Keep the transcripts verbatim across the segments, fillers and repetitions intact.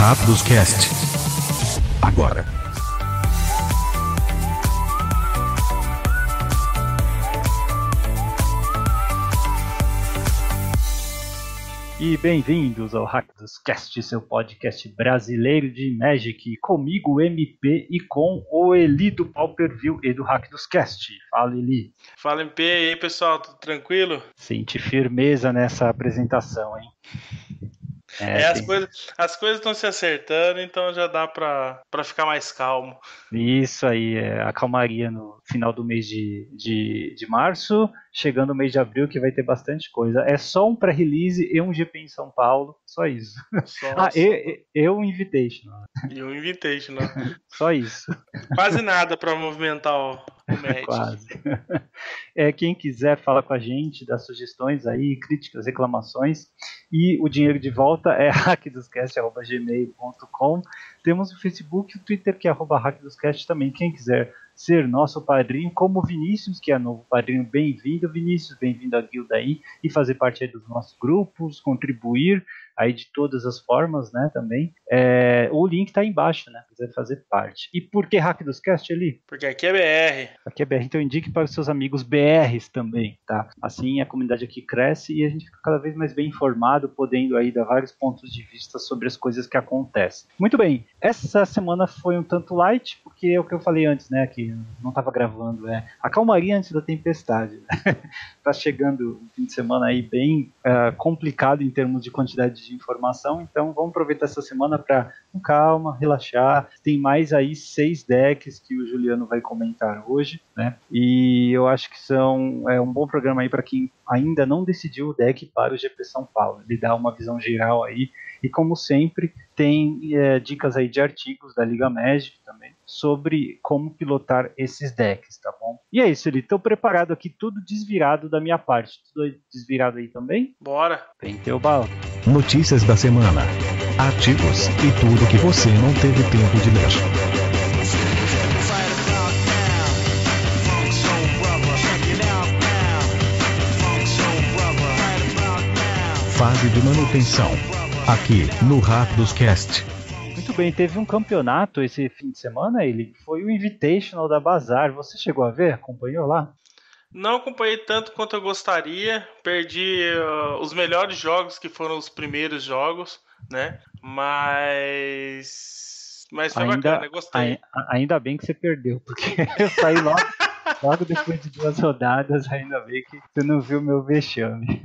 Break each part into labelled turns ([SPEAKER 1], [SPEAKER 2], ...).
[SPEAKER 1] Rápidos Cast. Agora.
[SPEAKER 2] E bem-vindos ao Rápidos Cast, seu podcast brasileiro de Magic, comigo, M P, e com o Eli do Pauperview e do Rápidos Cast. Fala, Eli.
[SPEAKER 3] Fala, M P, e aí, pessoal, tudo tranquilo?
[SPEAKER 2] Sente firmeza nessa apresentação, hein?
[SPEAKER 3] É, é as, tem... coisas, as coisas estão se acertando, então já dá pra, pra ficar mais calmo.
[SPEAKER 2] Isso aí, é a calmaria no final do mês de, de, de março, chegando o mês de abril, que vai ter bastante coisa. É só um pré-release e um G P em São Paulo, só isso. Só, ah, só. E, e um Invitational.
[SPEAKER 3] E um Invitational.
[SPEAKER 2] Só isso.
[SPEAKER 3] Quase nada pra movimentar o, o Magic.
[SPEAKER 2] Quase. É, quem quiser fala com a gente, dá sugestões aí, críticas, reclamações, e o dinheiro de volta é hackdoscast arroba gmail ponto com. Temos o Facebook e o Twitter, que é arroba hackdoscast também. Quem quiser ser nosso padrinho, como o Vinícius, que é novo padrinho, bem-vindo, Vinícius, bem-vindo à guilda aí, e fazer parte aí dos nossos grupos, contribuir aí de todas as formas, né, também. É, o link tá aí embaixo, né, quiser fazer parte. E por que Hack dos Cast ali?
[SPEAKER 3] Porque aqui é B R.
[SPEAKER 2] Aqui é B R, então indique para os seus amigos B Rs também, tá? Assim a comunidade aqui cresce e a gente fica cada vez mais bem informado, podendo aí dar vários pontos de vista sobre as coisas que acontecem. Muito bem, essa semana foi um tanto light, porque é o que eu falei antes, né, que não estava gravando, é a calmaria antes da tempestade. Tá chegando um fim de semana aí bem uh, complicado em termos de quantidade de informação, então vamos aproveitar essa semana para com calma, relaxar. Tem mais aí seis decks que o Juliano vai comentar hoje, né? E eu acho que são é um bom programa aí para quem ainda não decidiu o deck para o G P São Paulo. Ele dá uma visão geral aí e, como sempre, tem é, dicas aí de artigos da Liga Magic também sobre como pilotar esses decks, tá bom? E é isso, Eli. Tô preparado aqui, tudo desvirado da minha parte. Tudo desvirado aí também?
[SPEAKER 3] Bora!
[SPEAKER 2] Tem teu bala.
[SPEAKER 1] Notícias da semana, artigos e tudo que você não teve tempo de ler. Fase de manutenção, aqui no Rápidos Cast.
[SPEAKER 2] Muito bem, teve um campeonato esse fim de semana, ele foi o Invitational da Bazar. Você chegou a ver? Acompanhou lá?
[SPEAKER 3] Não acompanhei tanto quanto eu gostaria. Perdi uh, os melhores jogos, que foram os primeiros jogos, né? Mas... Mas foi
[SPEAKER 2] ainda,
[SPEAKER 3] bacana, gostei.
[SPEAKER 2] A, ainda bem que você perdeu, porque eu saí logo... Logo depois de duas rodadas, ainda bem que você não viu meu vexame.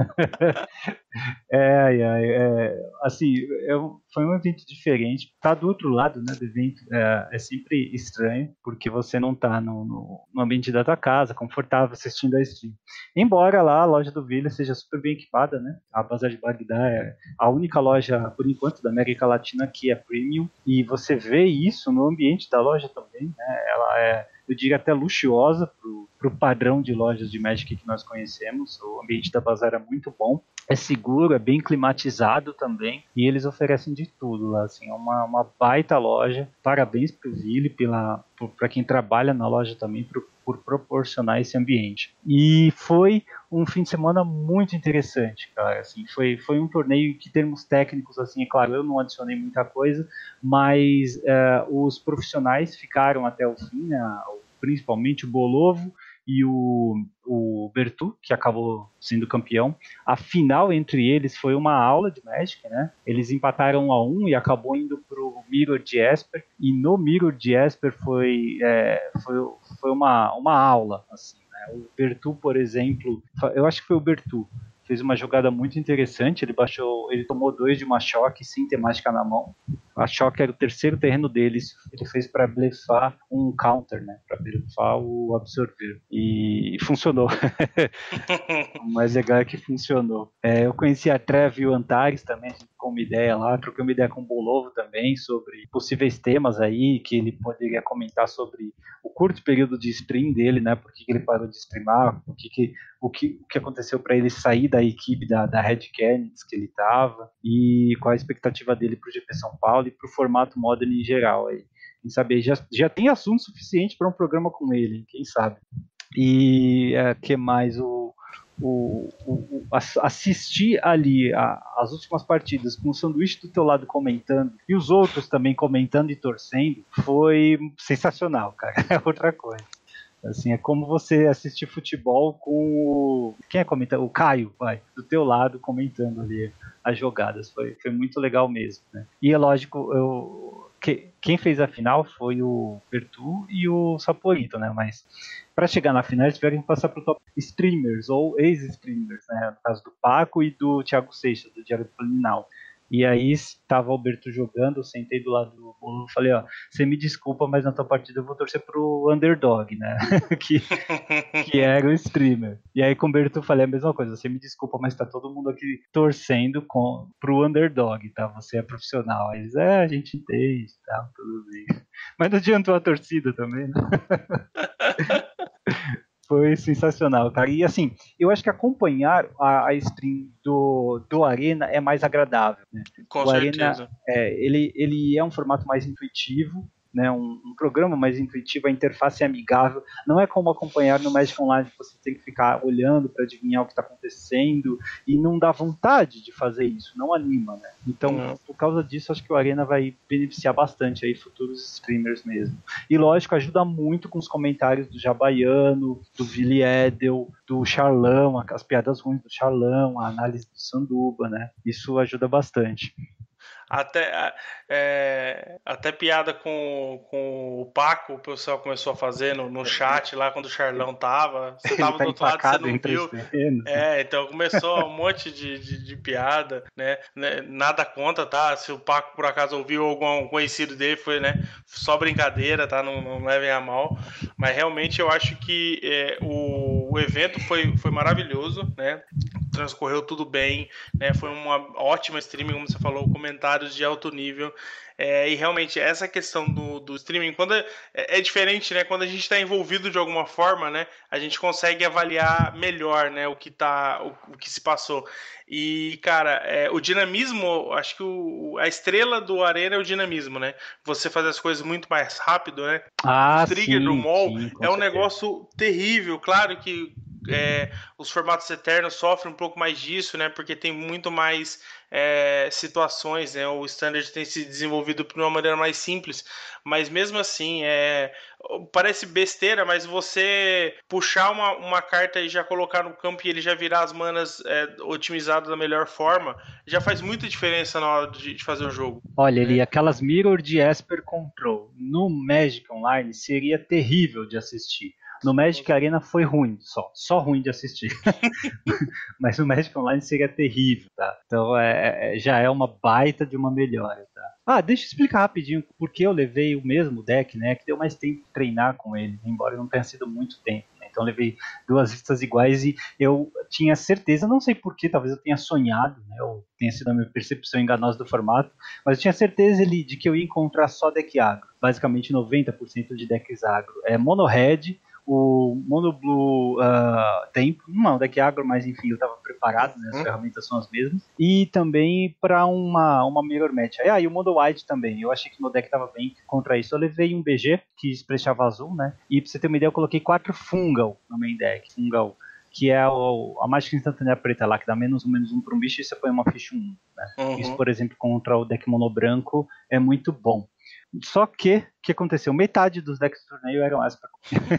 [SPEAKER 2] é, é, é, assim, é, foi um evento diferente. Tá do outro lado, né, do evento. É, é sempre estranho, porque você não tá no, no, no ambiente da tua casa, confortável, assistindo a stream. Embora lá a loja do Vila seja super bem equipada, né? A Bazar de Bagdá é a única loja, por enquanto, da América Latina que é premium. E você vê isso no ambiente da loja também, né? Ela é, eu diria, até luxuosa para o padrão de lojas de Magic que nós conhecemos. O ambiente da Bazar é muito bom, é seguro, é bem climatizado também, e eles oferecem de tudo lá, assim, é uma, uma baita loja. Parabéns para o Vili, para quem trabalha na loja também, por, por proporcionar esse ambiente. E foi um fim de semana muito interessante, cara, assim, foi, foi um torneio que, em termos técnicos, assim, é claro, eu não adicionei muita coisa, mas é, os profissionais ficaram até o fim, né, principalmente o Bolovo e o, o Bertu, que acabou sendo campeão. A final entre eles foi uma aula de Magic, né? Eles empataram um a um e acabou indo pro Mirror de Esper, e no Mirror de Esper foi, é, foi, foi uma, uma aula, assim, né? O Bertu, por exemplo, eu acho que foi o Bertu, fez uma jogada muito interessante. Ele baixou, ele tomou dois de uma choque sem ter mágica na mão. A choque era o terceiro terreno deles. Ele fez para blefar um counter, né? Para blefar o absorver. E funcionou. O mais legal é que funcionou. É, eu conheci a Trev e o Antares também, a gente ficou uma ideia lá, troquei uma ideia com o Bolovo também sobre possíveis temas aí que ele poderia comentar sobre o curto período de stream dele, né? Por que, que ele parou de streamar, por que, que, o, que, o que aconteceu para ele sair da equipe da, da Red Canids que ele estava, e qual a expectativa dele para o G P São Paulo e para o formato Modern em geral. Aí. Quem sabe, já, já tem assunto suficiente para um programa com ele, quem sabe. E é, que mais o o, o, o assistir ali a, as últimas partidas com o sanduíche do teu lado comentando e os outros também comentando e torcendo foi sensacional, cara. É outra coisa. Assim, é como você assistir futebol com o... Quem é comentando? O Caio, vai, do teu lado comentando ali as jogadas. Foi, foi muito legal mesmo, né? E é lógico, eu... Que, quem fez a final foi o Bertu e o Saporito, né? Mas para chegar na final eles tiveram que passar pro top streamers ou ex-streamers, né? No caso do Paco e do Thiago Seixas, do Diário do Planinal. E aí estava o Alberto jogando, eu sentei do lado do bolo e falei, ó, você me desculpa, mas na tua partida eu vou torcer pro Underdog, né? que, que era o streamer. E aí com o Berto eu falei a mesma coisa, você me desculpa, mas tá todo mundo aqui torcendo com, pro Underdog, tá? Você é profissional. Aí eles, é, a gente entende, tá? Tudo bem. Mas não adiantou a torcida também, né? Foi sensacional, cara. E assim, eu acho que acompanhar a, a stream do, do Arena é mais agradável, né?
[SPEAKER 3] Com
[SPEAKER 2] o
[SPEAKER 3] certeza.
[SPEAKER 2] Arena, é, ele, ele é um formato mais intuitivo, né? um, um programa mais intuitivo, a interface é amigável. Não é como acompanhar no Magic Online, que você tem que ficar olhando para adivinhar o que está acontecendo, e não dá vontade de fazer isso, não anima, né? Então, não. Por causa disso, acho que o Arena vai beneficiar bastante aí futuros streamers mesmo. E lógico, ajuda muito com os comentários do Jabaiano, do Vili Edel, do Charlão, as piadas ruins do Charlão, a análise do Sanduba, né? Isso ajuda bastante.
[SPEAKER 3] Até, é, até piada com, com o Paco, o pessoal começou a fazer no, no chat lá quando o Charlão tava. Você tava tá do outro lado, você não viu. É, então começou um monte de, de, de piada, né? Nada contra, tá? Se o Paco por acaso ouviu algum conhecido dele, foi, né? Só brincadeira, tá? Não, não levem a mal. Mas realmente eu acho que é, o, o evento foi, foi maravilhoso, né? Transcorreu tudo bem, né? Foi uma ótima streaming, como você falou, comentários de alto nível. É, e realmente essa questão do, do streaming, quando é, é diferente, né? Quando a gente está envolvido de alguma forma, né? A gente consegue avaliar melhor, né? O que tá, o, o que se passou. E, cara, é, o dinamismo, acho que o, a estrela do Arena é o dinamismo, né? Você fazer as coisas muito mais rápido, né?
[SPEAKER 2] Ah,
[SPEAKER 3] o trigger
[SPEAKER 2] sim,
[SPEAKER 3] do mall
[SPEAKER 2] sim,
[SPEAKER 3] é um
[SPEAKER 2] certeza.
[SPEAKER 3] negócio terrível. Claro que é, os formatos eternos sofrem um pouco mais disso, né? Porque tem muito mais é, situações, né? O Standard tem se desenvolvido de uma maneira mais simples, mas mesmo assim, é, parece besteira, mas você puxar uma, uma carta e já colocar no campo e ele já virar as manas é, otimizadas da melhor forma, já faz muita diferença na hora de, de fazer o jogo.
[SPEAKER 2] Olha, ali, aquelas Mirror de Esper Control no Magic Online seria terrível de assistir. No Magic Arena foi ruim, só, só ruim de assistir. Mas no Magic Online seria terrível, tá? Então é, é, já é uma baita de uma melhora, tá? Ah, deixa eu explicar rapidinho porque eu levei o mesmo deck, né? Que deu mais tempo de treinar com ele, embora não tenha sido muito tempo. Né? Então eu levei duas listas iguais e eu tinha certeza, não sei porquê, talvez eu tenha sonhado, né? Ou tenha sido a minha percepção enganosa do formato, mas eu tinha certeza ali de que eu ia encontrar só deck agro. Basicamente noventa por cento de decks agro. É mono red. O Mono Blue uh, Tempo, não é um deck agro, mas enfim, eu estava preparado, né, as uhum. ferramentas são as mesmas. E também para uma, uma Mirror Match. Ah, e o Mono White também, eu achei que meu deck estava bem contra isso. Eu levei um B G, que expressava azul, né, e para você ter uma ideia, eu coloquei quatro Fungal no main deck. Fungal, que é o, a mágica instantânea preta lá, que dá menos um, menos um para um bicho e você põe uma ficha um. Né? Uhum. Isso, por exemplo, contra o deck mono branco é muito bom. Só que, o que aconteceu? Metade dos decks do torneio eram Esper.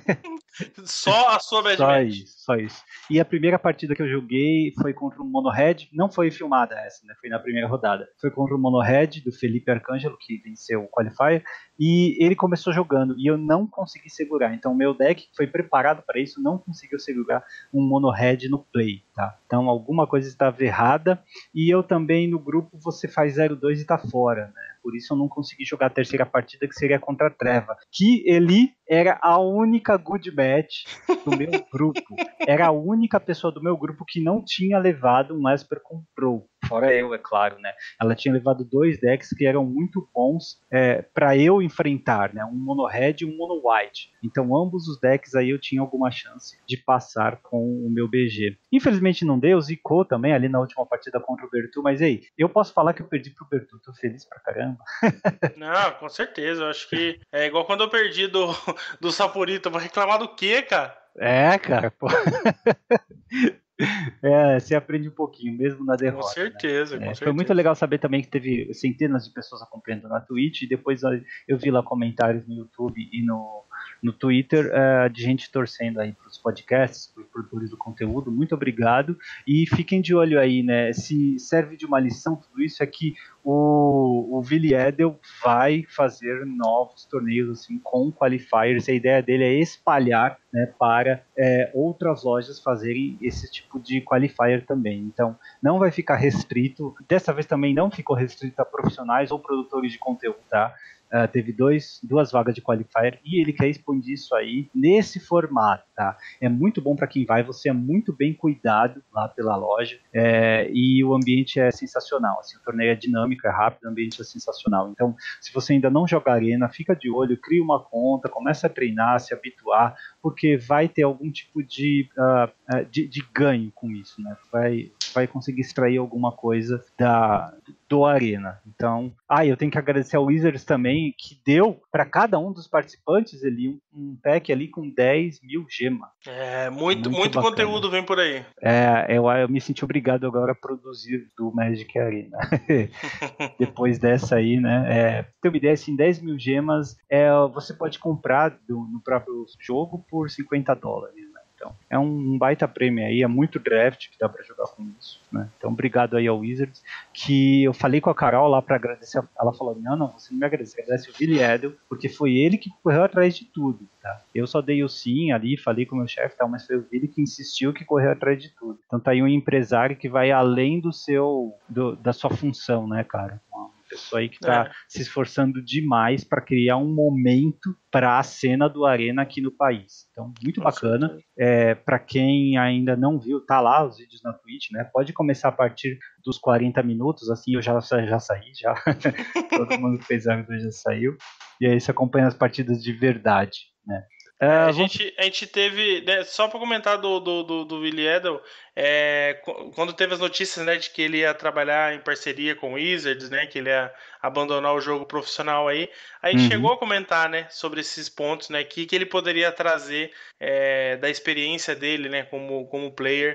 [SPEAKER 3] Só a sua bad
[SPEAKER 2] Só
[SPEAKER 3] match.
[SPEAKER 2] isso, só isso. E a primeira partida que eu joguei foi contra um Mono Red, não foi filmada essa, né? Foi na primeira rodada. Foi contra o Mono Red, do Felipe Arcângelo, que venceu o Qualifier, e ele começou jogando, e eu não consegui segurar. Então, o meu deck, que foi preparado para isso, não conseguiu segurar um Mono Red no play, tá? Então, alguma coisa estava errada, e eu também, no grupo, você faz zero dois e tá fora, né? Por isso eu não consegui jogar a terceira partida, que seria contra a Treva. Que ele era a única good match do meu grupo. Era a única pessoa do meu grupo que não tinha levado um Esper Control. Fora eu, é claro, né? Ela tinha levado dois decks que eram muito bons é, para eu enfrentar, né? Um Mono Red e um Mono White. Então, ambos os decks aí eu tinha alguma chance de passar com o meu B G. Infelizmente não deu, zicou também ali na última partida contra o Bertu, mas aí, eu posso falar que eu perdi pro Bertu, tô feliz pra caramba.
[SPEAKER 3] Não, com certeza, eu acho que é igual quando eu perdi do, do Saporito, eu vou reclamar do quê, cara?
[SPEAKER 2] É, cara, pô. É, você aprende um pouquinho, mesmo na derrota.
[SPEAKER 3] Com certeza,
[SPEAKER 2] né?
[SPEAKER 3] com
[SPEAKER 2] é,
[SPEAKER 3] certeza.
[SPEAKER 2] Foi muito legal saber também que teve centenas de pessoas acompanhando na Twitch, e depois eu vi lá comentários no YouTube e no, no Twitter uh, de gente torcendo aí para os podcasts, para os produtores do conteúdo. Muito obrigado, e fiquem de olho aí, né? Se serve de uma lição tudo isso, é que o, o Willy Edel vai fazer novos torneios assim, com qualifiers. A ideia dele é espalhar, né, para é, outras lojas fazerem esse tipo de qualifier também. Então, não vai ficar restrito. Dessa vez também não ficou restrito a profissionais ou produtores de conteúdo, tá? Uh, teve dois, duas vagas de qualifier e ele quer expandir isso aí nesse formato, tá? É muito bom para quem vai, você é muito bem cuidado lá pela loja, é, e o ambiente é sensacional, assim, o torneio é dinâmico, é rápido, o ambiente é sensacional. Então, se você ainda não joga Arena, fica de olho, cria uma conta, começa a treinar, se habituar, porque vai ter algum tipo de, uh, de, de ganho com isso, né? Vai, vai conseguir extrair alguma coisa da, do Arena. Então, ah, eu tenho que agradecer ao Wizards também, que deu para cada um dos participantes ali um, um pack ali com dez mil gemas.
[SPEAKER 3] É, muito, muito, muito conteúdo vem por aí.
[SPEAKER 2] É, eu, eu me senti obrigado agora a produzir do Magic Arena. Depois dessa aí, né? É, ter uma ideia, assim, dez mil gemas é, você pode comprar do, no próprio jogo por cinquenta dólares. Então, é um baita prêmio aí, é muito draft que dá pra jogar com isso, né? Então, obrigado aí ao Wizards, que eu falei com a Carol lá pra agradecer, ela falou, não, não, você não me agradece, agradece o Willy Edel, porque foi ele que correu atrás de tudo, tá? Eu só dei o sim ali, falei com o meu chefe e tal, mas foi o Willy que insistiu, que correu atrás de tudo. Então tá aí um empresário que vai além do seu, do, da sua função, né, cara? Pessoa aí que está é. se esforçando demais para criar um momento para a cena do Arena aqui no país. Então, muito bacana. É, para quem ainda não viu, tá lá os vídeos na Twitch, né? Pode começar a partir dos quarenta minutos, assim eu já, já saí, já. Todo mundo fez a já saiu. E aí você acompanha as partidas de verdade, né?
[SPEAKER 3] É, a, gente, a gente teve, né, só para comentar do, do, do, do Willy Edel, é, quando teve as notícias, né, de que ele ia trabalhar em parceria com o Wizards, né, que ele ia abandonar o jogo profissional aí, a gente uhum. chegou a comentar, né, sobre esses pontos, né, que, que ele poderia trazer é, da experiência dele, né, como, como player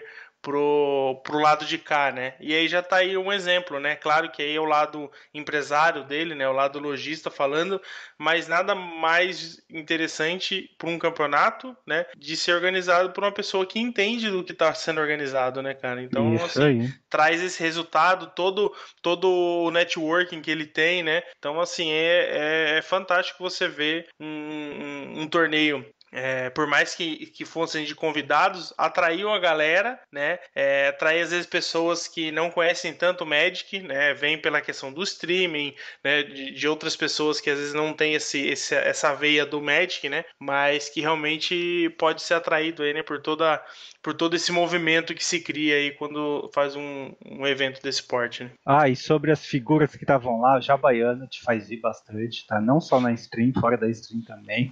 [SPEAKER 3] pro, pro lado de cá, né? E aí já tá aí um exemplo, né? Claro que aí é o lado empresário dele, né? O lado lojista falando, mas nada mais interessante para um campeonato, né? De ser organizado por uma pessoa que entende do que está sendo organizado, né, cara? Então,
[SPEAKER 2] Isso
[SPEAKER 3] assim,
[SPEAKER 2] aí.
[SPEAKER 3] traz esse resultado, todo, todo o networking que ele tem, né? Então, assim, é, é, é fantástico você ver um, um, um torneio. É, por mais que, que fossem de convidados, atraiu a galera, né? É, atrai às vezes pessoas que não conhecem tanto o Magic, né? Vem pela questão do streaming, né? De, de outras pessoas que às vezes não tem esse, esse, essa veia do Magic, né? Mas que realmente pode ser atraído aí, né? Por toda, por todo esse movimento que se cria aí quando faz um, um evento desse porte, né?
[SPEAKER 2] Ah, e sobre as figuras que estavam lá, o Jabaiano te faz ir bastante, tá? Não só na stream, fora da stream também.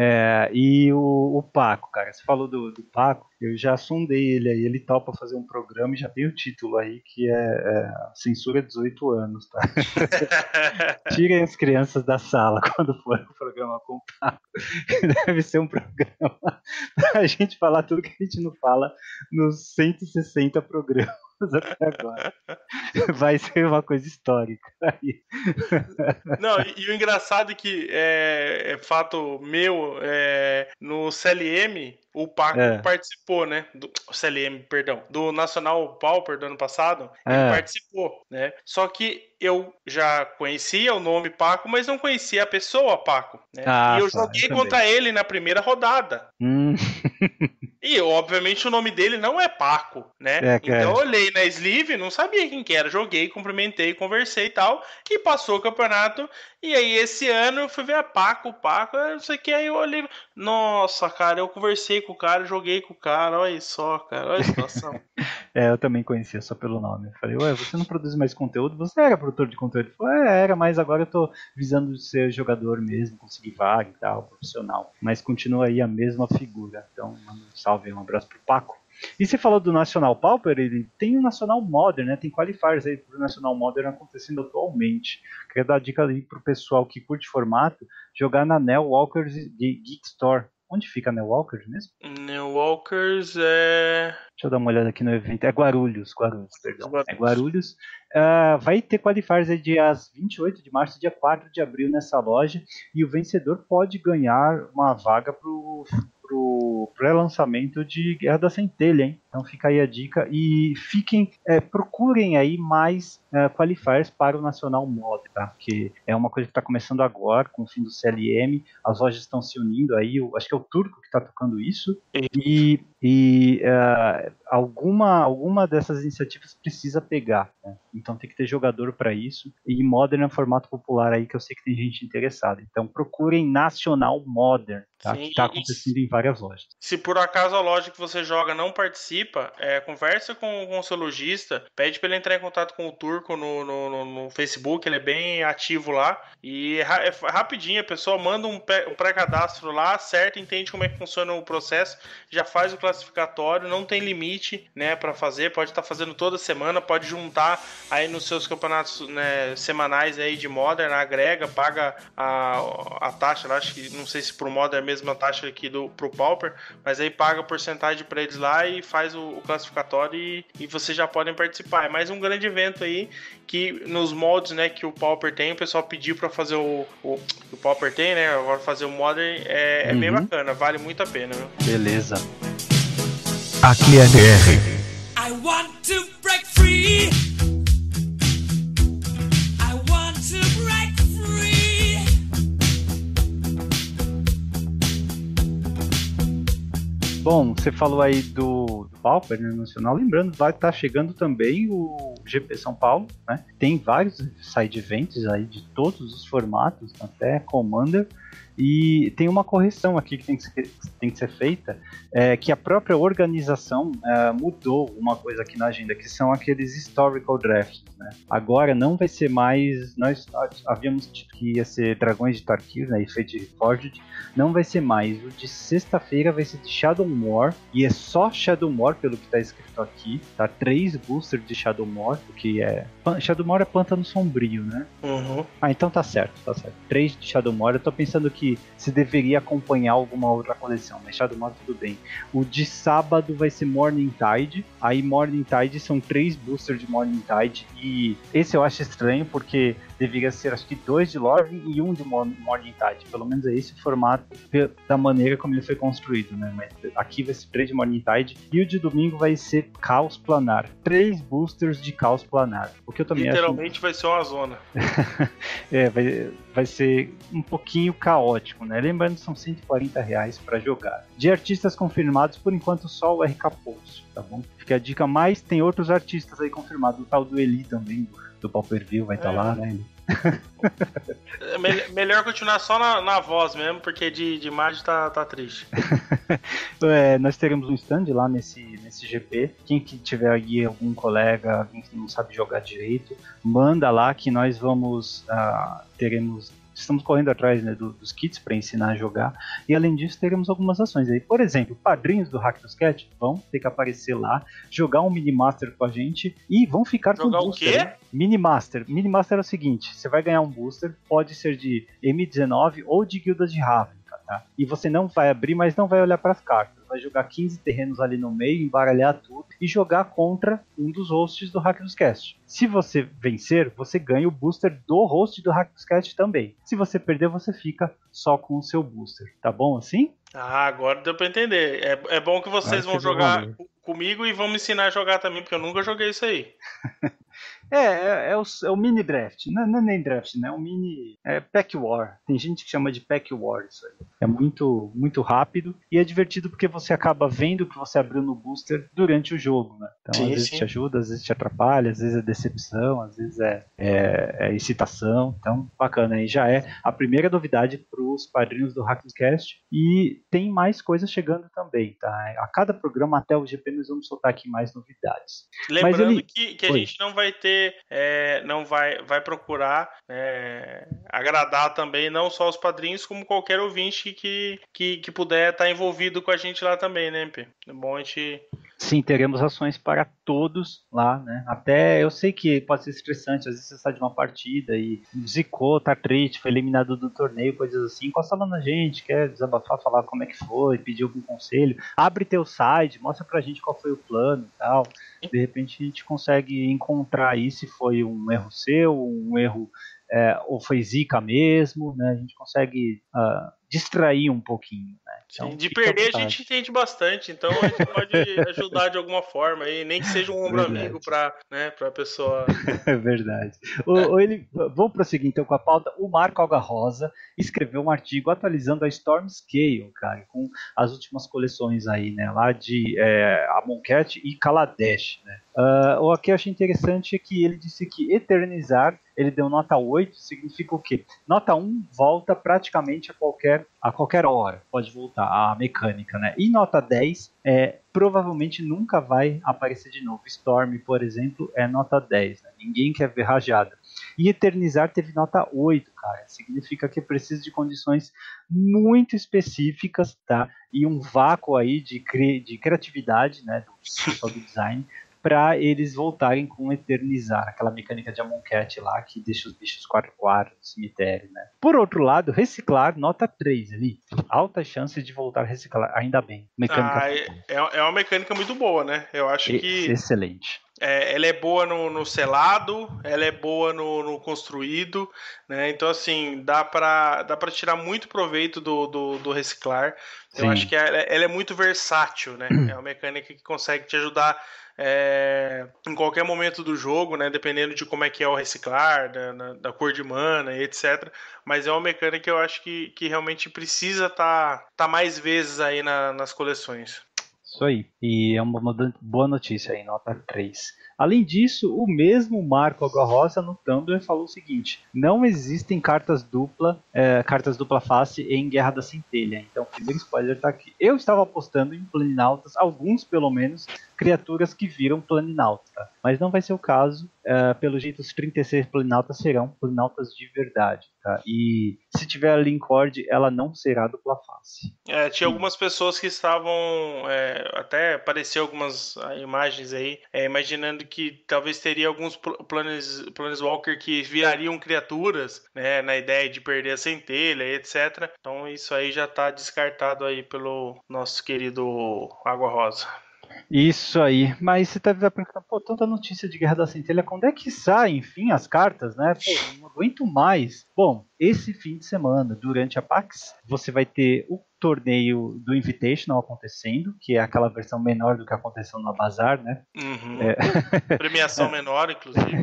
[SPEAKER 2] É, e o, o Paco, cara, você falou do, do Paco, eu já sondei ele aí, ele topa fazer um programa e já tem o título aí, que é, é Censura dezoito anos, tá? Tirem as crianças da sala quando for o programa com o Paco. Deve ser um programa pra gente falar tudo que a gente não fala nos cento e sessenta programas até agora. Vai ser uma coisa histórica.
[SPEAKER 3] Não, e, e o engraçado é que é, é fato meu, é, no C L M o Paco é. participou, né? Do C L M, perdão, do Nacional Pauper do ano passado, é. ele participou, né? Só que eu já conhecia o nome Paco, mas não conhecia a pessoa Paco, né? Ah, e eu tá, joguei eu contra ele na primeira rodada.
[SPEAKER 2] Hum.
[SPEAKER 3] E, obviamente, o nome dele não é Paco, né? É, então, eu olhei na sleeve, não sabia quem que era. Joguei, cumprimentei, conversei e tal. E passou o campeonato. E aí, esse ano, eu fui ver a Paco, Paco, não sei o que. Aí eu olhei, nossa, cara, eu conversei com o cara, joguei com o cara. Olha só, cara, olha a situação.
[SPEAKER 2] É, eu também conhecia só pelo nome. Eu falei, ué, você não produz mais conteúdo? Você era produtor de conteúdo? Ele falou, é, era, mas agora eu tô visando ser jogador mesmo, conseguir vaga e tal, profissional. Mas continua aí a mesma figura. Então, manda um salve, um abraço pro Paco. E você falou do National Pauper, ele tem o National Modern, né? Tem qualifiers aí pro National Modern acontecendo atualmente. Queria dar dica aí pro pessoal que curte formato, jogar na Neo Walkers Geek Store. Onde fica New Walkers mesmo?
[SPEAKER 3] New Walkers é...
[SPEAKER 2] Deixa eu dar uma olhada aqui no evento. É Guarulhos, Guarulhos, perdão. É Guarulhos. Uh, vai ter qualifiers aí dias vinte e oito de março e dia quatro de abril nessa loja. E o vencedor pode ganhar uma vaga pro, pro pré-lançamento de Guerra da Centelha, hein? Então fica aí a dica. E fiquem, é, procurem aí mais uh, qualifiers para o Nacional Mod, tá? Porque é uma coisa que está começando agora, com o fim do C L M. As lojas estão se unindo aí. Eu, acho que é o Turco que está tocando isso. E... E uh, alguma, alguma dessas iniciativas precisa pegar, né? Então tem que ter jogador para isso. E Modern é um formato popular aí que eu sei que tem gente interessada. Então procurem Nacional Modern, tá? Que está acontecendo em várias lojas.
[SPEAKER 3] Se por acaso a loja que você joga não participa, é, conversa com, com o seu lojista, pede para ele entrar em contato com o Turco no, no, no, no Facebook, ele é bem ativo lá. E é, é rapidinho, a pessoa manda um, um pré-cadastro lá, acerta, entende como é que funciona o processo, já faz o classificatório, não tem limite, né, para fazer, pode estar tá fazendo toda semana, pode juntar aí nos seus campeonatos, né, semanais aí de Modern, agrega, paga a, a taxa, acho que não sei se pro Modern é a mesma taxa aqui do, pro Pauper, mas aí paga a porcentagem para eles lá e faz o, o classificatório e, e vocês já podem participar. É mais um grande evento aí que nos mods, né, que o Pauper tem, o pessoal pediu para fazer o, o o Pauper tem, né, agora fazer o Modern é, é uhum. bem bacana, vale muito a pena, viu?
[SPEAKER 2] Beleza.
[SPEAKER 1] Aqui é D R.
[SPEAKER 4] I want to break free. I want to break free.
[SPEAKER 2] Bom, você falou aí do, do Pauper, né, nacional. Lembrando, vai estar chegando também o G P São Paulo, né? Tem vários side events aí de todos os formatos, até Commander. E tem uma correção aqui que tem que ser, tem que ser feita, é, que a própria organização é, mudou uma coisa aqui na agenda, que são aqueles historical drafts, né? Agora não vai ser mais, nós havíamos dito que ia ser Dragões de Tarkir, né, e Fate Reforged, não vai ser mais. O de sexta-feira vai ser de Shadowmoor, e é só Shadowmoor pelo que está escrito aqui, tá? Três boosters de Shadowmoor, o que é... Shadowmoor é Pântano Sombrio, né?
[SPEAKER 3] Uhum.
[SPEAKER 2] Ah, então tá certo, tá certo. Três de Shadowmoor, eu tô pensando que se deveria acompanhar alguma outra coleção, mas Shadowmoor tudo bem. O de sábado vai ser Morning Tide, aí Morning Tide são três boosters de Morning Tide, e esse eu acho estranho, porque deveria ser acho que dois de Lore e um de Morning Tide, pelo menos é esse o formato da maneira como ele foi construído, né? Mas aqui vai ser três de Morning Tide, e o de domingo vai ser Caos Planar, três boosters de Caos Planar, o que eu também
[SPEAKER 3] literalmente
[SPEAKER 2] acho...
[SPEAKER 3] vai ser uma zona.
[SPEAKER 2] É, vai, vai ser um pouquinho caótico, né? Lembrando que são cento e quarenta reais para jogar. De artistas confirmados, por enquanto só o R K Post, tá bom? Fica a dica, mas tem outros artistas aí confirmados, o tal do Eli também, do Pauper View vai estar é. tá lá, né?
[SPEAKER 3] É me- melhor continuar só na, na voz mesmo, porque de, de imagem tá, tá triste.
[SPEAKER 2] É, nós teremos um stand lá nesse, nesse G P. Quem que tiver aí algum colega, alguém que não sabe jogar direito, manda lá que nós vamos, uh, teremos... Estamos correndo atrás, né, do, dos kits para ensinar a jogar. E além disso, teremos algumas ações aí. Por exemplo, padrinhos do Hack do Sketch vão ter que aparecer lá, jogar um Minimaster com a gente e vão ficar
[SPEAKER 3] jogar
[SPEAKER 2] com o booster.
[SPEAKER 3] Jogar o quê?
[SPEAKER 2] Minimaster. Minimaster é o seguinte, você vai ganhar um booster, pode ser de M dezenove ou de Guilda de Ravnica, tá? E você não vai abrir, mas não vai olhar para as cartas. Vai jogar quinze terrenos ali no meio, embaralhar tudo e jogar contra um dos hosts do Hack dos Cast. Se você vencer, você ganha o booster do host do Hack dos Cast também. Se você perder, você fica só com o seu booster. Tá bom assim?
[SPEAKER 3] Ah, agora deu pra entender. É, é bom que vocês vão jogar comigo e vão me ensinar a jogar também, porque eu nunca joguei isso aí.
[SPEAKER 2] É, é, é, o, é o mini draft, não, não é nem draft, né? É um mini é pack war. Tem gente que chama de pack war isso aí. É muito, muito rápido e é divertido porque você acaba vendo o que você abriu no booster durante o jogo, né? Então sim, às vezes sim. te ajuda, às vezes te atrapalha, às vezes é decepção, às vezes é, é, é excitação. Então, bacana. Aí já é a primeira novidade para os padrinhos do Hackcast e tem mais coisas chegando também, tá? A cada programa até o G P nós vamos soltar aqui mais novidades.
[SPEAKER 3] Lembrando Mas ele... que, que a Oi. gente não vai ter, é, não vai, vai procurar é, agradar também não só os padrinhos, como qualquer ouvinte que, que, que puder estar envolvido com a gente lá também, né, P? É bom a gente
[SPEAKER 2] Sim, teremos ações para todos lá, né? Até eu sei que pode ser estressante, às vezes você sai de uma partida e zicou, tá triste, foi eliminado do torneio, coisas assim. Encosta lá na gente, quer desabafar, falar como é que foi, pedir algum conselho. Abre teu site, mostra pra gente qual foi o plano e tal. De repente a gente consegue encontrar aí se foi um erro seu, um erro, é, ou foi zica mesmo, né? A gente consegue uh, distrair um pouquinho, né?
[SPEAKER 3] Então, Sim, de perder a gente entende bastante, então a gente pode ajudar de alguma forma, aí, nem que seja um ombro verdade. amigo para né, a pessoa.
[SPEAKER 2] É verdade. O, o ele, vamos prosseguir então com a pauta. O Marco Alga Rosa escreveu um artigo atualizando a Storm Scale, cara, com as últimas coleções aí, né, lá de é, Amonkhet e Kaladesh, né. Uh, o que eu achei interessante é que ele disse que eternizar, ele deu nota oito, significa o quê? Nota um volta praticamente a qualquer, a qualquer hora, pode voltar a mecânica, né? E nota dez é, provavelmente nunca vai aparecer de novo. Storm, por exemplo, é nota dez, né? Ninguém quer ver rajada. E eternizar teve nota oito, cara. Significa que precisa de condições muito específicas, tá? E um vácuo aí de, cri- de criatividade, né? Do pessoal do design, para eles voltarem com eternizar, aquela mecânica de Amonkhet lá, que deixa os bichos quatro quatro no cemitério, né? Por outro lado, reciclar, nota três ali. Alta chance de voltar a reciclar, ainda bem. Mecânica
[SPEAKER 3] ah, é, é uma mecânica muito boa, né? Eu acho
[SPEAKER 2] e,
[SPEAKER 3] que...
[SPEAKER 2] Excelente.
[SPEAKER 3] É, ela é boa no, no selado, ela é boa no, no construído, né? Então, assim, dá para dá para tirar muito proveito do, do, do reciclar. Sim. Eu acho que ela, ela é muito versátil, né? É uma mecânica que consegue te ajudar é, em qualquer momento do jogo, né? Dependendo de como é que é o reciclar, da, na, da cor de mana e etcétera. Mas é uma mecânica que eu acho que, que realmente precisa estar tá, tá mais vezes aí na, nas coleções.
[SPEAKER 2] Isso aí. E é uma boa notícia aí, nota três. Além disso, o mesmo Marco Alga Rosa no Tumblr falou o seguinte: não existem cartas dupla, é, cartas dupla face em Guerra da Centelha. Então, o primeiro spoiler tá aqui. Eu estava apostando em planinautas, alguns pelo menos, criaturas que viram planinauta. Tá? Mas não vai ser o caso. É, pelo jeito, os trinta e seis planinautas serão planinautas de verdade. Tá? E se tiver a Linkord, ela não será dupla face.
[SPEAKER 3] É, tinha algumas pessoas que estavam, é, até apareceu algumas imagens aí, é, imaginando que talvez teria alguns planes, Planeswalker que virariam criaturas, né, na ideia de perder a centelha, etcétera. Então isso aí já está descartado aí pelo nosso querido Água Rosa.
[SPEAKER 2] Isso aí, mas você tá perguntando, pô, tanta notícia de Guerra da Centelha, quando é que sai, enfim, as cartas, né? Pô, não aguento mais. Bom, esse fim de semana, durante a PAX, você vai ter o torneio do Invitational acontecendo, que é aquela versão menor do que aconteceu no Bazar, né?
[SPEAKER 3] Uhum. É... Premiação menor, inclusive.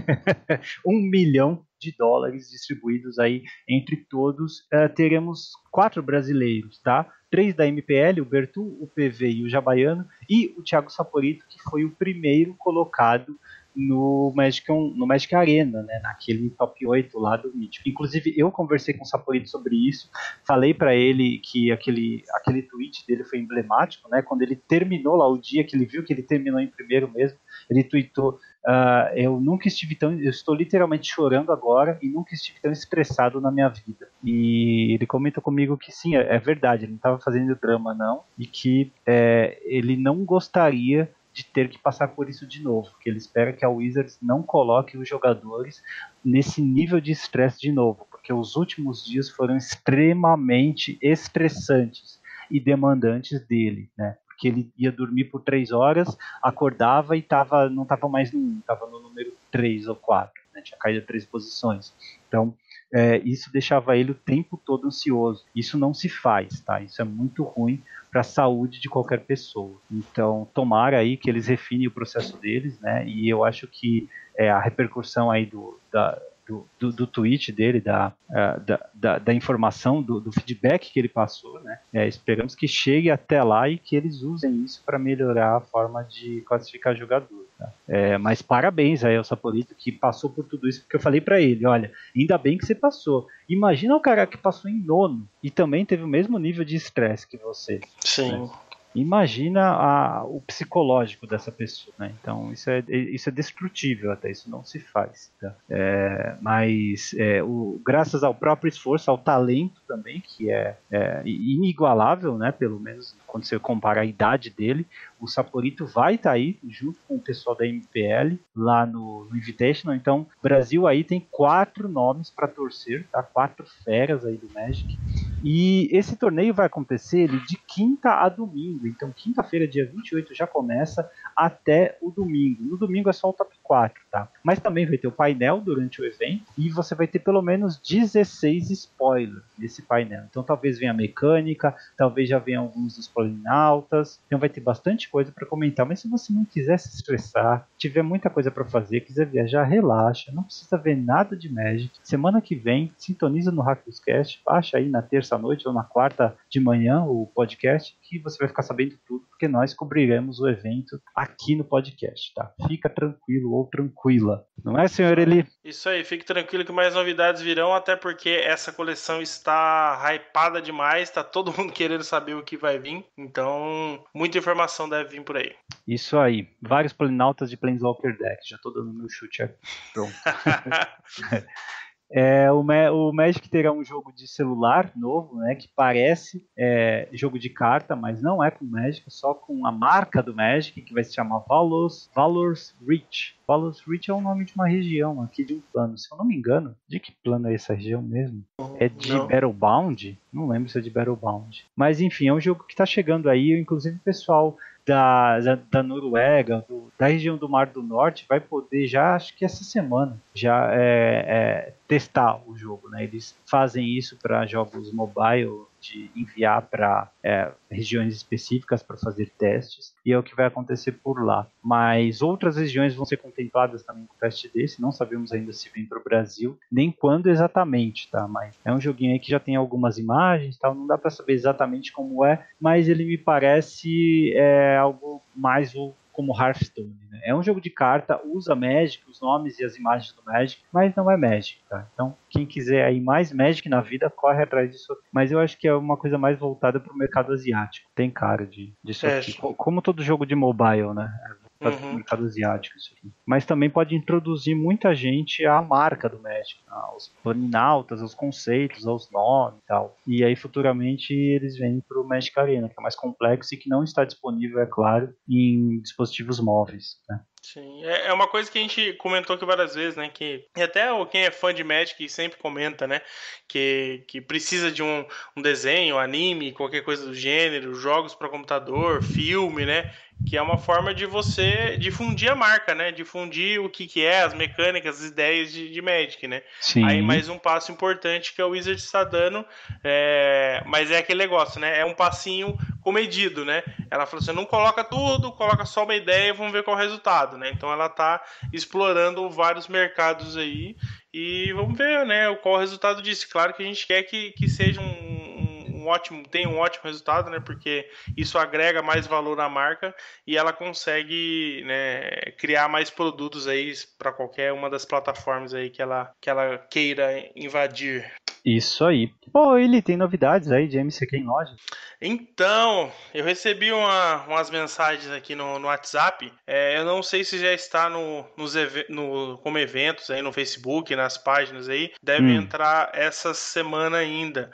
[SPEAKER 2] um milhão de dólares distribuídos aí entre todos. Uh, teremos quatro brasileiros, tá? Três da M P L, o Bertu, o P V e o Jabaiano, e o Thiago Saporito, que foi o primeiro colocado no Magic, no Magic Arena, né, naquele top oito lá do Mítico. Inclusive, eu conversei com o Saporito sobre isso, falei para ele que aquele, aquele tweet dele foi emblemático, né, quando ele terminou lá, o dia que ele viu que ele terminou em primeiro mesmo, ele tweetou, uh, eu nunca estive tão, eu estou literalmente chorando agora e nunca estive tão estressado na minha vida. E ele comenta comigo que sim, é, é verdade, ele não estava fazendo drama não, e que é, ele não gostaria de ter que passar por isso de novo, que ele espera que a Wizards não coloque os jogadores nesse nível de estresse de novo, porque os últimos dias foram extremamente estressantes e demandantes dele, né? Porque ele ia dormir por três horas, acordava e tava, não estava mais no um, estava no número três ou quatro, né? Tinha caído três posições. Então, é, isso deixava ele o tempo todo ansioso. Isso não se faz, tá? Isso é muito ruim para a saúde de qualquer pessoa. Então, tomara aí que eles refinem o processo deles, né? E eu acho que é, a repercussão aí do, da, do, do, do tweet dele, da, da, da, da informação, do, do feedback que ele passou, né? É, esperamos que chegue até lá e que eles usem isso para melhorar a forma de classificar jogador. Tá? É, mas parabéns aí ao Saporito que passou por tudo isso, porque eu falei para ele, olha, ainda bem que você passou. Imagina o cara que passou em nono e também teve o mesmo nível de estresse que você.
[SPEAKER 3] Sim.
[SPEAKER 2] Né? Imagina a, o psicológico dessa pessoa, né? Então isso é, isso é destrutível até, isso não se faz. Tá? É, mas é, o, graças ao próprio esforço, ao talento também, que é, é inigualável, né? Pelo menos quando você compara a idade dele, o Saporito vai estar tá aí junto com o pessoal da M P L lá no, no Invitational. Então, Brasil aí tem quatro nomes para torcer, tá? Quatro feras aí do Magic. E esse torneio vai acontecer ele, de quinta a domingo. Então, quinta-feira, dia vinte e oito, já começa até o domingo. No domingo é só o top quatro, tá? Mas também vai ter o painel durante o evento e você vai ter pelo menos dezesseis spoilers nesse painel. Então, talvez venha a mecânica, talvez já venha alguns dos polinautas. Então, vai ter bastante coisa para comentar. Mas se você não quiser se estressar, tiver muita coisa para fazer, quiser viajar, relaxa. Não precisa ver nada de Magic. Semana que vem, sintoniza no HackosCast, baixa aí na terça-noite ou na quarta de manhã o podcast, que você vai ficar sabendo tudo, porque nós cobriremos o evento aqui no podcast, tá? Fica tranquilo ou tranquila. Não é, senhor Eli?
[SPEAKER 3] Isso aí, fique tranquilo que mais novidades virão, até porque essa coleção está hypada demais, tá todo mundo querendo saber o que vai vir, então muita informação deve vir por aí.
[SPEAKER 2] Isso aí, vários polinautas de Planeswalker Deck, já tô dando meu chute aqui. Pronto. É, o, o Magic terá um jogo de celular novo, né, que parece é, jogo de carta, mas não é com Magic, é só com a marca do Magic, que vai se chamar Valor's, Valor's Reach. Valor's Reach é o nome de uma região aqui, de um plano, se eu não me engano. De que plano é essa região mesmo? É de não. Battlebound? Não lembro se é de Battlebound. Mas enfim, é um jogo que está chegando aí, inclusive o pessoal Da, da, da Noruega, do, da região do Mar do Norte, vai poder já, acho que essa semana, já é, é, testar o jogo, né? Eles fazem isso para jogos mobile, de enviar para é, regiões específicas para fazer testes, e é o que vai acontecer por lá. Mas outras regiões vão ser contempladas também com teste desse, não sabemos ainda se vem para o Brasil, nem quando exatamente, tá? Mas é um joguinho aí que já tem algumas imagens, tal, não dá para saber exatamente como é, mas ele me parece é, algo mais o como Hearthstone, né? É um jogo de carta, usa Magic, os nomes e as imagens do Magic, mas não é Magic, tá? Então, quem quiser aí mais Magic na vida, corre atrás disso. Mas eu acho que é uma coisa mais voltada para o mercado asiático. Tem cara de, disso é. aqui. Como todo jogo de mobile, né? Uhum. Para o mercado asiático isso aqui. Mas também pode introduzir muita gente à marca do Magic, aos planinautas, aos conceitos, aos nomes e tal. E aí futuramente eles vêm para o Magic Arena, que é mais complexo e que não está disponível, é claro, em dispositivos móveis, né?
[SPEAKER 3] Sim, é uma coisa que a gente comentou aqui várias vezes, né, que e até quem é fã de Magic sempre comenta, né, que, que precisa de um, um desenho, anime, qualquer coisa do gênero, jogos para computador, filme, né, que é uma forma de você difundir a marca, né, difundir o que, que é, as mecânicas, as ideias de, de Magic, né.
[SPEAKER 2] Sim.
[SPEAKER 3] Aí mais um passo importante que a Wizards está dando, é, mas é aquele negócio, né, é um passinho comedido, né, ela falou assim, não coloca tudo, coloca só uma ideia e vamos ver qual é o resultado, né, então ela está explorando vários mercados aí e vamos ver, né, qual é o resultado disso. Claro que a gente quer que, que seja um, um ótimo, tenha um ótimo resultado, né, porque isso agrega mais valor à marca e ela consegue, né, criar mais produtos aí para qualquer uma das plataformas aí que ela, que ela queira invadir.
[SPEAKER 2] Isso aí. Pô, ele tem novidades aí de M C Q em loja?
[SPEAKER 3] Então, eu recebi uma, umas mensagens aqui no, no WhatsApp. É, eu não sei se já está no, nos no, como eventos aí no Facebook, nas páginas aí. Deve hum. entrar essa semana ainda.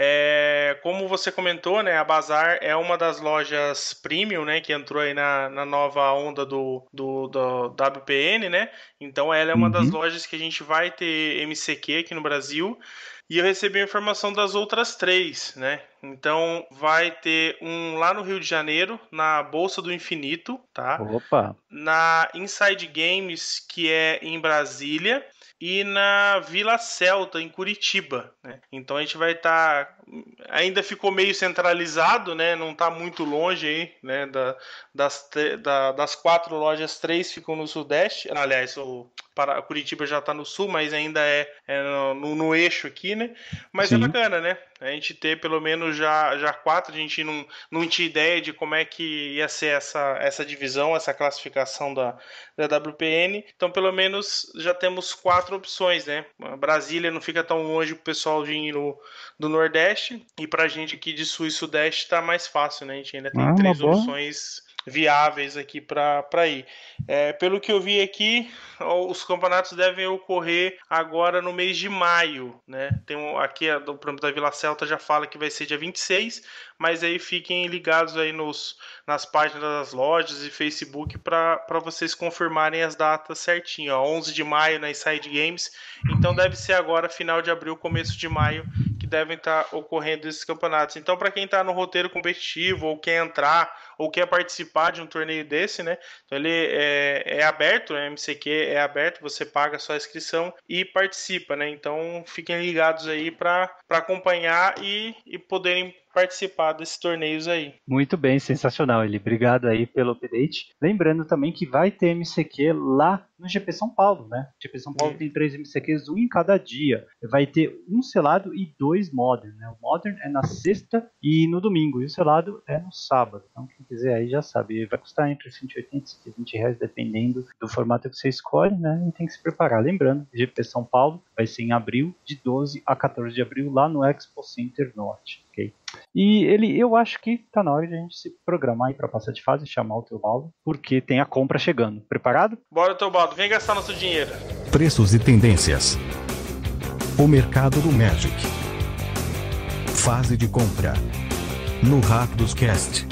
[SPEAKER 3] É, como você comentou, né, a Bazar é uma das lojas premium, né, que entrou aí na, na nova onda do, do, do W P N, né? Então ela é uma uhum. das lojas que a gente vai ter M C Q aqui no Brasil. E eu recebi a informação das outras três, né? Então vai ter um lá no Rio de Janeiro, na Bolsa do Infinito, tá?
[SPEAKER 2] Opa!
[SPEAKER 3] Na Inside Games, que é em Brasília, e na Vila Celta, em Curitiba, né? Então a gente vai estar... Tá... Ainda ficou meio centralizado, né? Não está muito longe aí, né? Da, das, da, das quatro lojas, três ficam no Sudeste. Aliás, o para Curitiba já está no Sul, mas ainda é, é no, no eixo aqui, né? Mas Sim. é bacana, né? A gente ter pelo menos já, já quatro, a gente não, não tinha ideia de como é que ia ser essa, essa divisão, essa classificação da, da W P N. Então, pelo menos, já temos quatro opções, né? Brasília não fica tão longe para o pessoal vir no, do Nordeste. Nordeste, e pra gente aqui de Sul e Sudeste tá mais fácil, né? A gente ainda tem
[SPEAKER 2] Ah,
[SPEAKER 3] três
[SPEAKER 2] boa.
[SPEAKER 3] opções viáveis aqui para ir. É, pelo que eu vi aqui, os campeonatos devem ocorrer agora no mês de maio, né? Tem um, aqui a do prêmio da Vila Celta já fala que vai ser dia vinte e seis, mas aí fiquem ligados aí nos, nas páginas das lojas e Facebook para vocês confirmarem as datas certinho. Ó, onze de maio na Inside Games, então deve ser agora final de abril, começo de maio, que devem estar ocorrendo esses campeonatos. Então, para quem está no roteiro competitivo ou quer entrar ou quer participar de um torneio desse, né? Então ele é, é aberto, o M C Q é aberto, você paga a sua inscrição e participa, né? Então fiquem ligados aí para acompanhar e, e poderem participar desses torneios aí.
[SPEAKER 2] Muito bem, sensacional, Eli. Obrigado aí pelo update. Lembrando também que vai ter M C Q lá no G P São Paulo, né? O G P São Paulo hum. tem três M C Qs, um em cada dia. Vai ter um selado e dois Modern, né? O Modern é na sexta e no domingo, e o selado é no sábado. Então quem quiser aí já sabe, vai custar entre cento e oitenta e cento e vinte reais, dependendo do formato que você escolhe, né? E tem que se preparar. Lembrando, G P São Paulo vai ser em abril, de doze a quatorze de abril, lá no Expo Center Norte, ok? E ele, eu acho que tá na hora de a gente se programar aí para passar de fase e chamar o Teobaldo, porque tem a compra chegando. Preparado?
[SPEAKER 3] Bora, Teobaldo, vem gastar nosso dinheiro.
[SPEAKER 1] Preços e tendências. O mercado do Magic. Fase de compra. No Rápidos Cast.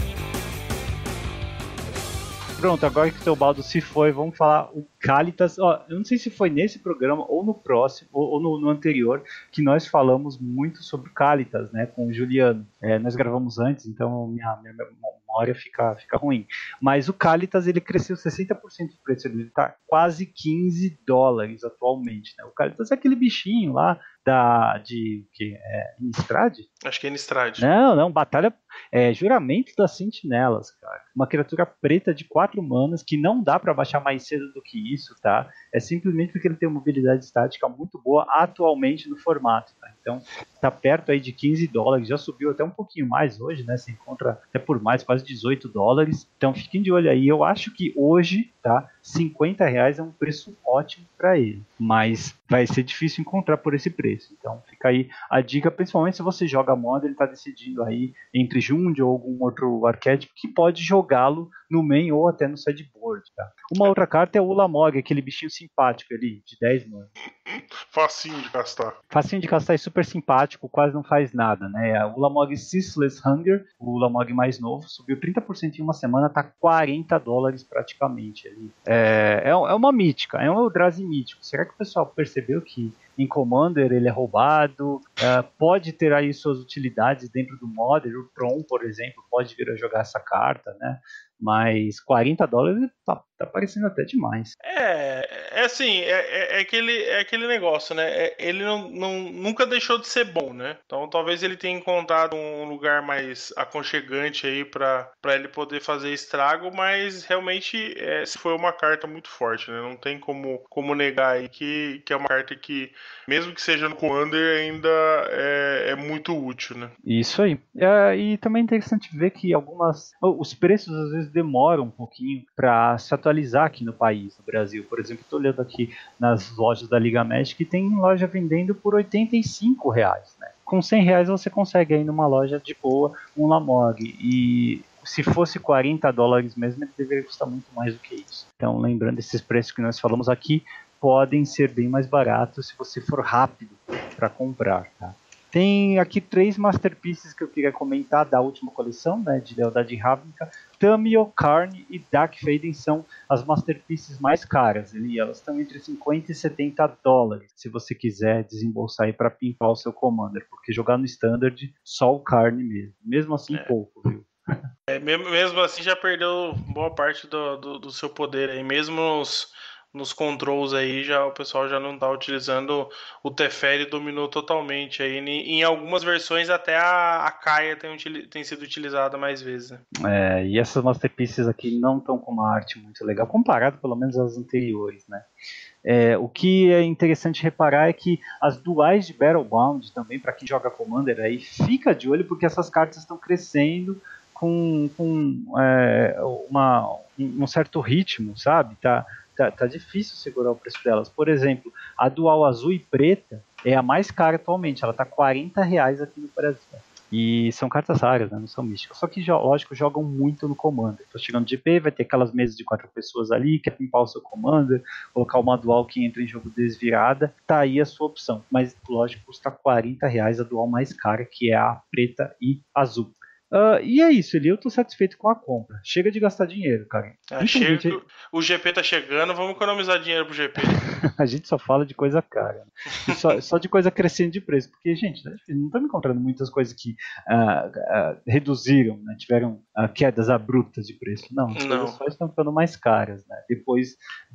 [SPEAKER 2] Pronto, agora que o Teobaldo se foi, vamos falar o Kalitas. Ó, eu não sei se foi nesse programa ou no próximo, ou, ou no, no anterior, que nós falamos muito sobre Kalitas, né, com o Juliano. É, nós gravamos antes, então minha, minha memória fica, fica ruim. Mas o Kalitas, ele cresceu sessenta por cento de preço, ele está quase quinze dólares atualmente. Né? O Kalitas é aquele bichinho lá da, de que é Innistrad?
[SPEAKER 3] Acho que é Innistrad.
[SPEAKER 2] Não, não, batalha, é, juramento das sentinelas, cara. Uma criatura preta de quatro manas que não dá para baixar mais cedo do que isso, tá? É simplesmente porque ele tem uma mobilidade estática muito boa atualmente no formato, tá? Então, tá perto aí de quinze dólares, já subiu até um pouquinho mais hoje, né? Se encontra até por mais, quase dezoito dólares. Então, fiquem de olho aí. Eu acho que hoje, tá? cinquenta reais é um preço ótimo para ele, mas vai ser difícil encontrar por esse preço. Então, fica aí a dica, principalmente se você joga moda, ele tá decidindo aí entre Jund ou algum outro arquétipo que pode jogá-lo no main ou até no sideboard, tá? Uma outra carta é o Ulamog, aquele bichinho simpático ali, de dez manas.
[SPEAKER 3] Facinho de castar.
[SPEAKER 2] Facinho de castar e super simpático, quase não faz nada, né? O Ulamog Ceaseless Hunger, o Ulamog mais novo, subiu trinta por cento em uma semana, tá quarenta dólares praticamente ali. É, é, é uma mítica, é um Eldrazi mítico. Será que o pessoal percebeu que em Commander ele é roubado? Uh, pode ter aí suas utilidades dentro do Modern. O Tron, por exemplo, pode vir a jogar essa carta, né? Mas quarenta dólares tá, tá parecendo até demais.
[SPEAKER 3] É, é assim, é, é, é, aquele, é aquele negócio, né? É, ele não, não, nunca deixou de ser bom, né? Então talvez ele tenha encontrado um lugar mais aconchegante aí pra, pra ele poder fazer estrago, mas realmente é, foi uma carta muito forte, né? Não tem como, como negar aí que, que é uma carta que, mesmo que seja no Commander, ainda é, é muito útil, né?
[SPEAKER 2] Isso aí. É, e também é interessante ver que algumas... Os preços às vezes demoram um pouquinho para se atualizar aqui no país, no Brasil. Por exemplo, estou olhando aqui nas lojas da Liga Magic, tem loja vendendo por oitenta e cinco reais, né? Com cem reais você consegue aí numa loja de boa um Ulamog. E se fosse quarenta dólares mesmo, ele deveria custar muito mais do que isso. Então, lembrando, esses preços que nós falamos aqui podem ser bem mais baratos se você for rápido para comprar, tá? Tem aqui três Masterpieces que eu queria comentar da última coleção, né, de Lealdade Ravnica. Tamio, Karn e Dark Faden são as Masterpieces mais caras. E elas estão entre cinquenta e setenta dólares, se você quiser desembolsar aí para pimpar o seu Commander. Porque jogar no Standard, só o Karn mesmo. Mesmo assim, é. pouco, viu?
[SPEAKER 3] É, mesmo assim, já perdeu boa parte do, do, do seu poder aí. Mesmo os... nos controls aí, já, o pessoal já não está utilizando. O Teferi dominou totalmente aí. Em algumas versões até a, a Kaya tem, tem sido utilizada mais vezes, né?
[SPEAKER 2] É, e essas Masterpieces aqui não estão com uma arte muito legal, comparado pelo menos às anteriores, né? É, o que é interessante reparar é que as duais de Battlebound também, para quem joga Commander aí, fica de olho porque essas cartas estão crescendo com, com é, uma, um certo ritmo, sabe? Tá Tá, tá difícil segurar o preço delas. Por exemplo, a dual azul e preta é a mais cara atualmente. Ela tá quarenta reais aqui no Brasil. E são cartas raras, né? Não são místicas. Só que, lógico, jogam muito no Commander. Tô chegando de G P, vai ter aquelas mesas de quatro pessoas ali, quer pimpar o seu Commander, colocar uma dual que entra em jogo desvirada, tá aí a sua opção. Mas, lógico, custa quarenta reais a dual mais cara, que é a preta e azul. Uh, e é isso, Eli, eu tô satisfeito com a compra. Chega de gastar dinheiro, cara.
[SPEAKER 3] É, chega que o G P tá chegando, vamos economizar dinheiro pro G P.
[SPEAKER 2] A gente só fala de coisa cara. E só, só de coisa crescendo de preço. Porque, gente, não estamos encontrando muitas coisas que uh, uh, reduziram, né? Tiveram uh, quedas abruptas de preço. Não, as
[SPEAKER 3] não.
[SPEAKER 2] coisas só estão ficando mais caras, né? Depois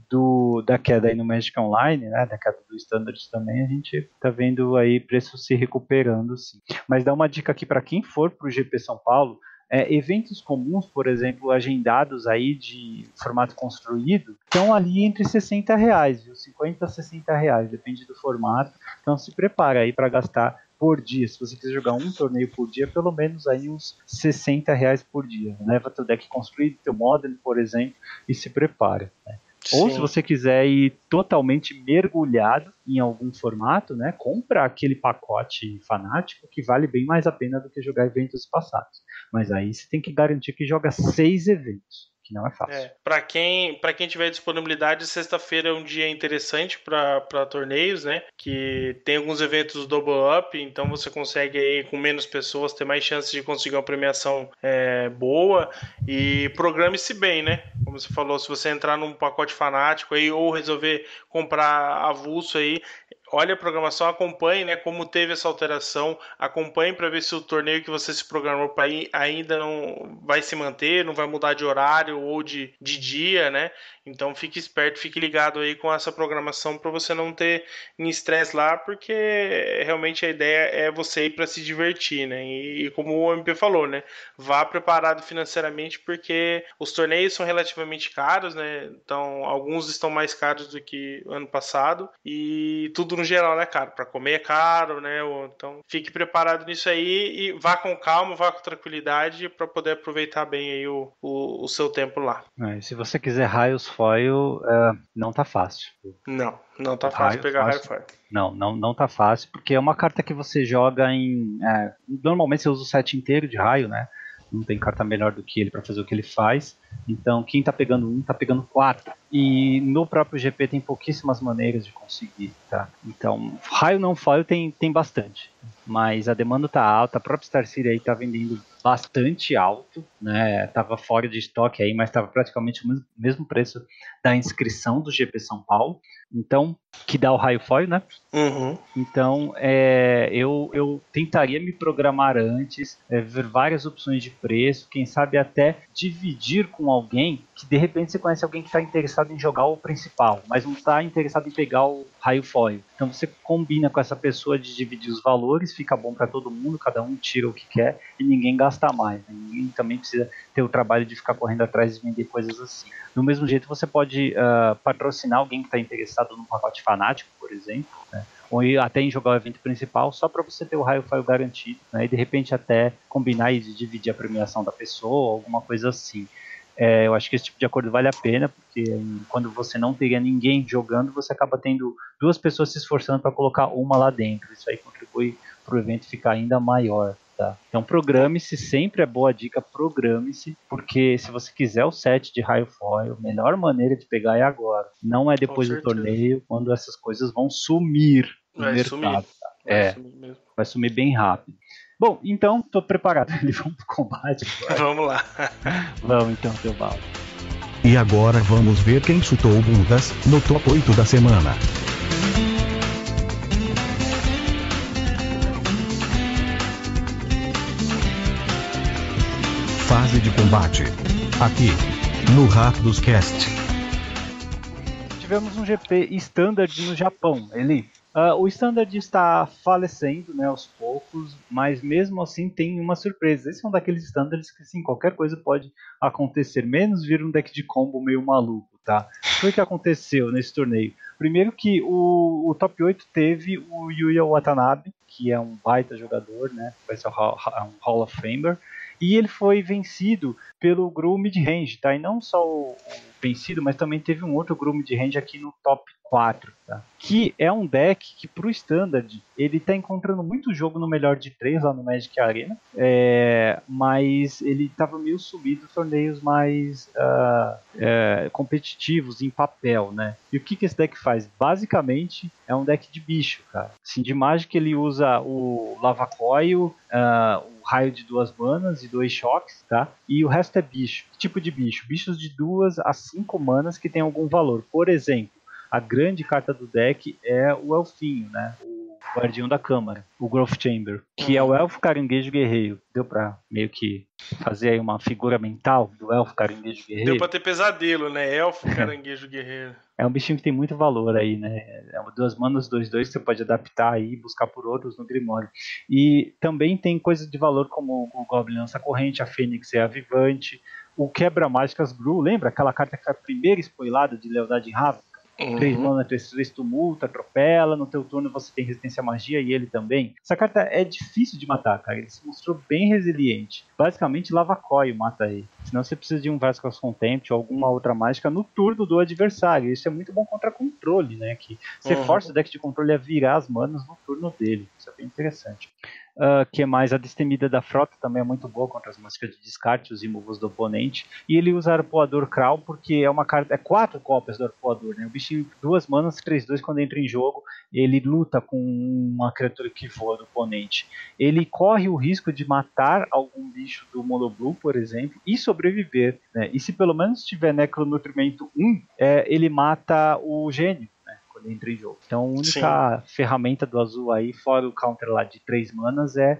[SPEAKER 2] do, da queda aí no Magic Online, né? Da queda do Standard também, a gente tá vendo aí preços se recuperando, sim. Mas dá uma dica aqui para quem for pro G P São Paulo. É, eventos comuns, por exemplo, agendados aí de formato construído, estão ali entre sessenta reais, viu? cinquenta a sessenta reais, depende do formato. Então se prepara aí para gastar por dia. Se você quiser jogar um torneio por dia, pelo menos aí uns sessenta reais por dia. Leva teu deck construído, teu Modern, por exemplo, e se prepara, né? Ou se você quiser ir totalmente mergulhado em algum formato, né, compra aquele pacote fanático que vale bem mais a pena do que jogar eventos passados. Mas aí você tem que garantir que joga seis eventos, que não é fácil.
[SPEAKER 3] É, para quem, para quem tiver disponibilidade, sexta-feira é um dia interessante para torneios, né? Que tem alguns eventos double up, então você consegue aí com menos pessoas ter mais chances de conseguir uma premiação é, boa e programe-se bem, né? Como você falou, se você entrar num pacote fanático aí ou resolver comprar avulso aí, olha a programação, acompanhe, né, como teve essa alteração, acompanhe para ver se o torneio que você se programou para ir ainda não vai se manter, não vai mudar de horário ou de, de dia, né? Então fique esperto, fique ligado aí com essa programação para você não ter estresse lá, porque realmente a ideia é você ir para se divertir, né? E, e como o M P falou, né, vá preparado financeiramente, porque os torneios são relativamente caros, né? Então alguns estão mais caros do que o ano passado e tudo no geral, né, cara? Para comer é caro, né? Então fique preparado nisso aí e vá com calma, vá com tranquilidade para poder aproveitar bem aí o, o, o seu tempo lá.
[SPEAKER 2] É, se você quiser raios foil, uh, não tá fácil.
[SPEAKER 3] Não, não tá
[SPEAKER 2] O
[SPEAKER 3] fácil
[SPEAKER 2] raio
[SPEAKER 3] pegar
[SPEAKER 2] fácil.
[SPEAKER 3] raio foil.
[SPEAKER 2] Não, não, não tá fácil, porque é uma carta que você joga em... É, normalmente você usa o set inteiro de raio, né? Não tem carta melhor do que ele para fazer o que ele faz. Então quem tá pegando um, tá pegando quatro. E no próprio G P tem pouquíssimas maneiras de conseguir, tá? Então, raio não foil tem, tem bastante. Mas a demanda tá alta, a própria Star City aí tá vendendo bastante alto, né? Tava fora de estoque aí, mas tava praticamente o mesmo, mesmo preço da inscrição do G P São Paulo. Então, que dá o raio foil, né?
[SPEAKER 3] Uhum.
[SPEAKER 2] Então, é, eu, eu tentaria me programar antes, é, ver várias opções de preço, quem sabe até dividir com alguém, que de repente você conhece alguém que está interessado em jogar o principal, mas não está interessado em pegar o raio foil. Então você combina com essa pessoa de dividir os valores, fica bom para todo mundo, cada um tira o que quer e ninguém gasta mais, né? Ninguém também precisa ter o trabalho de ficar correndo atrás e vender coisas assim. Do mesmo jeito, você pode uh, patrocinar alguém que está interessado num pacote fanático, por exemplo, né? Ou até em jogar o evento principal, só para você ter o raio foil garantido, né? E de repente até combinar e dividir a premiação da pessoa, alguma coisa assim. É, eu acho que esse tipo de acordo vale a pena, porque quando você não teria ninguém jogando, você acaba tendo duas pessoas se esforçando para colocar uma lá dentro. Isso aí contribui para o evento ficar ainda maior. Tá? Então programe-se, sempre é boa dica, programe-se, porque se você quiser o set de raio foil, a melhor maneira de pegar é agora. Não é depois do torneio, quando essas coisas vão sumir no
[SPEAKER 3] vai
[SPEAKER 2] mercado.
[SPEAKER 3] Sumir.
[SPEAKER 2] Tá?
[SPEAKER 3] Vai
[SPEAKER 2] é,
[SPEAKER 3] sumir mesmo.
[SPEAKER 2] Vai sumir bem rápido. Bom, então tô preparado. Vamos pro combate agora.
[SPEAKER 3] Vamos lá.
[SPEAKER 2] Vamos então, Teobaldo.
[SPEAKER 1] E agora vamos ver quem chutou bundas no top oito da semana. Fase de combate. Aqui, no Rápidos Cast.
[SPEAKER 2] Tivemos um G P Standard no Japão, Eli. Uh, o Standard está falecendo, né, aos poucos, mas mesmo assim tem uma surpresa. Esse é um daqueles Standards que sim, qualquer coisa pode acontecer, menos vir um deck de combo meio maluco, tá? O que foi que aconteceu nesse torneio? Primeiro que o, o top oito teve o Yuya Watanabe, que é um baita jogador, né, vai ser um Hall of Famer, E ele foi vencido pelo Gru mid-range, tá? E não só o vencido, mas também teve um outro Gru mid-range aqui no top quatro, tá? Que é um deck que pro Standard ele tá encontrando muito jogo no melhor de três lá no Magic Arena, é, mas ele tava meio subido em torneios mais uh, é, competitivos em papel, né? E o que, que esse deck faz? Basicamente é um deck de bicho, cara. Assim, de Magic ele usa o Lava Coil, uh, o raio de duas manas e dois choques, tá? E o resto é bicho. Que tipo de bicho? Bichos de duas a cinco manas que tem algum valor. Por exemplo, a grande carta do deck é o Elfinho, né? O Guardião da Câmara, o Growth Chamber, que é o Elfo Caranguejo Guerreiro. Deu pra meio que fazer aí uma figura mental do Elfo Caranguejo Guerreiro?
[SPEAKER 3] Deu pra ter pesadelo, né? Elfo Caranguejo Guerreiro.
[SPEAKER 2] É um bichinho que tem muito valor aí, né? É duas manas, dois, dois, você pode adaptar aí e buscar por outros no Grimório. E também tem coisas de valor como o Goblin Lança Corrente, a Fênix é a Vivante, o Quebra Mágicas Gru, lembra aquela carta que foi a primeira spoilada de Lealdade Rápida? Uhum. três mana, três três tumulta, atropela, no teu turno você tem resistência à magia e ele também. Essa carta é difícil de matar, cara, ele se mostrou bem resiliente. Basicamente Lava Coil mata ele, senão você precisa de um Vescal's Contempt ou alguma outra mágica no turno do adversário. Isso é muito bom contra controle, né, que você uhum. força o deck de controle a virar as manas no turno dele. Isso é bem interessante. Uh, que mais? A Destemida da Frota também é muito boa contra as mágicas de descarte, os removals do oponente. E ele usa Arpoador Kraul porque é uma carta, é quatro cópias do Arpoador, né? O bichinho, duas manas, três dois, quando entra em jogo, ele luta com uma criatura que voa do oponente. Ele corre o risco de matar algum bicho do Mono Blue, por exemplo, e sobreviver, né? E se pelo menos tiver Necronutrimento um, é, ele mata o gênio entra em jogo. Então a única Sim. ferramenta do azul aí, fora o counter lá de três manas, é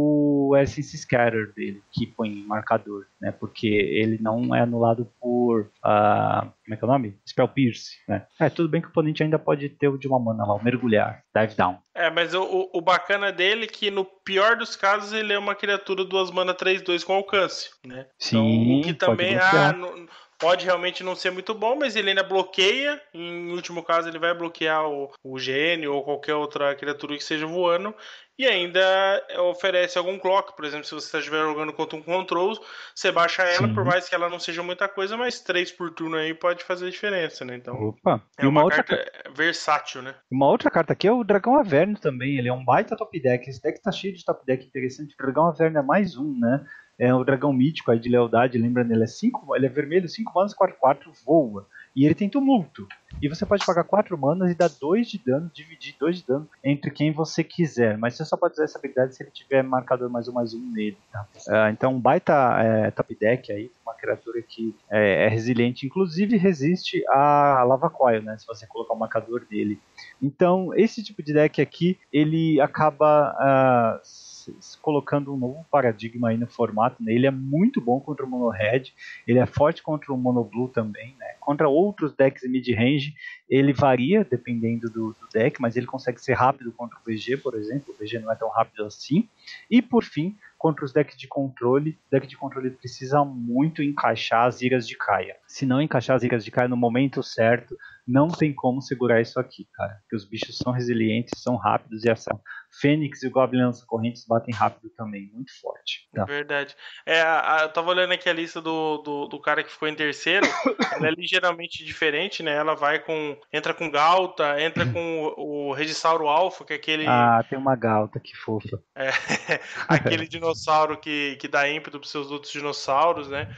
[SPEAKER 2] o Essence Scatter dele, que põe marcador, né? Porque ele não é anulado por uh, como é que é o nome? Spell Pierce, né? É, tudo bem que o oponente ainda pode ter o de uma mana lá, o mergulhar, dive down.
[SPEAKER 3] É, mas o, o bacana dele é que no pior dos casos ele é uma criatura duas mana três dois com alcance, né?
[SPEAKER 2] Sim,
[SPEAKER 3] então, o que também ah, no, pode realmente não ser muito bom, mas ele ainda bloqueia. Em último caso, ele vai bloquear o, o gênio ou qualquer outra criatura que esteja voando. E ainda oferece algum clock. Por exemplo, se você estiver jogando contra um control, você baixa ela, Sim. por mais que ela não seja muita coisa, mas três por turno aí pode fazer diferença, né? Então,
[SPEAKER 2] Opa.
[SPEAKER 3] é
[SPEAKER 2] e
[SPEAKER 3] uma,
[SPEAKER 2] uma
[SPEAKER 3] carta
[SPEAKER 2] outra...
[SPEAKER 3] versátil, né?
[SPEAKER 2] Uma outra carta aqui é o Dragão Averno também. Ele é um baita top deck. Esse deck tá cheio de top deck interessante. O Dragão Averno é mais um, né? É o dragão mítico aí de lealdade, lembrando, ele é cinco, ele é vermelho, cinco manas, quatro quatro, voa. E ele tem tumulto. E você pode pagar quatro manas e dar dois de dano, dividir dois de dano entre quem você quiser. Mas você só pode usar essa habilidade se ele tiver marcador mais um mais um nele. Tá? Uh, então um baita é, top deck aí, uma criatura que é, é resiliente, inclusive resiste a Lava Coil, né? Se você colocar o marcador dele. Então esse tipo de deck aqui, ele acaba... Uh, colocando um novo paradigma aí no formato, né? Ele é muito bom contra o Mono Red, ele é forte contra o Mono Blue também, né? Contra outros decks mid-range, ele varia dependendo do, do deck, mas ele consegue ser rápido contra o V G, por exemplo, o V G não é tão rápido assim. E por fim, contra os decks de controle, o deck de controle precisa muito encaixar as Iras de Kaya. Se não encaixar as Iras de Kaya no momento certo, não tem como segurar isso aqui, cara. Porque os bichos são resilientes, são rápidos e essa Fênix e o Goblin Lança Correntes batem rápido também, muito forte. Tá?
[SPEAKER 3] Verdade. É, a, a, eu tava olhando aqui a lista do, do, do cara que ficou em terceiro, ela é ligeiramente diferente, né? Ela vai com, entra com Gauta, entra com o, o Regisauro Alpha, que é aquele...
[SPEAKER 2] Ah, tem uma Gauta, que fofa.
[SPEAKER 3] É, aquele dinossauro que, que dá ímpeto pros seus outros dinossauros, né?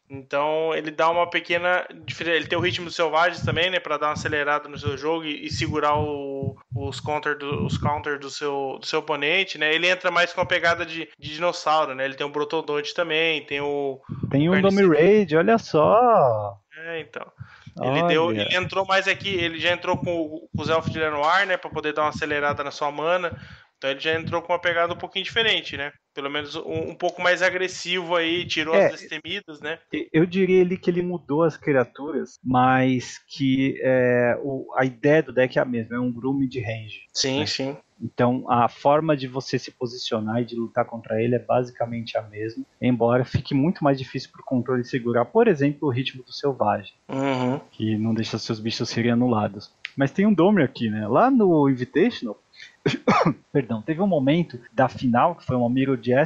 [SPEAKER 3] Então ele dá uma pequena diferença. Ele tem o ritmo selvagem também, né? Pra dar uma acelerada no seu jogo e, e segurar o, os counters do, os counter do, seu, do seu oponente, né? Ele entra mais com a pegada de, de dinossauro, né? Ele tem o Brotodonte também, tem o.
[SPEAKER 2] Tem o Domi Raid, olha só!
[SPEAKER 3] É, então. Ele, deu, ele entrou mais aqui, ele já entrou com, com os Elfos de Lenoir, né? Pra poder dar uma acelerada na sua mana. Então ele já entrou com uma pegada um pouquinho diferente, né? Pelo menos um, um pouco mais agressivo aí, tirou é, as destemidas, né?
[SPEAKER 2] Eu diria ele que ele mudou as criaturas, mas que é, o, a ideia do deck é a mesma, é um Groom de range.
[SPEAKER 3] Sim,
[SPEAKER 2] né?
[SPEAKER 3] sim.
[SPEAKER 2] Então a forma de você se posicionar e de lutar contra ele é basicamente a mesma, embora fique muito mais difícil para o controle segurar, por exemplo, o ritmo do selvagem,
[SPEAKER 3] uhum.
[SPEAKER 2] que não deixa seus bichos serem anulados. Mas tem um Domer aqui, né? Lá no Invitational, perdão, teve um momento da final, que foi uma Mirror de Esper,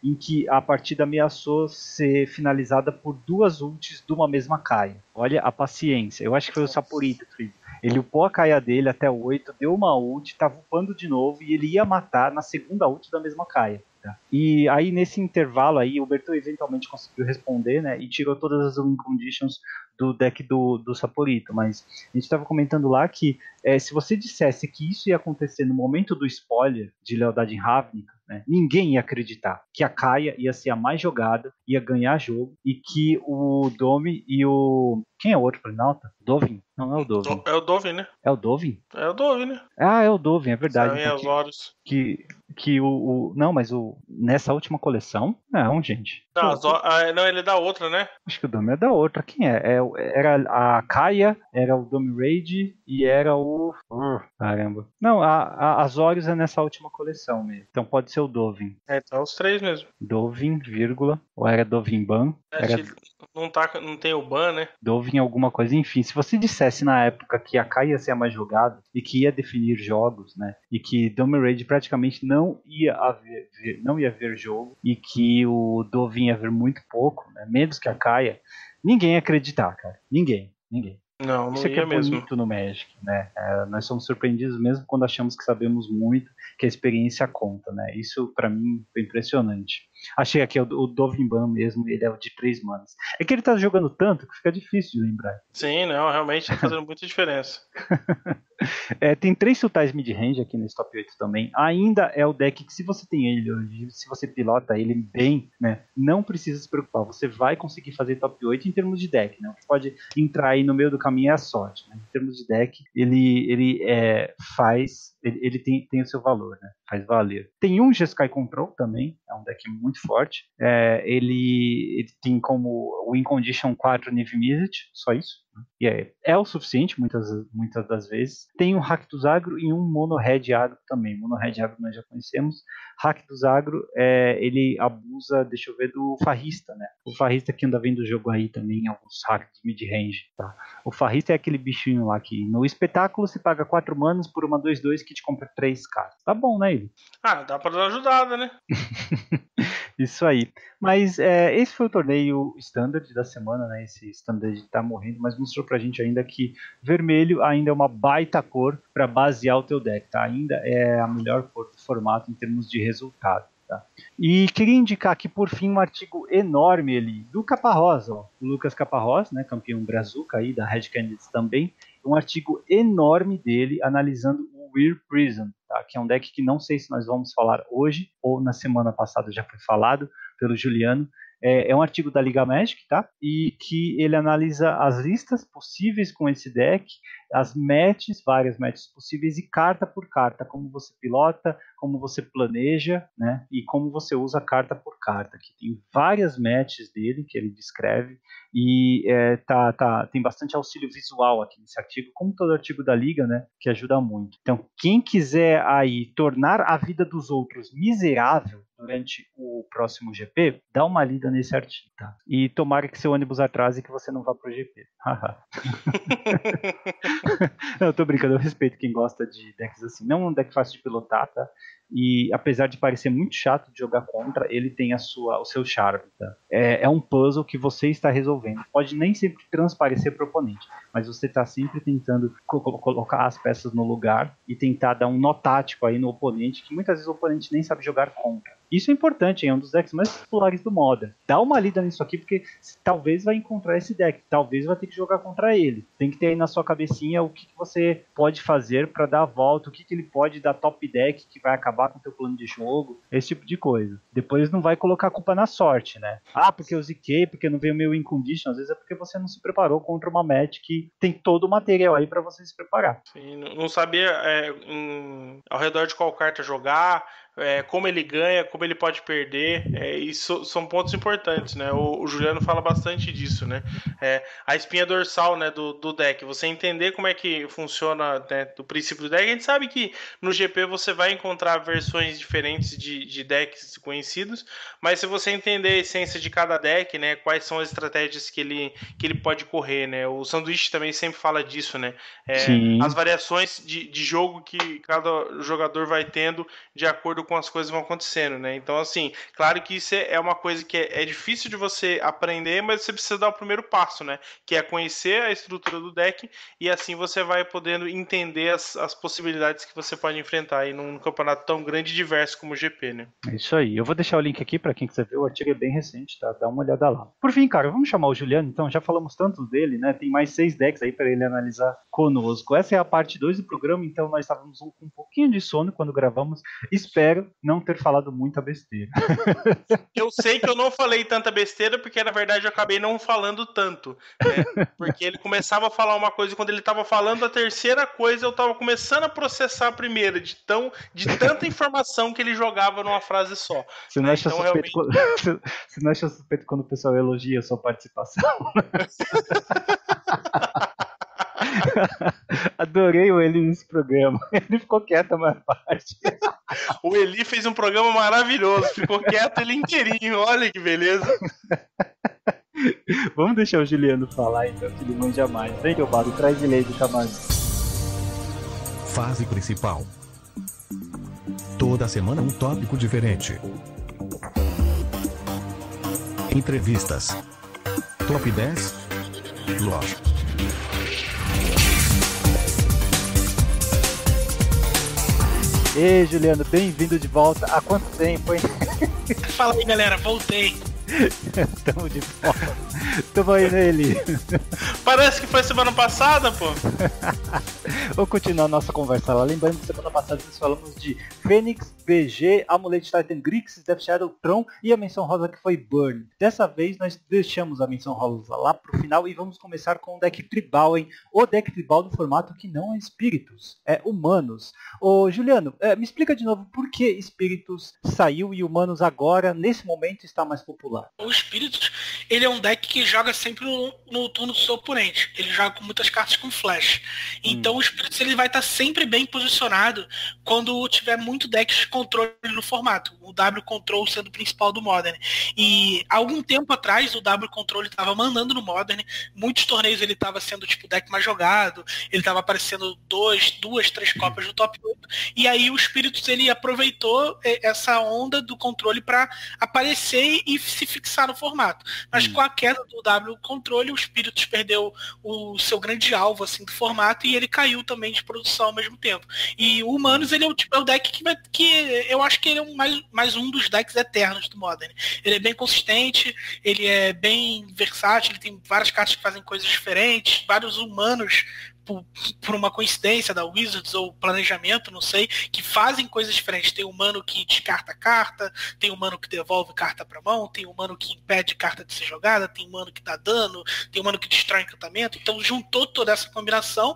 [SPEAKER 2] em que a partida ameaçou ser finalizada por duas ultis de uma mesma Kaia. Olha a paciência. Eu acho que foi o Saporito, filho. Ele upou a Kaia dele até o oito, deu uma ult, tava upando de novo e ele ia matar na segunda ult da mesma Kaia. Tá? E aí nesse intervalo aí o Bertô eventualmente conseguiu responder, né, e tirou todas as win conditions do deck do, do Saporito, mas a gente estava comentando lá que é, se você dissesse que isso ia acontecer no momento do spoiler de Lealdade em Ravnica, né, ninguém ia acreditar que a Kaia ia ser a mais jogada, ia ganhar jogo, e que o Domi e o... Quem é o outro Planalta? Dovin? Não, não é o Dovin.
[SPEAKER 3] É o Dovin, né?
[SPEAKER 2] É o Dovin?
[SPEAKER 3] É o Dovin, né?
[SPEAKER 2] Ah, é o Dovin, é verdade.
[SPEAKER 3] Então, os olhos.
[SPEAKER 2] Que, que o, o... Não, mas o nessa última coleção? Não, gente.
[SPEAKER 3] Não, as, ah, não, ele é da outra, né?
[SPEAKER 2] Acho que o Domi é da outra. Quem é? é era a Kaia, era o Domi Raid e era o... Uh, caramba. Não, a, a Azorius é nessa última coleção mesmo. Então pode ser o Dovin.
[SPEAKER 3] É, então os três mesmo.
[SPEAKER 2] Dovin, vírgula. Ou era Dovin Ban?
[SPEAKER 3] É,
[SPEAKER 2] era...
[SPEAKER 3] não, tá, não tem o ban, né?
[SPEAKER 2] Dovin alguma coisa. Enfim, se você dissesse na época que a Kaia ia ser a mais jogada e que ia definir jogos, né? E que Domi Raid praticamente não ia haver, não ia haver jogo e que o Dovin ia ver muito pouco, né? Menos que a Kaia, ninguém ia acreditar, cara. Ninguém, ninguém.
[SPEAKER 3] Não, não
[SPEAKER 2] Isso aqui é
[SPEAKER 3] mesmo.
[SPEAKER 2] bonito no Magic, né? É, nós somos surpreendidos mesmo quando achamos que sabemos muito, que a experiência conta, né? Isso pra mim foi impressionante. Achei aqui o, o Dovin Ban mesmo, ele é o de três manas. É que ele tá jogando tanto que fica difícil de lembrar.
[SPEAKER 3] Sim, não, realmente tá fazendo muita diferença.
[SPEAKER 2] É, tem três sultais mid-range aqui nesse top oito também. Ainda é o deck que, se você tem ele hoje, se você pilota ele bem, né, não precisa se preocupar. Você vai conseguir fazer top oito em termos de deck, né? O que pode entrar aí no meio do caminho é a sorte, né? Em termos de deck, ele, ele é, faz... Ele, ele tem, tem o seu valor, né? Faz valer. Tem um Jeskai Control também, é um deck muito forte. É, ele, ele tem como Win Condition quatro Niv Mizzet, só isso. E é, é o suficiente muitas, muitas das vezes. Tem um Rakdos Agro e um Mono Red Agro também. Mono Red Agro nós já conhecemos. Rakdos Agro, é, ele abusa, deixa eu ver, do Farrista, né? O Farrista que anda vendo o jogo aí também, alguns Rakdos mid-range, tá? O Farrista é aquele bichinho lá que no espetáculo você paga quatro manas por uma dois dois que te compra três cartas. Tá bom, né, ele?
[SPEAKER 3] Ah, dá pra dar uma ajudada, né?
[SPEAKER 2] Isso aí. Mas é, esse foi o torneio standard da semana, né? Esse standard tá morrendo, mas mostrou pra gente ainda que vermelho ainda é uma baita cor para basear o teu deck, tá? Ainda é a melhor cor do formato em termos de resultado. Tá? E queria indicar aqui, por fim, um artigo enorme ali do Caparrosa, ó, o Lucas Caparrosa, né, campeão brazuca aí da Red Canids também, um artigo enorme dele analisando o Weird Prison, tá? Que é um deck que não sei se nós vamos falar hoje ou na semana passada já foi falado pelo Juliano. É, é um artigo da Liga Magic, tá? E que ele analisa as listas possíveis com esse deck, as matches, várias matches possíveis e carta por carta, como você pilota, como você planeja, né? E como você usa carta por carta. Aqui tem várias matches dele que ele descreve e é, tá, tá, tem bastante auxílio visual aqui nesse artigo, como todo artigo da Liga, né? Que ajuda muito. Então, quem quiser aí tornar a vida dos outros miserável durante o próximo G P, dá uma lida nesse artigo, tá? E tomara que seu ônibus atrase e que você não vá pro G P. Não, eu tô brincando, eu respeito quem gosta de decks assim. Não é um deck fácil de pilotar, tá? E apesar de parecer muito chato de jogar contra, ele tem a sua, o seu charme, tá? É, é um puzzle que você está resolvendo. Pode nem sempre transparecer pro oponente, mas você está sempre tentando co- colocar as peças no lugar e tentar dar um nó tático aí no oponente, que muitas vezes o oponente nem sabe jogar contra. Isso é importante, é um dos decks mais populares do Modern. Dá uma lida nisso aqui, porque talvez vai encontrar esse deck, talvez vai ter que jogar contra ele. Tem que ter aí na sua cabecinha o que, que você pode fazer para dar a volta, o que, que ele pode dar top deck que vai acabar com o teu plano de jogo, esse tipo de coisa. Depois não vai colocar a culpa na sorte, né? Ah, porque eu ziquei, porque não veio meu win condition, às vezes é porque você não se preparou contra uma match que tem todo o material aí para você se preparar.
[SPEAKER 3] Sim, não sabia é, em, ao redor de qual carta jogar, é, como ele ganha, como ele pode perder, é, isso são pontos importantes, né? O, o Juliano fala bastante disso, né? É, a espinha dorsal, né, do, do deck, você entender como é que funciona, né, do princípio do deck. A gente sabe que no G P você vai encontrar versões diferentes de, de decks conhecidos, mas se você entender a essência de cada deck, né, quais são as estratégias que ele, que ele pode correr, né? O Sanduíche também sempre fala disso, né? É, as variações de, de jogo que cada jogador vai tendo de acordo acordo com as coisas que vão acontecendo, né? Então, assim, claro que isso é uma coisa que é, é difícil de você aprender, mas você precisa dar o primeiro passo, né? Que é conhecer a estrutura do deck e assim você vai podendo entender as, as possibilidades que você pode enfrentar aí num campeonato tão grande e diverso como o G P, né?
[SPEAKER 2] É isso aí. Eu vou deixar o link aqui para quem quiser ver. O artigo é bem recente, tá? Dá uma olhada lá. Por fim, cara, vamos chamar o Juliano, então. Já falamos tanto dele, né? Tem mais seis decks aí para ele analisar conosco. Essa é a parte dois do programa, então nós estávamos com um pouquinho de sono quando gravamos. Espero não ter falado muita besteira.
[SPEAKER 3] Eu sei que eu não falei tanta besteira porque, na verdade, eu acabei não falando tanto, né? Porque ele começava a falar uma coisa e quando ele estava falando a terceira coisa, eu estava começando a processar a primeira, de, tão, de tanta informação que ele jogava numa frase só.
[SPEAKER 2] Você não, né? acha, então, suspeito realmente... quando... Você não acha suspeito quando o pessoal elogia a sua participação? Adorei o Eli nesse programa. Ele ficou quieto a maior parte.
[SPEAKER 3] O Eli fez um programa maravilhoso. Ficou quieto ele inteirinho. Olha que beleza.
[SPEAKER 2] Vamos deixar o Juliano falar então, que ele manja mais. Vem, Teobaldo, traz ele aí do Camargo.
[SPEAKER 1] Fase principal. Toda semana um tópico diferente. Entrevistas. Top dez. Lógico.
[SPEAKER 2] Ei, Juliano, bem-vindo de volta. Há quanto tempo, hein?
[SPEAKER 5] Fala aí, galera, voltei.
[SPEAKER 2] Tamo de volta. Tamo aí nele.
[SPEAKER 3] Parece que foi semana passada, pô.
[SPEAKER 2] Vamos continuar a nossa conversa lá. Lembrando que semana passada nós falamos de Fênix, B G, Amulet Titan, Grixis, Death Shadow, Tron e a menção rosa que foi Burn. Dessa vez nós deixamos a menção rosa lá pro final e vamos começar com o deck tribal, hein? O deck tribal do formato que não é espíritos, é humanos. Ô Juliano, é, me explica de novo por que espíritos saiu e humanos agora, nesse momento, está mais popular.
[SPEAKER 5] O espíritos, ele é um deck que joga sempre no, no turno do seu oponente. Ele joga com muitas cartas com flash. Então hum. o espíritos ele vai estar sempre bem posicionado quando tiver muito deck de controle no formato. O W Control sendo o principal do Modern. E há algum tempo atrás o W Control estava mandando no Modern. Muitos torneios ele estava sendo tipo deck mais jogado. Ele estava aparecendo dois, duas, três cópias do top oito. E aí o espíritos ele aproveitou essa onda do controle para aparecer e se fixar no formato. Mas hum. com a queda do W Controle, o Spiritus perdeu o seu grande alvo assim, do formato e ele caiu também de produção ao mesmo tempo. E o Humanos, ele é o, tipo, é o deck que, vai, que eu acho que ele é um, mais, mais um dos decks eternos do Modern. Ele é bem consistente, ele é bem versátil, ele tem várias cartas que fazem coisas diferentes, vários humanos Por, por uma coincidência da Wizards ou planejamento, não sei, que fazem coisas diferentes. Tem humano que descarta carta, tem humano que devolve carta pra mão, tem humano que impede carta de ser jogada, tem humano que dá dano, tem humano que destrói encantamento. Então juntou toda essa combinação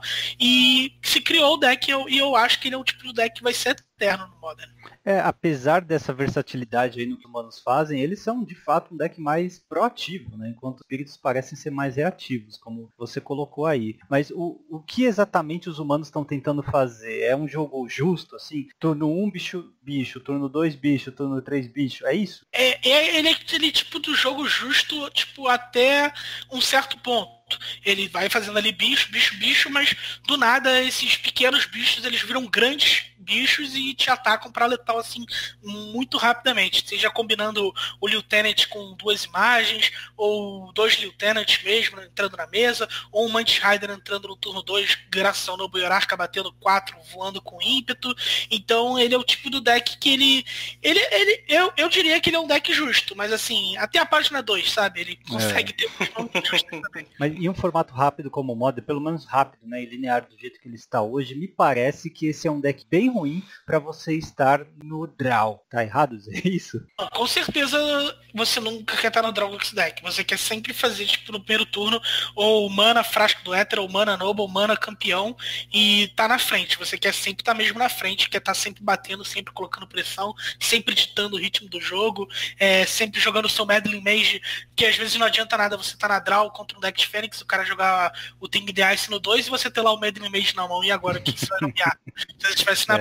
[SPEAKER 5] e se criou o deck, e eu, e eu acho que ele é um tipo de deck que vai ser eterno no Modern.
[SPEAKER 2] É, apesar dessa versatilidade aí no que os humanos fazem, eles são de fato um deck mais proativo, né? Enquanto os espíritos parecem ser mais reativos, como você colocou aí. Mas o, o que exatamente os humanos estão tentando fazer? É um jogo justo, assim? Turno um, bicho, bicho. Turno dois, bicho. Turno três, bicho. É isso?
[SPEAKER 5] É, é ele é aquele tipo do jogo justo, tipo, até um certo ponto. Ele vai fazendo ali bicho, bicho, bicho, mas do nada esses pequenos bichos eles viram grandes bichos e te atacam para letal assim muito rapidamente, seja combinando o Lieutenant com duas imagens ou dois Lieutenants mesmo entrando na mesa, ou um Mantis Rider entrando no turno dois, graças ao Noble Hierarca batendo quatro, voando com ímpeto. Então ele é o tipo do deck que ele, ele, ele eu, eu diria que ele é um deck justo, mas assim, até a página dois, sabe? Ele consegue é. ter um justo também.
[SPEAKER 2] Mas em um formato rápido como o Modern, pelo menos rápido, né, e linear do jeito que ele está hoje, me parece que esse é um deck bem ruim para você estar no draw. Tá errado dizer isso?
[SPEAKER 5] Com certeza você nunca quer estar no draw com esse deck. Você quer sempre fazer, tipo, no primeiro turno, ou mana frasco do éter, ou mana noble, ou mana campeão, e tá na frente. Você quer sempre estar mesmo na frente, quer estar sempre batendo, sempre colocando pressão, sempre ditando o ritmo do jogo, é, sempre jogando o seu Meddling Mage, que às vezes não adianta nada você tá na draw contra um deck de Fênix, o cara jogar o Thing the Ice no dois e você ter lá o Meddling Mage na mão, e agora o que você vai nomear? Se você estivesse na
[SPEAKER 2] é.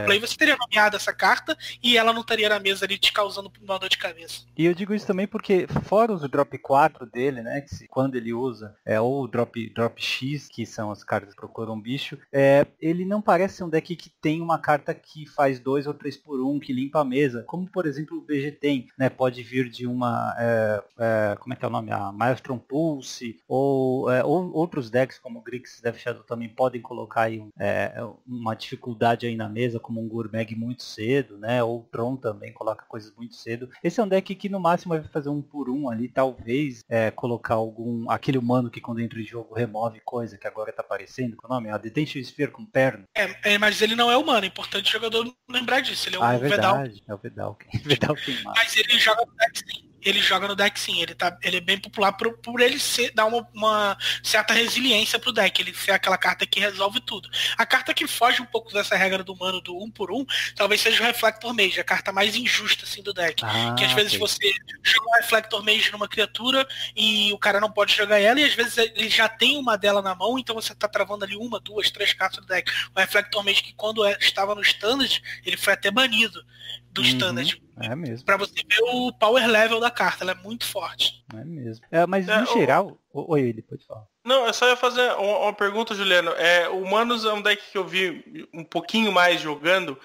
[SPEAKER 5] play, você teria nomeado essa carta e ela não estaria na mesa ali te causando uma dor de cabeça.
[SPEAKER 2] E eu digo isso também porque, fora os drop quatro dele, né, que se, quando ele usa, é, ou o drop, drop X, que são as cartas que procuram um bicho, é, ele não parece ser um deck que tem uma carta que faz dois ou três por um, que limpa a mesa, como por exemplo o B G tem, né, pode vir de uma, é, é, como é que é o nome, a Maelstrom Pulse, ou, é, ou outros decks como o Grixis Death Shadow também podem colocar aí um, é, uma dificuldade aí na mesa, como um Gurmag muito cedo, né, ou o Tron também coloca coisas muito cedo. Esse é um deck que no máximo vai fazer um por um ali, talvez é, colocar algum, aquele humano que quando entra em jogo remove coisa, que agora tá aparecendo, com o nome, a Detention Sphere com perna.
[SPEAKER 5] É, é, mas ele não é humano, é importante o jogador lembrar disso, ele é um
[SPEAKER 2] ah, é
[SPEAKER 5] Vedal.
[SPEAKER 2] verdade, é o Vedal, Vedal queimado.
[SPEAKER 5] Mas ele joga no deck sim. Ele joga no deck sim, ele, tá, ele é bem popular por, por ele ser, dar uma, uma certa resiliência pro deck, ele ser aquela carta que resolve tudo. A carta que foge um pouco dessa regra do humano do um por um, talvez seja o Reflector Mage, a carta mais injusta assim do deck. Ah, que às vezes okay. você joga um Reflector Mage numa criatura e o cara não pode jogar ela, e às vezes ele já tem uma dela na mão, então você tá travando ali uma, duas, três cartas do deck. O Reflector Mage que quando é, estava no Standard, ele foi até banido do uhum, Standard.
[SPEAKER 2] É mesmo.
[SPEAKER 5] Pra você ver o power level da carta, ela é muito forte.
[SPEAKER 2] É mesmo. É, mas é, no geral... O... Oi, depois fala.
[SPEAKER 3] Não, eu só ia fazer uma, uma pergunta, Juliano. É, o Humanos é um deck que eu vi um pouquinho mais jogando.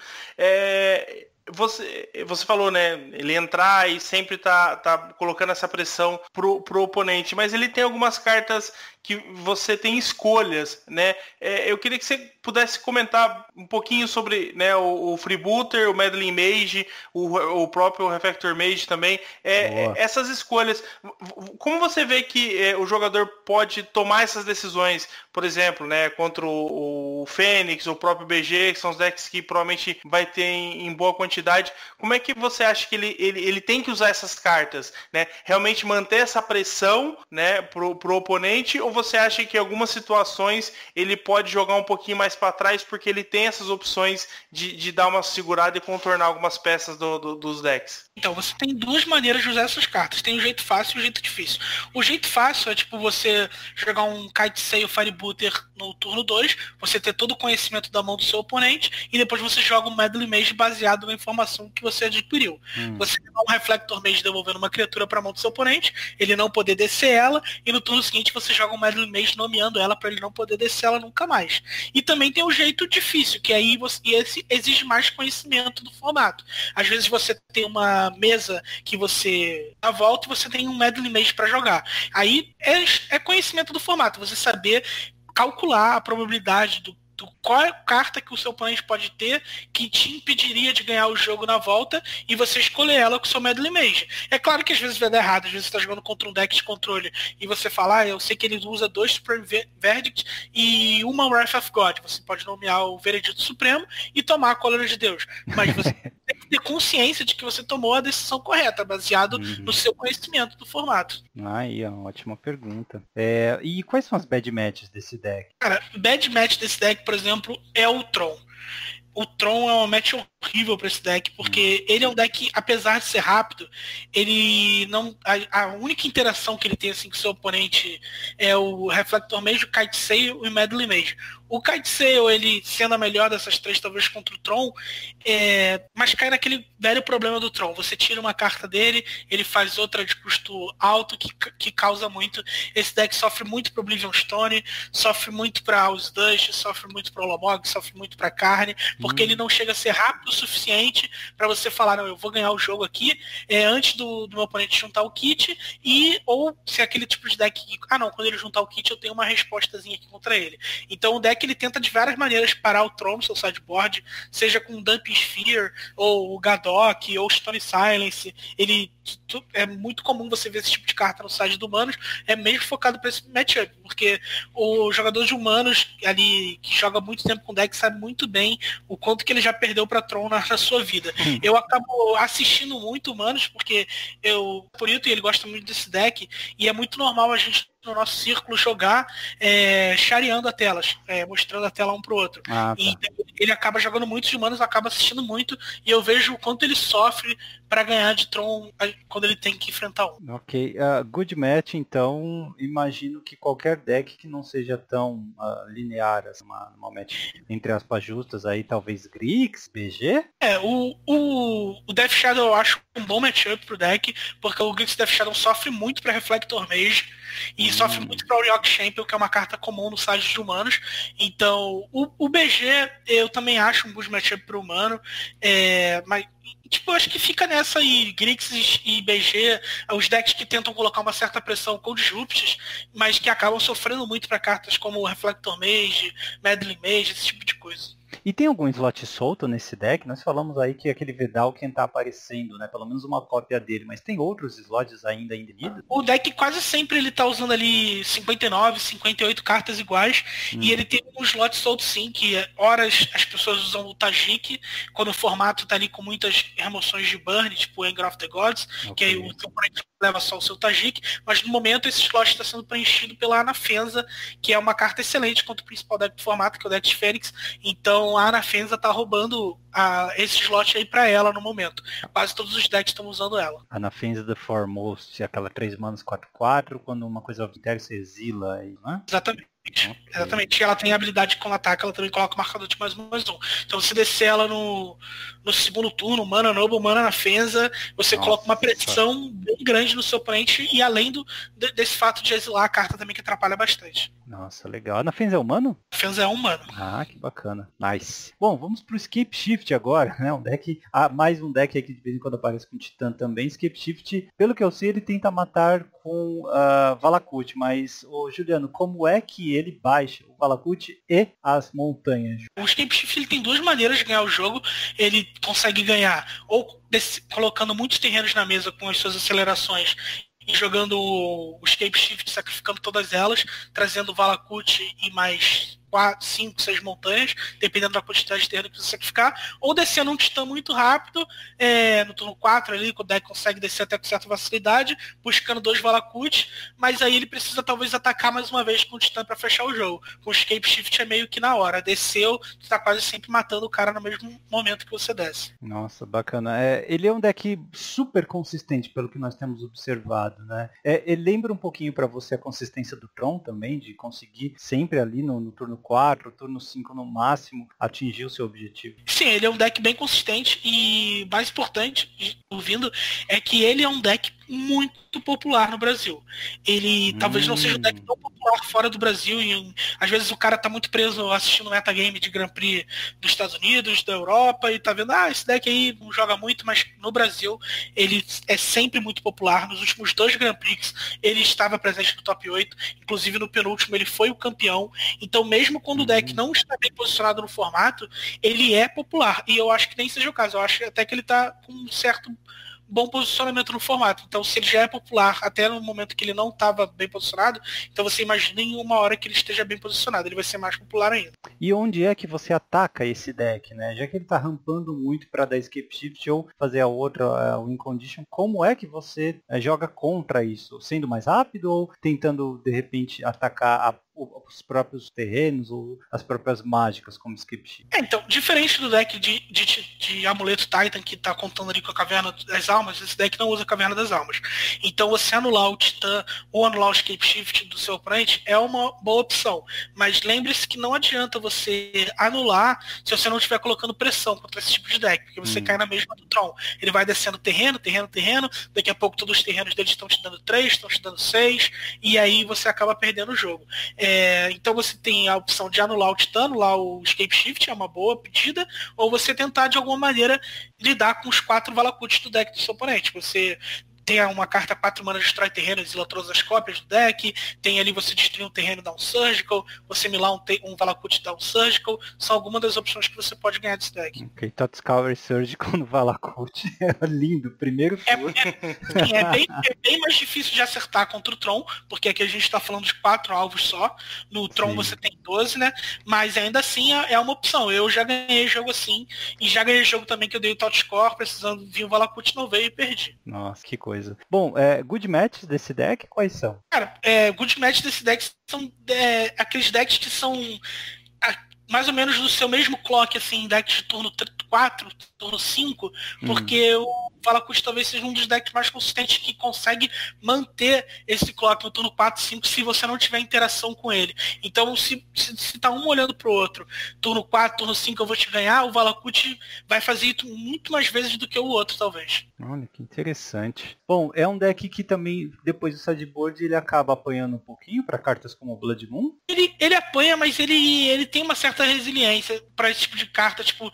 [SPEAKER 3] É... Você, você falou, né, ele entrar e sempre tá, tá colocando essa pressão pro, pro oponente, mas ele tem algumas cartas que você tem escolhas, né? É, eu queria que você pudesse comentar um pouquinho sobre, né, o, o Freebooter, o Meddling Mage, o, o próprio Reflector Mage também. É, essas escolhas, como você vê que é, o jogador pode tomar essas decisões, por exemplo, né, contra o, o Fênix, o próprio B G, que são os decks que provavelmente vai ter em, em boa quantidade. Como é que você acha que ele, ele, ele tem que usar essas cartas, né? Realmente manter essa pressão, né, pro, pro oponente, ou você acha que em algumas situações ele pode jogar um pouquinho mais para trás porque ele tem essas opções de, de dar uma segurada e contornar algumas peças do, do, dos decks?
[SPEAKER 5] Então, você tem duas maneiras de usar essas cartas. Tem o jeito fácil e o jeito difícil. O jeito fácil é tipo você jogar um Kitesail Firebooter no turno dois, você ter todo o conhecimento da mão do seu oponente, e depois você joga um Meddling Mage baseado na informação que você adquiriu. Hum. Você tem um Reflector Mage devolvendo uma criatura para a mão do seu oponente, ele não poder descer ela, e no turno seguinte você joga um Meddling Mage nomeando ela para ele não poder descer ela nunca mais. E também tem o jeito difícil, que aí você, e esse exige mais conhecimento do formato. Às vezes você tem uma mesa que você dá a volta e você tem um Meddling Mage para jogar. Aí é, é conhecimento do formato, você saber calcular a probabilidade do qual é a carta que o seu oponente pode ter que te impediria de ganhar o jogo na volta e você escolher ela com o seu Meddling Mage. É claro que às vezes vai dar errado, às vezes você está jogando contra um deck de controle e você fala, ah, eu sei que ele usa dois Supreme Verdict e uma Wrath of God. Você pode nomear o Veredito Supremo e tomar a Cólera de Deus. Mas você tem que ter consciência de que você tomou a decisão correta, baseado uhum. no seu conhecimento do formato.
[SPEAKER 2] Aí, ó, ótima pergunta. É, e quais são as bad matches desse deck?
[SPEAKER 5] Cara, bad match desse deck, por exemplo, é o Tron. O Tron é uma match horrível para esse deck, porque ele é um deck que, apesar de ser rápido, ele não. A, a única interação que ele tem assim, com o seu oponente é o Reflector Mage, o Kitesail e o Meddling Mage. O Kitesail, ele sendo a melhor dessas três, talvez contra o Tron, é, mas cai naquele velho problema do Tron. Você tira uma carta dele, ele faz outra de custo alto, que, que causa muito. Esse deck sofre muito para Oblivion Stone, sofre muito para os Dust, sofre muito para o Lomog, sofre muito para Carne, porque hum. ele não chega a ser rápido o suficiente para você falar, não, eu vou ganhar o jogo aqui é, antes do, do meu oponente juntar o kit, e ou se é aquele tipo de deck que, ah não, quando ele juntar o kit eu tenho uma respostazinha aqui contra ele. Então o deck ele tenta de várias maneiras parar o Tron no seu sideboard, seja com Dumping Sphere, ou o Gadok, ou Stone Silence. Ele é muito comum você ver esse tipo de carta no side do Humanos, é mesmo focado para esse matchup, porque o jogador de Humanos ali, que joga muito tempo com o deck, sabe muito bem o quanto que ele já perdeu para Tron na, na sua vida. Hum. Eu acabo assistindo muito Humanos, porque eu, por isso, ele gosta muito desse deck, e é muito normal a gente no nosso círculo jogar é, shareando a tela, é, mostrando a tela um pro outro. Ah, tá. E ele acaba jogando muitos humanos, acaba assistindo muito, e eu vejo o quanto ele sofre para ganhar de Tron quando ele tem que enfrentar um.
[SPEAKER 2] Ok, uh, good match, então imagino que qualquer deck que não seja tão uh, linear, assim, uma, uma match entre aspas justas, aí talvez Grix, B G?
[SPEAKER 5] É, o, o, o Death Shadow eu acho um bom matchup pro deck, porque o Grix Death Shadow sofre muito para Reflector Mage, e hum. sofre muito para Oriok Champion, que é uma carta comum no site de humanos. Então, o, o B G eu também acho um bom matchup pro humano, é, mas tipo, eu acho que fica nessa aí, Grixis e B G, os decks que tentam colocar uma certa pressão com disrupts, mas que acabam sofrendo muito para cartas como Reflector Mage, Meddling Mage, esse tipo de coisa.
[SPEAKER 2] E tem algum slot solto nesse deck? Nós falamos aí que aquele Vedalken tá aparecendo, né? Pelo menos uma cópia dele, mas tem outros slots ainda indefinidos?
[SPEAKER 5] O deck quase sempre ele tá usando ali cinquenta e nove, cinquenta e oito cartas iguais, hum. e ele tem um slot solto sim, que horas as pessoas usam o Tajik, quando o formato tá ali com muitas remoções de burn, tipo Anger of the Gods, okay. que aí o teu oponente leva só o seu Tajik, mas no momento esse slot está sendo preenchido pela Anafenza, que é uma carta excelente contra o principal deck do formato, que é o deck de Fênix. Então a Anafenza tá roubando a, esse slot aí pra ela no momento. Quase todos os decks estão usando ela.
[SPEAKER 2] Anafenza The Foremost, aquela três manas quatro quatro, quando uma coisa inteira se exila aí, né?
[SPEAKER 5] Exatamente. Okay. Exatamente, ela tem a habilidade que quando ataca, ela também coloca o marcador de mais um, mais um. Então você descer ela no, no segundo turno, mana noble, mana na fenza, você Nossa. coloca uma pressão bem grande no seu oponente, e além do, desse fato de exilar a carta também, que atrapalha bastante.
[SPEAKER 2] Nossa, legal. A Anafenza é humano?
[SPEAKER 5] A Fenza é humano.
[SPEAKER 2] Ah, que bacana. Nice. Bom, vamos pro Escape Shift agora, né? Um deck, ah, mais um deck aí que de vez em quando aparece com Titã também. Escape Shift, pelo que eu sei, ele tenta matar com uh, Valakut, mas, ô Juliano, como é que ele baixa o Valakut e as montanhas?
[SPEAKER 5] O Escape Shift ele tem duas maneiras de ganhar o jogo. Ele consegue ganhar ou desse, colocando muitos terrenos na mesa com as suas acelerações e jogando o Escape Shift, sacrificando todas elas, trazendo o Valakut e mais quatro, cinco, seis montanhas, dependendo da quantidade de terreno que você sacrificar, ou descendo um titã muito rápido, é, no turno quatro ali, que o deck consegue descer até com certa facilidade, buscando dois Valakut, mas aí ele precisa talvez atacar mais uma vez com o titã para fechar o jogo. Com o Escape Shift é meio que na hora, desceu, você tá quase sempre matando o cara no mesmo momento que você desce.
[SPEAKER 2] Nossa, bacana. É, ele é um deck super consistente, pelo que nós temos observado, né? É, ele lembra um pouquinho para você a consistência do Tron também, de conseguir sempre ali no, no turno quatro, turno cinco no máximo, atingir o seu objetivo.
[SPEAKER 5] Sim, ele é um deck bem consistente, e mais importante, ouvindo, é que ele é um deck muito popular no Brasil. Ele hum. talvez não seja um deck tão popular fora do Brasil, e às vezes o cara tá muito preso assistindo metagame de Grand Prix dos Estados Unidos, da Europa, e tá vendo, ah, esse deck aí não joga muito, mas no Brasil ele é sempre muito popular. Nos últimos dois Grand Prix ele estava presente no top oito, inclusive no penúltimo ele foi o campeão. Então mesmo quando o deck não está bem posicionado no formato, ele é popular, e eu acho que nem seja o caso. Eu acho até que ele tá com um certo bom posicionamento no formato. Então, se ele já é popular até no momento que ele não estava bem posicionado, então você imagina em uma hora que ele esteja bem posicionado, ele vai ser mais popular ainda.
[SPEAKER 2] E onde é que você ataca esse deck, né? Já que ele está rampando muito para dar Escape Shift ou fazer a outra, o Win Condition, como é que você uh, joga contra isso? Sendo mais rápido ou tentando, de repente, atacar a os próprios terrenos ou as próprias mágicas como Escape Shift?
[SPEAKER 5] É, então, diferente do deck de, de, de Amuleto Titan, que tá contando ali com a Caverna das Almas, esse deck não usa a Caverna das Almas. Então você anular o Titã ou anular o Escape Shift do seu oponente é uma boa opção, mas lembre-se que não adianta você anular se você não estiver colocando pressão contra esse tipo de deck, porque você hum. cai na mesma do Tron. Ele vai descendo terreno, terreno, terreno, daqui a pouco todos os terrenos dele estão te dando três, estão te dando seis, e aí você acaba perdendo o jogo. É, então você tem a opção de anular o Titã, anular o Escape Shift, é uma boa pedida, ou você tentar de alguma maneira lidar com os quatro Valakuts do deck do seu oponente. Você tem uma carta quatro mana, destrói terreno, exila todas as cópias do deck, tem ali você destruir um terreno, dá um Surgical, você milar um, um Valakut, dá um Surgical, são algumas das opções que você pode ganhar desse deck.
[SPEAKER 2] Ok, Totscour Surgical no Valakut, é lindo, primeiro
[SPEAKER 5] é, é, é, bem, é bem mais difícil de acertar contra o Tron, porque aqui a gente tá falando de quatro alvos só, no Tron Sim. você tem doze, né, mas ainda assim é, é uma opção. Eu já ganhei jogo assim, e já ganhei jogo também que eu dei o Totscour, precisando vir o Valakut, não veio e perdi.
[SPEAKER 2] Nossa, que coisa. coisa. Bom, é, good matches desse deck, quais são?
[SPEAKER 5] Cara, é, good matches desse deck são é, aqueles decks que são a, mais ou menos do seu mesmo clock, assim, decks de turno quatro, turno cinco, porque hum. o Valakut talvez seja um dos decks mais consistentes que consegue manter esse clock no turno quatro, cinco se você não tiver interação com ele. Então, se, se, se tá um olhando pro outro, turno quatro, turno cinco eu vou te ganhar, o Valakut vai fazer isso muito mais vezes do que o outro, talvez.
[SPEAKER 2] Olha, que interessante. Bom, é um deck que também, depois do sideboard, ele acaba apanhando um pouquinho para cartas como Blood Moon?
[SPEAKER 5] Ele, ele apanha, mas ele, ele tem uma certa resiliência para esse tipo de carta. Tipo,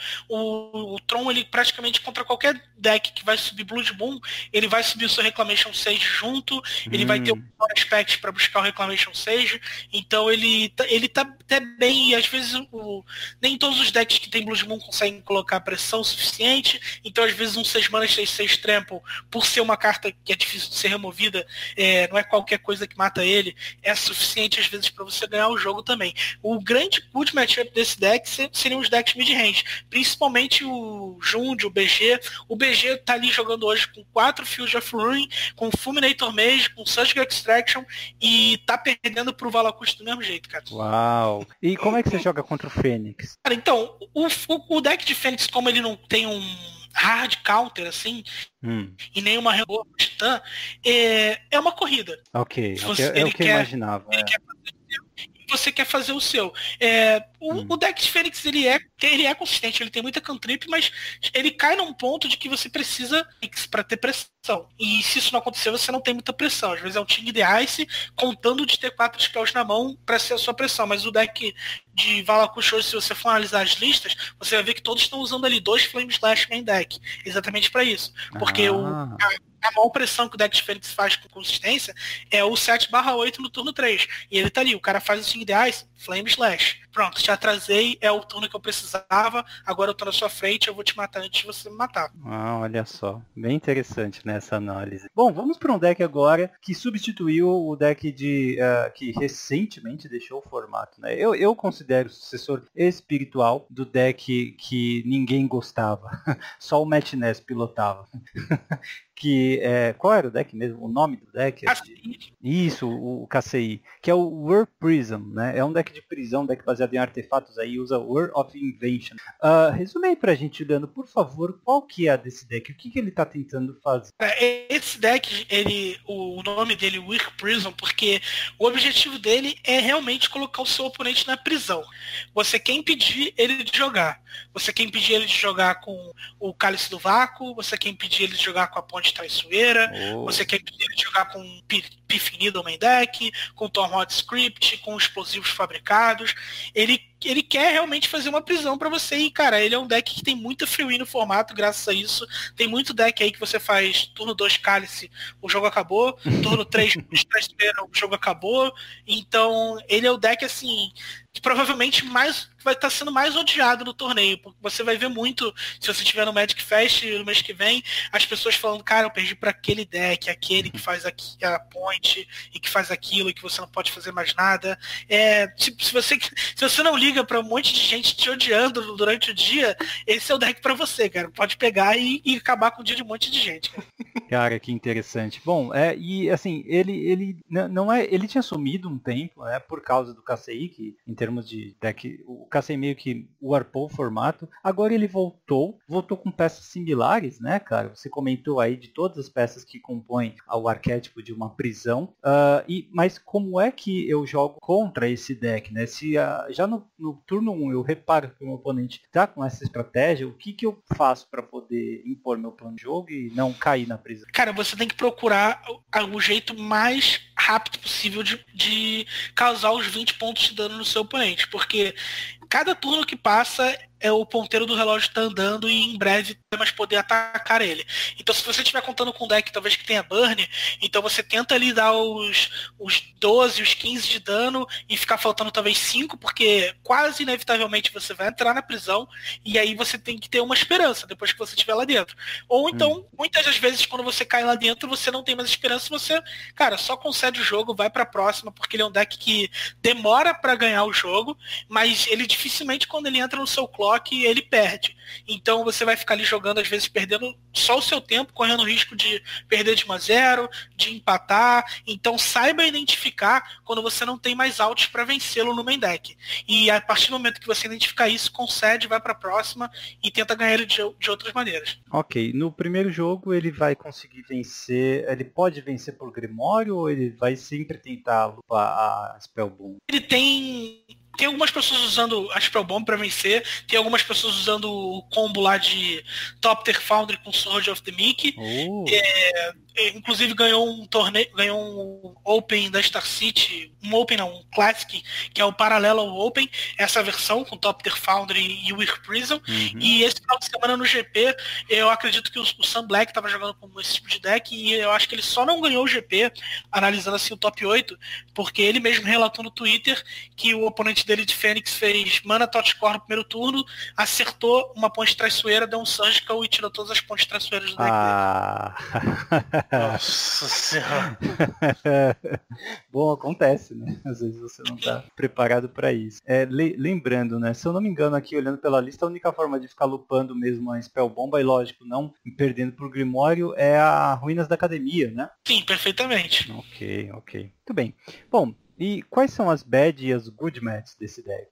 [SPEAKER 5] o, o Tron, ele praticamente contra qualquer deck que vai subir Blood Moon, ele vai subir o seu Reclamation Sage junto, ele hum. vai ter o aspect para buscar o Reclamation Sage, então ele, ele tá até bem, e às vezes o, nem todos os decks que tem Blood Moon conseguem colocar pressão suficiente, então às vezes um seis mana seis seis Trample, por ser uma carta que é difícil de ser removida, é, não é qualquer coisa que mata ele, é suficiente às vezes para você ganhar o jogo também. O grande good matchup desse deck seriam os decks mid-range, principalmente o Jund, o B G. O B G tá ali jogando hoje com quatro Field of Ruin, com Fulminator Mage, com Surgical Extraction, e tá perdendo pro Valakut do mesmo jeito, cara.
[SPEAKER 2] Uau! E como é que você joga contra o Fênix?
[SPEAKER 5] Cara, então, o, o, o deck de Fênix, como ele não tem um hard counter, assim, hum. e nenhuma removal titã, é, é uma corrida.
[SPEAKER 2] Ok, você, é o que quer, eu imaginava.
[SPEAKER 5] Ele
[SPEAKER 2] é.
[SPEAKER 5] quer fazer você quer fazer o seu. É, o, hum. o deck de Fênix, ele é, ele é consistente, ele tem muita cantrip, mas ele cai num ponto de que você precisa para ter pressão. E se isso não acontecer, você não tem muita pressão. Às vezes é um Ting de Ice contando de ter quatro spells na mão para ser a sua pressão. Mas o deck de Valakut hoje, se você for analisar as listas, você vai ver que todos estão usando ali dois Flame Slash main deck. Exatamente para isso. Porque ah. o... A, a maior pressão que o deck de Fênix faz com consistência é o sete barra oito no turno três. E ele tá ali, o cara faz o Ting de Ice, Flame Slash. Pronto, te atrasei, é o turno que eu precisava, agora eu tô na sua frente, eu vou te matar antes de você me matar.
[SPEAKER 2] Ah, olha só, bem interessante nessa análise. Bom, vamos para um deck agora que substituiu o deck de uh, que recentemente deixou o formato, né? Eu, eu considero o sucessor espiritual do deck que ninguém gostava, só o Matt Ness pilotava. Que é, qual era o deck mesmo? O nome do deck? É de, isso, o, o K C I, que é o War Prism, né? É um deck de prisão, um deck baseado em artefatos aí, usa War of Invention. Uh, resume aí pra gente, Juliano, por favor, qual que é a desse deck? O que, que ele tá tentando fazer?
[SPEAKER 5] Esse deck, ele, o nome dele é War Prism, porque o objetivo dele é realmente colocar o seu oponente na prisão. Você quer impedir ele de jogar. Você quer impedir ele de jogar com o Cálice do Vácuo, você quer impedir ele de jogar com a Ponte Traiçoeira, oh. você quer impedir ele de jogar com Pifinido main deck, com Tormod Script, com explosivos fabricados. Ele, ele quer realmente fazer uma prisão pra você e, cara, ele é um deck que tem muita free win no formato, graças a isso. Tem muito deck aí que você faz turno dois Cálice, o jogo acabou, turno três Traiçoeira, o jogo acabou. Então, ele é o deck, assim, que provavelmente mais vai estar sendo mais odiado no torneio, porque você vai ver muito, se você estiver no Magic Fest no mês que vem, as pessoas falando, cara, eu perdi para aquele deck, aquele que faz aqui a point e que faz aquilo e que você não pode fazer mais nada. É, tipo, se você, se você não liga para um monte de gente te odiando durante o dia, esse é o deck para você, cara. Pode pegar e, e acabar com o dia de um monte de gente, cara.
[SPEAKER 2] Cara, que interessante. Bom, é, e assim, ele, ele não é, ele tinha sumido um tempo, né, por causa do K C I, que em termos de deck, o K C I meio que warpou o formato. Agora ele voltou, voltou com peças similares, né, cara? Você comentou aí de todas as peças que compõem o arquétipo de uma prisão. Uh, e, mas como é que eu jogo contra esse deck, né? Se uh, já no, no turno um eu reparo que o meu oponente tá com essa estratégia, o que que eu faço para poder impor meu plano de jogo e não cair na prisão?
[SPEAKER 5] Cara, você tem que procurar o, o jeito mais rápido possível de, de causar os vinte pontos de dano no seu oponente, porque cada turno que passa é o ponteiro do relógio tá andando e em breve vai mais poder atacar ele. Então se você estiver contando com um deck talvez que tenha burn, então você tenta ali dar os, os doze, os quinze de dano e ficar faltando talvez cinco, porque quase inevitavelmente você vai entrar na prisão e aí você tem que ter uma esperança depois que você estiver lá dentro. Ou então, hum. muitas das vezes quando você cai lá dentro, você não tem mais esperança, você, cara, só concede o jogo, vai pra próxima, porque ele é um deck que demora pra ganhar o jogo, mas ele dificilmente quando ele entra no seu clock block, ele perde. Então você vai ficar ali jogando, às vezes perdendo só o seu tempo, correndo o risco de perder de um a zero, de empatar. Então saiba identificar quando você não tem mais outs para vencê-lo no main deck. E a partir do momento que você identificar isso, concede, vai para a próxima e tenta ganhar ele de, de outras maneiras.
[SPEAKER 2] Ok, no primeiro jogo ele vai conseguir vencer, ele pode vencer por Grimório ou ele vai sempre tentar a, a Spellbomb?
[SPEAKER 5] Ele tem... Tem algumas pessoas usando a Spellbomb pra vencer, tem algumas pessoas usando o combo lá de Top Tier Foundry com Sword of the Meek.
[SPEAKER 2] Oh.
[SPEAKER 5] É, inclusive ganhou um torneio, ganhou um Open da Star City, um Open não, um Classic, que é o paralelo ao Open, essa versão com Top Tier Foundry e Weir Prison. Uhum. E esse final de semana no G P, eu acredito que o, o Sam Black estava jogando com esse tipo de deck, e eu acho que ele só não ganhou o G P, analisando assim o top oito, porque ele mesmo relatou no Twitter que o oponente dele de Fênix fez mana Totcore no primeiro turno, acertou uma ponte traiçoeira, deu um Surgical e tirou todas as pontes traiçoeiras do deck
[SPEAKER 2] ah.
[SPEAKER 5] dele. Nossa senhora.
[SPEAKER 2] Bom, acontece, né? Às vezes você não tá preparado para isso. É, le lembrando, né? Se eu não me engano aqui, olhando pela lista, a única forma de ficar lupando mesmo a Spellbomba, e lógico, não perdendo pro Grimório, é a Ruínas da Academia, né?
[SPEAKER 5] Sim, perfeitamente.
[SPEAKER 2] Ok, ok. Muito bem. Bom, e quais são as bad e as good matches desse deck?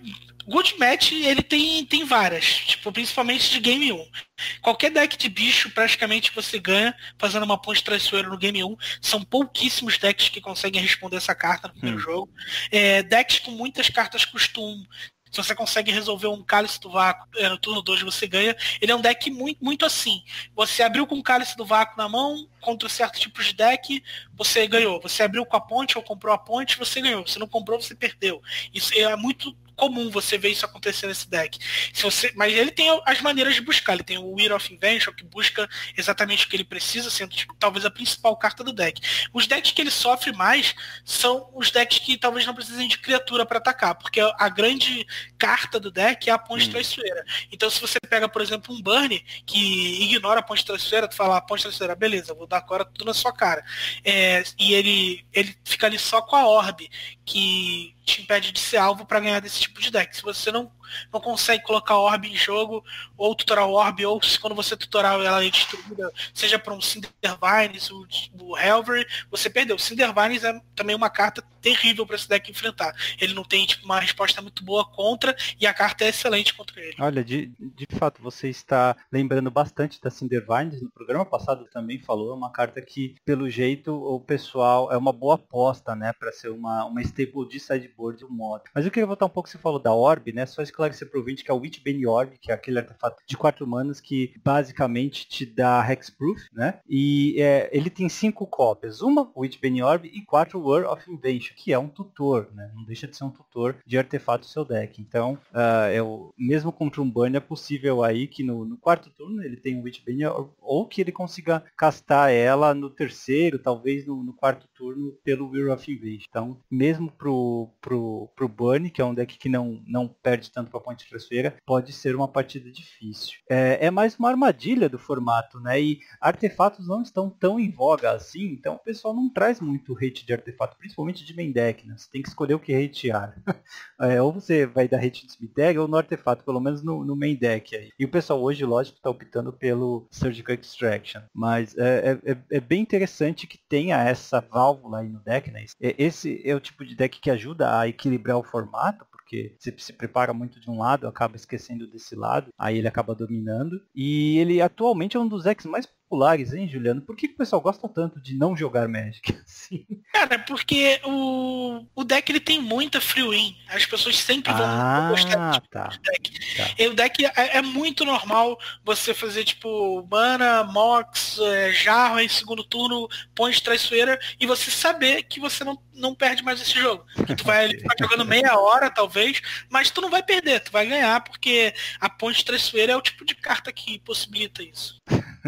[SPEAKER 5] Good match, ele tem, tem várias, tipo, principalmente de Game um. Qualquer deck de bicho, praticamente você ganha fazendo uma ponte traiçoeira no Game um. São pouquíssimos decks que conseguem responder essa carta no primeiro hum. jogo. É, decks com muitas cartas custom, se você consegue resolver um Cálice do Vácuo é, no turno dois, você ganha. Ele é um deck muito, muito assim. Você abriu com o Cálice do Vácuo na mão, contra certo tipo de deck, você ganhou. Você abriu com a ponte ou comprou a ponte, você ganhou. Você não comprou, você perdeu. Isso é muito comum você ver isso acontecer nesse deck. Se você, mas ele tem as maneiras de buscar. Ele tem o Weir of Invention, que busca exatamente o que ele precisa, sendo tipo, talvez a principal carta do deck. Os decks que ele sofre mais são os decks que talvez não precisem de criatura para atacar, porque a grande carta do deck é a ponte hum. traiçoeira. Então se você pega, por exemplo, um Burn que ignora a ponte traiçoeira, tu fala, a ponte traiçoeira, beleza, vou dar agora tudo na sua cara. É, e ele, ele fica ali só com a Orb, que te impede de ser alvo para ganhar desse tipo de deck. Se você não, não consegue colocar Orb em jogo, ou tutorar Orb, ou se quando você tutorar ela é destruída, seja por um Cindervines, o, o Helvery, você perdeu. O Cindervines é também uma carta terrível para esse deck enfrentar. Ele não tem tipo, uma resposta muito boa contra, e a carta é excelente contra ele.
[SPEAKER 2] Olha, de, de fato, você está lembrando bastante da Cindervines. No programa passado também falou, é uma carta que, pelo jeito, o pessoal é uma boa aposta, né, para ser uma, uma staple de sideboard de um modo. Mas eu queria voltar um pouco, você falou da Orb, né, só esclarecer pro ouvinte que é o Witchbane Orb, que é aquele artefato de quatro manas que basicamente te dá Hexproof, né, e é, ele tem cinco cópias, uma Witchbane Orb e quatro Weir of Invention, que é um tutor, né, não deixa de ser um tutor de artefato do seu deck. Então, uh, é o, mesmo contra um burn é possível aí que no, no quarto turno ele tem um Witchbane Orb, ou que ele consiga castar ela no terceiro, talvez no, no quarto turno pelo Weir of Invention. Então, mesmo pro, pro, pro burn, que é um deck que não, não perde tanto pra ponte traiçoeira, pode ser uma partida difícil. É, é mais uma armadilha do formato, né? E artefatos não estão tão em voga assim, então o pessoal não traz muito hate de artefato, principalmente de main deck, né? Você tem que escolher o que hatear. É, ou você vai dar hate no speed deck ou no artefato, pelo menos no, no main deck aí. E o pessoal hoje, lógico, está optando pelo Surgical Extraction. Mas é, é, é bem interessante que tenha essa válvula aí no deck, né? Esse é o tipo de deck que ajuda a equilibrar o formato, porque você se prepara muito de um lado, acaba esquecendo desse lado, aí ele acaba dominando. E ele atualmente é um dos decks mais populares, hein, Juliano? Por que, que o pessoal gosta tanto de não jogar Magic? Sim.
[SPEAKER 5] Cara, porque o, o deck ele tem muita free win. As pessoas sempre vão
[SPEAKER 2] ah,
[SPEAKER 5] gostar de,
[SPEAKER 2] tá.
[SPEAKER 5] de deck.
[SPEAKER 2] Tá.
[SPEAKER 5] E o deck é, é muito normal você fazer tipo mana, Mox, é, Jarro em segundo turno, ponte traiçoeira, e você saber que você não, não perde mais esse jogo. Que tu vai okay. ficar jogando meia hora, talvez, mas tu não vai perder, tu vai ganhar, porque a ponte traiçoeira é o tipo de carta que possibilita isso.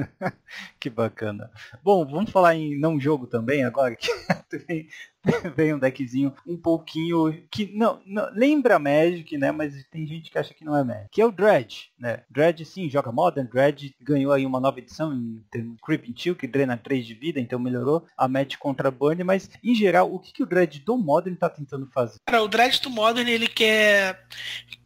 [SPEAKER 2] Que bacana. Bom, vamos falar em não jogo também agora, que vem, vem um deckzinho um pouquinho que não, não lembra Magic, né, mas tem gente que acha que não é Magic, que é o Dredge, né? Dredge sim, joga Modern, Dredge ganhou aí uma nova edição em termos de Creeping Chill, que drena três de vida, então melhorou a match contra Burn, mas em geral, o que, que o Dredge do Modern tá tentando fazer?
[SPEAKER 5] Cara, o Dredge do Modern, ele quer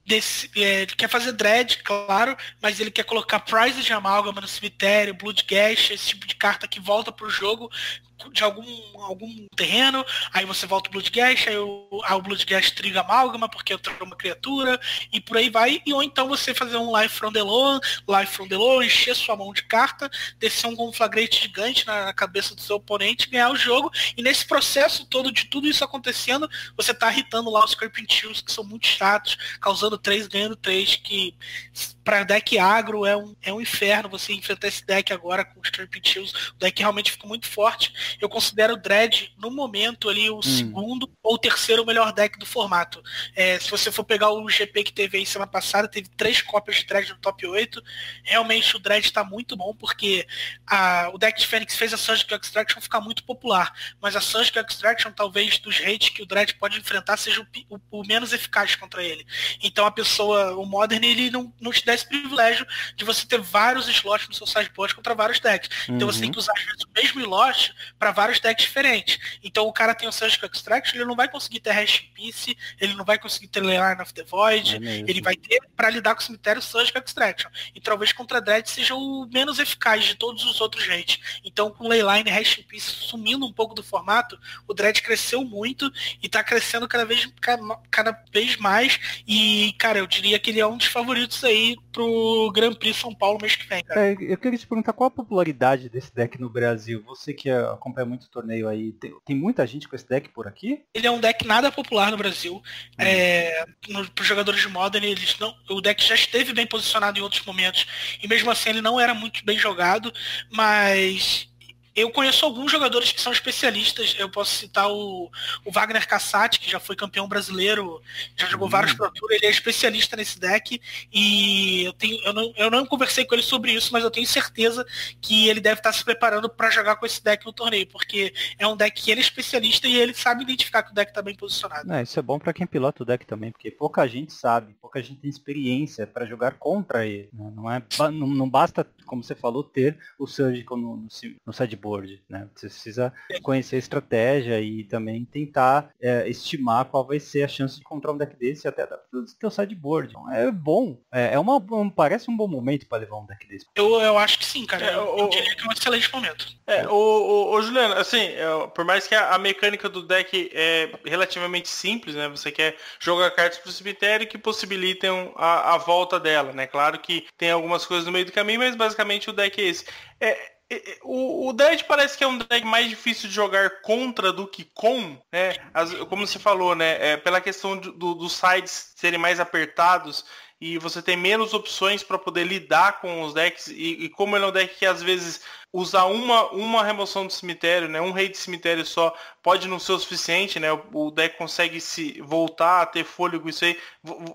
[SPEAKER 5] Desse, é, ele quer fazer dread, claro, mas ele quer colocar Prize de Amálgama no cemitério, Bloodgash, esse tipo de carta que volta pro jogo de algum, algum terreno, aí você volta o Bloodgash, aí o, aí o Bloodgash triga Amálgama porque entrou uma criatura, e por aí vai, e ou então você fazer um Life from the Low, Life from the Low, encher sua mão de carta, descer um conflagrante gigante na, na cabeça do seu oponente, ganhar o jogo, e nesse processo todo de tudo isso acontecendo, você tá irritando lá os Scraping Tools, que são muito chatos, causando três, ganhando três, que pra deck agro é um, é um inferno você enfrentar esse deck agora com os Scraping Tools, o deck realmente fica muito forte. Eu considero o Dread, no momento, ali, o hum. segundo ou terceiro melhor deck do formato. É, se você for pegar o G P que teve aí semana passada, teve três cópias de Dread no top oito. Realmente o Dread está muito bom, porque a, o deck de Fênix fez a Surgical Extraction ficar muito popular. Mas a Surgical Extraction, talvez, dos rates que o Dread pode enfrentar, seja o, o, o menos eficaz contra ele. Então a pessoa, o Modern, ele não, não te dá esse privilégio de você ter vários slots no seu sideboard contra vários decks. Então uhum. você tem que usar, às vezes, o mesmo slot para vários decks diferentes. Então o cara tem o Surgical Extraction, ele não vai conseguir ter Hash Piece, ele não vai conseguir ter Line of the Void, é ele vai ter para lidar com o cemitério Surgical Extraction. E talvez contra Dread seja o menos eficaz de todos os outros rates. Então com Leyline e Hash Piece sumindo um pouco do formato, o Dread cresceu muito e tá crescendo cada vez, cada vez mais. E, cara, eu diria que ele é um dos favoritos aí pro Grand Prix São Paulo mês que vem, cara.
[SPEAKER 2] É, eu queria te perguntar qual a popularidade desse deck no Brasil. Você que acompanha muito torneio aí, tem, tem muita gente com esse deck por aqui?
[SPEAKER 5] Ele é um deck nada popular no Brasil. Hum. É, no, para os jogadores de Modern, eles não, o deck já esteve bem posicionado em outros momentos e mesmo assim ele não era muito bem jogado, mas eu conheço alguns jogadores que são especialistas. Eu posso citar o, o Wagner Cassati, que já foi campeão brasileiro, já jogou hum. vários Pro Tour, ele é especialista nesse deck e eu, tenho, eu, não, eu não conversei com ele sobre isso, mas eu tenho certeza que ele deve estar se preparando para jogar com esse deck no torneio, porque é um deck que ele é especialista e ele sabe identificar que o deck está bem posicionado.
[SPEAKER 2] É, isso é bom para quem pilota o deck também, porque pouca gente sabe, pouca gente tem experiência para jogar contra ele. Não, é, não, não basta, como você falou, ter o Surgical no, no, no sideboard. Board, né? Você precisa conhecer a estratégia e também tentar é, estimar qual vai ser a chance de encontrar um deck desse até do seu sideboard. Então, é bom, é, é uma, um, parece um bom momento para levar um deck desse.
[SPEAKER 5] Eu, eu acho que sim, cara. É, eu, eu diria que é um excelente momento.
[SPEAKER 3] É, o, o, o Juliano, assim, é, por mais que a, a mecânica do deck é relativamente simples, né? Você quer jogar cartas pro cemitério que possibilitem a, a volta dela, né? Claro que tem algumas coisas no meio do caminho, mas basicamente o deck é esse. É, O, o Dread parece que é um deck mais difícil de jogar contra do que com, né? As, como você falou, né? É, pela questão do, do, dos sides serem mais apertados e você tem menos opções para poder lidar com os decks. E, e como ele é um deck que às vezes usar uma, uma remoção do cemitério, né? Um rei de cemitério só pode não ser o suficiente, né? O, o deck consegue se voltar a ter fôlego, isso aí.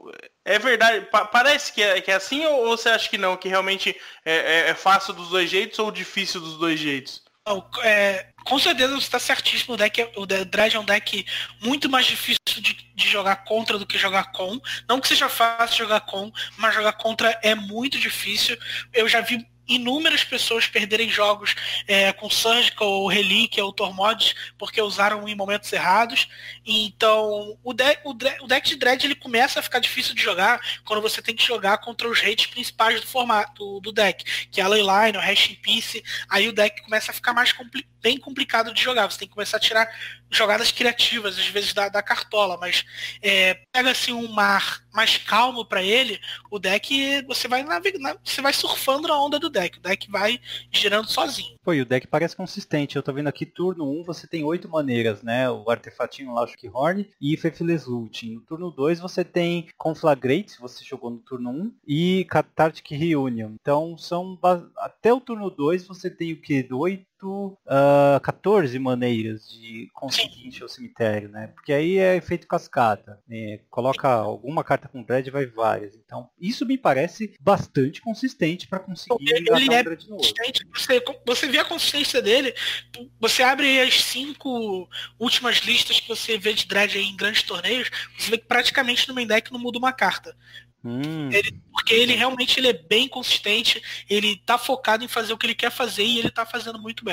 [SPEAKER 3] É verdade, pa- parece que é, que é assim ou, ou você acha que não? Que realmente é, é, é fácil dos dois jeitos ou difícil dos dois jeitos?
[SPEAKER 5] Não, é, com certeza você está certíssimo. O deck, o Dread é um deck muito mais difícil de, de jogar contra do que jogar com. Não que seja fácil jogar com, mas jogar contra é muito difícil. Eu já vi inúmeras pessoas perderem jogos é, com Surgical ou Relíquia ou Tormod porque usaram em momentos errados. Então o, de, o, de, o deck de Dread ele começa a ficar difícil de jogar quando você tem que jogar contra os rates principais do formato do, do deck, que é a Leyline, o Hash Piece. Aí o deck começa a ficar mais compli- bem complicado de jogar. Você tem que começar a tirar jogadas criativas, às vezes da, da cartola, mas é, pega assim um mar mais calmo para ele, o deck você vai navegando, você vai surfando na onda do deck, o deck vai girando sozinho.
[SPEAKER 2] Pô, e o deck parece consistente. Eu tô vendo aqui, turno um você tem oito maneiras, né? O artefatinho lá, Shock Horn e Faithless Looting. No turno dois você tem Conflagrate, você jogou no turno um, e Cathartic Reunion. Então são até o turno dois você tem o que? oito, uh, quatorze maneiras de conseguir encher o cemitério, né? Porque aí é efeito cascata, né? Coloca alguma carta com Dread e vai várias. Então isso me parece bastante consistente para conseguir
[SPEAKER 5] ele é um Dread no outro. Você, você vê a consistência dele, você abre as cinco últimas listas que você vê de Dread aí em grandes torneios, você vê que praticamente no main deck não muda uma carta. Hum. Ele, porque ele realmente ele é bem consistente, ele tá focado em fazer o que ele quer fazer e ele tá fazendo muito bem.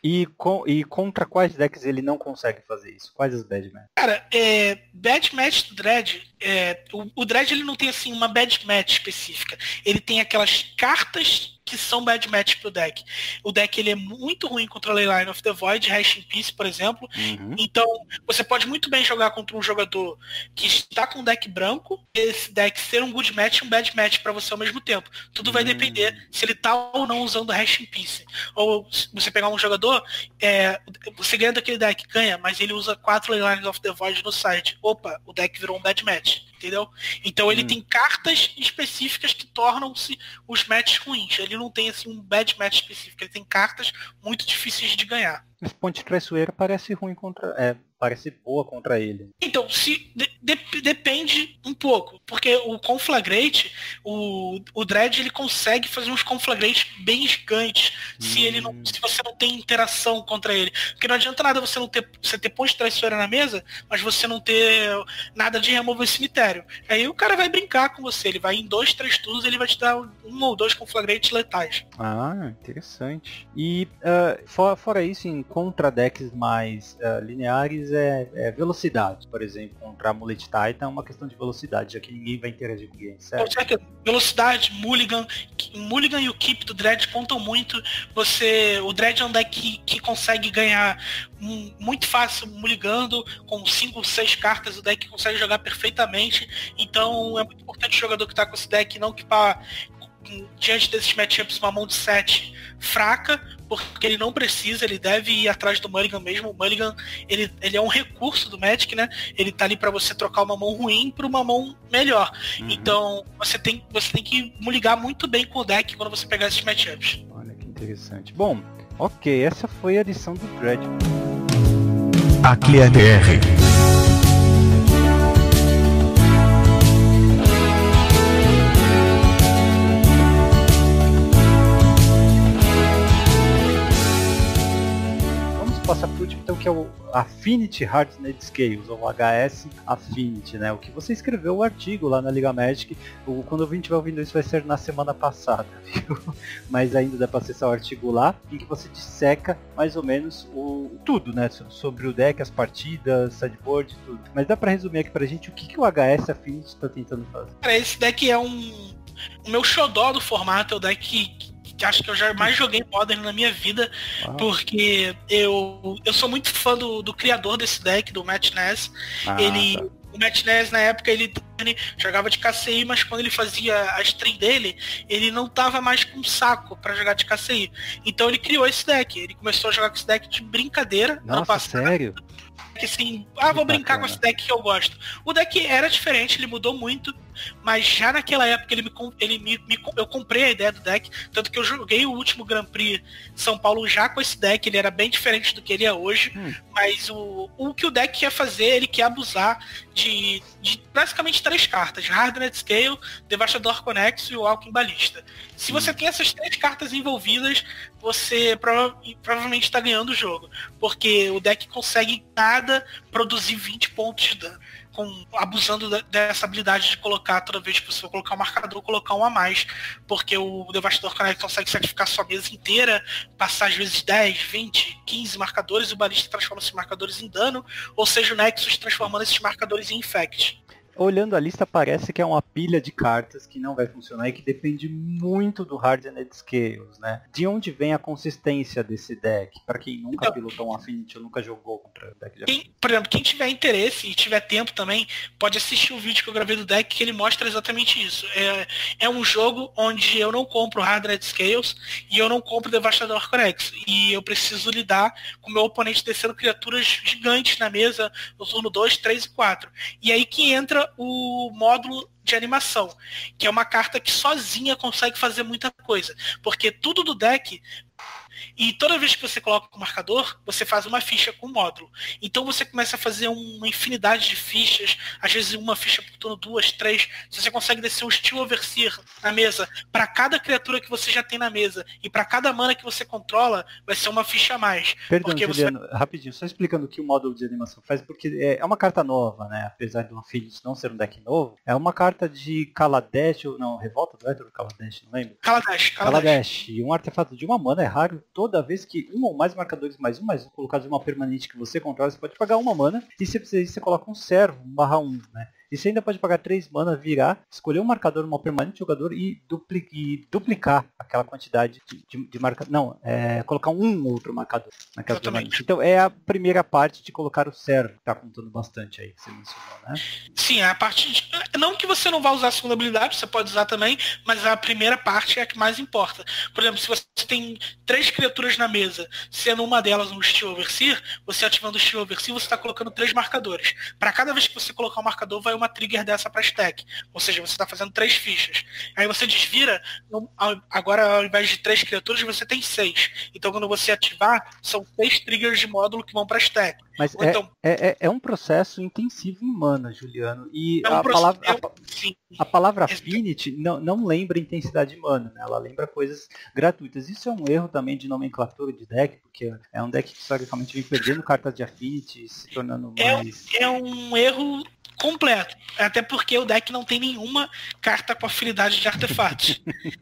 [SPEAKER 2] E, com, e contra quais decks ele não consegue fazer isso? Quais as bad match?
[SPEAKER 5] Cara, é, bad match do Dread, é, o, o Dread ele não tem assim uma bad match específica. Ele tem aquelas cartas que são bad match pro deck. O deck ele é muito ruim contra Leyline of the Void, Hash in Peace, por exemplo. Uhum. Então, você pode muito bem jogar contra um jogador que está com um deck branco, esse deck ser um good match e um bad match para você ao mesmo tempo. Tudo vai uhum. depender se ele tá ou não usando Hash in Peace. Ou se você pegar um jogador, é, você ganha daquele deck, ganha, mas ele usa quatro Leylines of the Void no side. Opa, o deck virou um bad match. Entendeu? Então ele hum. tem cartas específicas que tornam-se os matches ruins. Ele não tem assim um bad match específico. Ele tem cartas muito difíceis de ganhar.
[SPEAKER 2] Esse Ponte Traiçoeira parece ruim contra... É, parece boa contra ele.
[SPEAKER 5] Então, se de, de, depende um pouco. Porque o Conflagrate, o, o Dread, ele consegue fazer uns Conflagrates bem gigantes. Hum. Se, ele não, se você não tem interação contra ele. Porque não adianta nada você não ter, você ter Ponte Traiçoeira na mesa, mas você não ter nada de remover cemitério. Aí o cara vai brincar com você. Ele vai em dois, três turnos, ele vai te dar um ou dois Conflagrates letais.
[SPEAKER 2] Ah, interessante. E uh, fora, fora isso, em contra decks mais uh, lineares, É, é velocidade, por exemplo, contra a Amulet Titan é uma questão de velocidade, já que ninguém vai interagir com ninguém, certo?
[SPEAKER 5] Velocidade, Mulligan, Mulligan e o Keep do Dread contam muito. Você, o Dread é um deck que, que consegue ganhar um, muito fácil mulligando, com cinco ou seis cartas o deck consegue jogar perfeitamente, então é muito importante o jogador que está com esse deck não equipar diante desses matchups uma mão de sete fraca, porque ele não precisa, ele deve ir atrás do Mulligan mesmo. O Mulligan, ele, ele é um recurso do Magic, né? Ele tá ali para você trocar uma mão ruim por uma mão melhor. Uhum. Então, você tem, você tem que mulligar muito bem com o deck quando você pegar esses matchups.
[SPEAKER 2] Olha que interessante. Bom, ok, essa foi a edição do Dread.
[SPEAKER 1] Aqui é D R.
[SPEAKER 2] Passa por último, então, que é o Affinity Hardened Scales, ou H S Affinity, né? O que você escreveu o artigo lá na Liga Magic. O, quando o ouvinte estiver ouvindo isso vai ser na semana passada, viu? Mas ainda dá para acessar o artigo lá, em que você disseca mais ou menos o tudo, né? Sobre o deck, as partidas, sideboard e tudo. Mas dá para resumir aqui pra gente o que, que o H S Affinity está tentando fazer.
[SPEAKER 5] Cara, esse deck é um... O meu xodó do formato, é o deck que... que acho que eu já mais joguei Modern na minha vida, ah. porque eu, eu sou muito fã do, do criador desse deck, do Matt Ness. Ah, ele, tá. O Matt Ness, na época, ele, ele jogava de K C I, mas quando ele fazia a stream dele, ele não tava mais com saco pra jogar de K C I. Então ele criou esse deck. Ele começou a jogar com esse deck de brincadeira.
[SPEAKER 2] Nossa, ano passado. Sério?
[SPEAKER 5] Que assim, ah, vou brincar com esse deck que eu gosto. O deck era diferente, ele mudou muito, mas já naquela época ele me, ele me, me eu comprei a ideia do deck, tanto que eu joguei o último Grand Prix São Paulo já com esse deck. Ele era bem diferente do que ele é hoje, hum. mas o, o que o deck quer fazer, ele quer abusar de, de basicamente três cartas: Hardened Scale, Devastador Connex e o Alchemy Ballista. Se hum. você tem essas três cartas envolvidas, você prova provavelmente está ganhando o jogo, porque o deck consegue nada produzir vinte pontos de dano, com, abusando da, dessa habilidade de colocar, toda vez que você for colocar um marcador, colocar um a mais, porque o Devastador Connect consegue sacrificar sua mesa inteira, passar às vezes dez, vinte, quinze marcadores, e o Balista transforma esses marcadores em dano, ou seja, o Nexus transformando esses marcadores em Infect.
[SPEAKER 2] Olhando a lista, parece que é uma pilha de cartas que não vai funcionar e que depende muito do Hardened Scales, né? De onde vem a consistência desse deck? Para quem nunca então, pilotou um Affinity ou nunca jogou contra o deck de
[SPEAKER 5] quem, por exemplo, quem tiver interesse e tiver tempo também, pode assistir o vídeo que eu gravei do deck, que ele mostra exatamente isso. É, é um jogo onde eu não compro Hardened Scales e eu não compro Devastador Corex. E eu preciso lidar com o meu oponente descendo criaturas gigantes na mesa no turno dois, três e quatro. E aí que entra o módulo de animação, que é uma carta que sozinha consegue fazer muita coisa, porque tudo do deck, e toda vez que você coloca o marcador, você faz uma ficha com o módulo. Então você começa a fazer uma infinidade de fichas, às vezes uma ficha por turno, duas, três. Se você consegue descer um Steel Overseer na mesa, para cada criatura que você já tem na mesa, e para cada mana que você controla, vai ser uma ficha a mais.
[SPEAKER 2] Perdão, porque Juliano, você... rapidinho, só explicando o que o módulo de animação faz, porque é uma carta nova, né? Apesar do Affinity não ser um deck novo, é uma carta carta de Kaladesh, ou não, Revolta do Éter ou Kaladesh, não lembro?
[SPEAKER 5] Kaladesh,
[SPEAKER 2] Kaladesh. Um artefato de uma mana é raro toda vez que um ou mais marcadores mais um mais um colocados em uma permanente que você controla, você pode pagar uma mana, e se precisar você coloca um servo, um barra um, né? E você ainda pode pagar três mana, virar, escolher um marcador, uma permanente jogador e, dupli e duplicar aquela quantidade de, de, de marcador. Não, é colocar um outro marcador naquela permanente. Então é a primeira parte de colocar o servo, que tá contando bastante aí, que você mencionou, né?
[SPEAKER 5] Sim, a parte de... Não que você não vá usar a segunda habilidade, você pode usar também, mas a primeira parte é a que mais importa. Por exemplo, se você tem três criaturas na mesa, sendo uma delas um Steel Overseer, você ativando o Steel Overseer, você está colocando três marcadores. Para cada vez que você colocar um marcador, vai uma trigger dessa para stack. Ou seja, você está fazendo três fichas. Aí você desvira, agora ao invés de três criaturas, você tem seis. Então quando você ativar, são seis triggers de módulo que vão para stack.
[SPEAKER 2] Mas é, então, é, é, é um processo intensivo em mana, Juliano. E
[SPEAKER 5] é um
[SPEAKER 2] a, palavra,
[SPEAKER 5] é um,
[SPEAKER 2] a, a palavra Affinity não, não lembra intensidade de mana, né? Ela lembra coisas gratuitas. Isso é um erro também de nomenclatura de deck, porque é um deck que historicamente vem perdendo cartas de Affinity, se tornando mais...
[SPEAKER 5] É, é um erro completo, até porque o deck não tem nenhuma carta com afinidade de artefatos.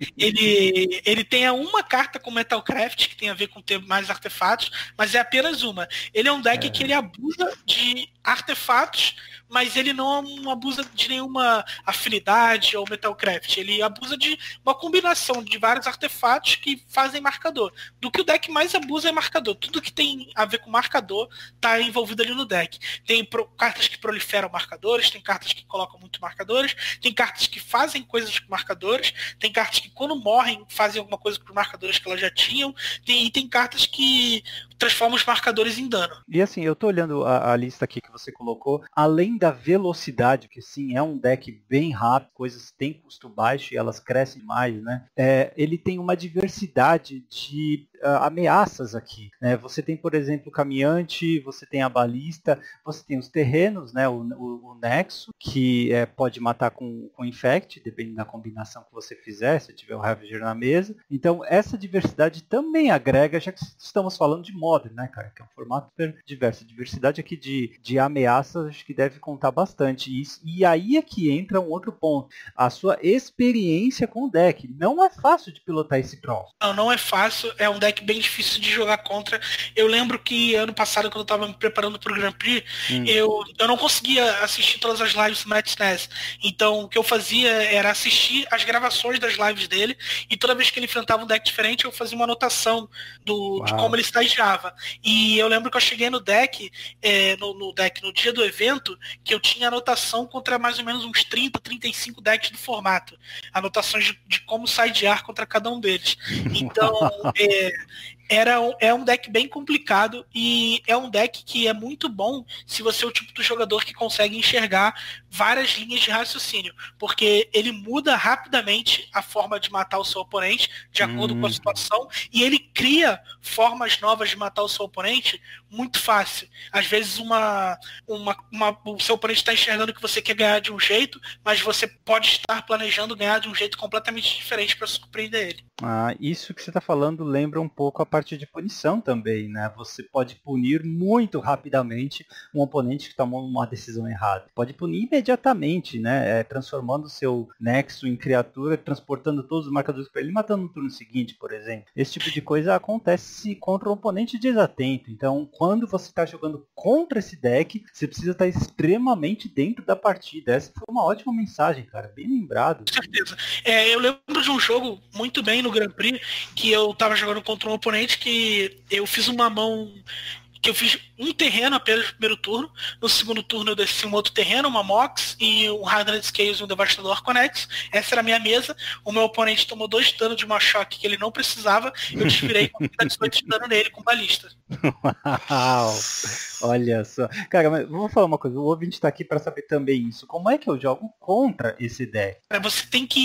[SPEAKER 5] ele, ele tem uma carta com Metalcraft, que tem a ver com ter mais artefatos, mas é apenas uma. Ele é um deck é. que ele abusa de artefatos, mas ele não abusa de nenhuma afinidade ou Metalcraft. Ele abusa de uma combinação de vários artefatos que fazem marcador. Do que o deck mais abusa é marcador. Tudo que tem a ver com marcador está envolvido ali no deck. Tem pro, cartas que proliferam marcadores, tem cartas que colocam muito marcadores, tem cartas que fazem coisas com marcadores, tem cartas que quando morrem fazem alguma coisa com os marcadores que elas já tinham, tem, e tem cartas que transformam os marcadores em dano.
[SPEAKER 2] E assim, eu tô olhando a, a lista aqui que você colocou, além da velocidade, que sim, é um deck bem rápido, coisas têm custo baixo e elas crescem mais, né? É, ele tem uma diversidade de uh, ameaças aqui, né? Você tem, por exemplo, o caminhante, você tem a balista, você tem os terrenos, né? O, o, o nexo, que é, pode matar com, com infect, dependendo da combinação que você fizer, se tiver o Ravager na mesa. Então, essa diversidade também agrega, já que estamos falando de Modern, né, cara? Que é um formato super diverso. A diversidade aqui de, de ameaças, acho que deve contar bastante isso. E aí é que entra um outro ponto. A sua experiência com o deck. Não é fácil de pilotar esse Bronze.
[SPEAKER 5] Não, não é fácil. É um deck bem difícil de jogar contra. Eu lembro que ano passado, quando eu estava me preparando para o Grand Prix, hum. eu, eu não conseguia assistir todas as lives do Matt S N E S. Então, o que eu fazia era assistir as gravações das lives dele, e toda vez que ele enfrentava um deck diferente, eu fazia uma anotação do, de como ele estagiava. E eu lembro que eu cheguei no deck, é, no, no deck no dia do evento, que eu tinha anotação contra mais ou menos uns trinta, trinta e cinco decks do formato. Anotações de, de como sidear contra cada um deles. Então, é, era um, é um deck bem complicado, e é um deck que é muito bom se você é o tipo do jogador que consegue enxergar várias linhas de raciocínio, porque ele muda rapidamente a forma de matar o seu oponente de acordo hum. com a situação, e ele cria formas novas de matar o seu oponente muito fácil. Às vezes uma, uma, uma, o seu oponente está enxergando que você quer ganhar de um jeito, mas você pode estar planejando ganhar de um jeito completamente diferente para surpreender ele.
[SPEAKER 2] Ah, isso que você está falando lembra um pouco a parte de punição também, né? Você pode punir muito rapidamente um oponente que tomou uma decisão errada. Pode punir imediatamente, né? É, transformando o seu nexo em criatura, transportando todos os marcadores para ele, matando no turno seguinte, por exemplo. Esse tipo de coisa acontece contra um oponente desatento. Então, quando você está jogando contra esse deck, você precisa estar extremamente dentro da partida. Essa foi uma ótima mensagem, cara. Bem lembrado.
[SPEAKER 5] Com certeza. É, eu lembro de um jogo muito bem no Grand Prix, que eu tava jogando contra um oponente que eu fiz uma mão, que eu fiz um terreno apenas no primeiro turno, no segundo turno eu desci um outro terreno, uma Mox e um Hardened Scales e um Devastador Connect. Essa era a minha mesa. O meu oponente tomou dois danos de uma choque que ele não precisava, eu desvirei com dezoito de dano nele com balista.
[SPEAKER 2] Uau! Olha só. Cara, mas vou falar uma coisa, o ouvinte tá aqui para saber também isso. Como é que eu jogo contra esse deck?
[SPEAKER 5] Você tem que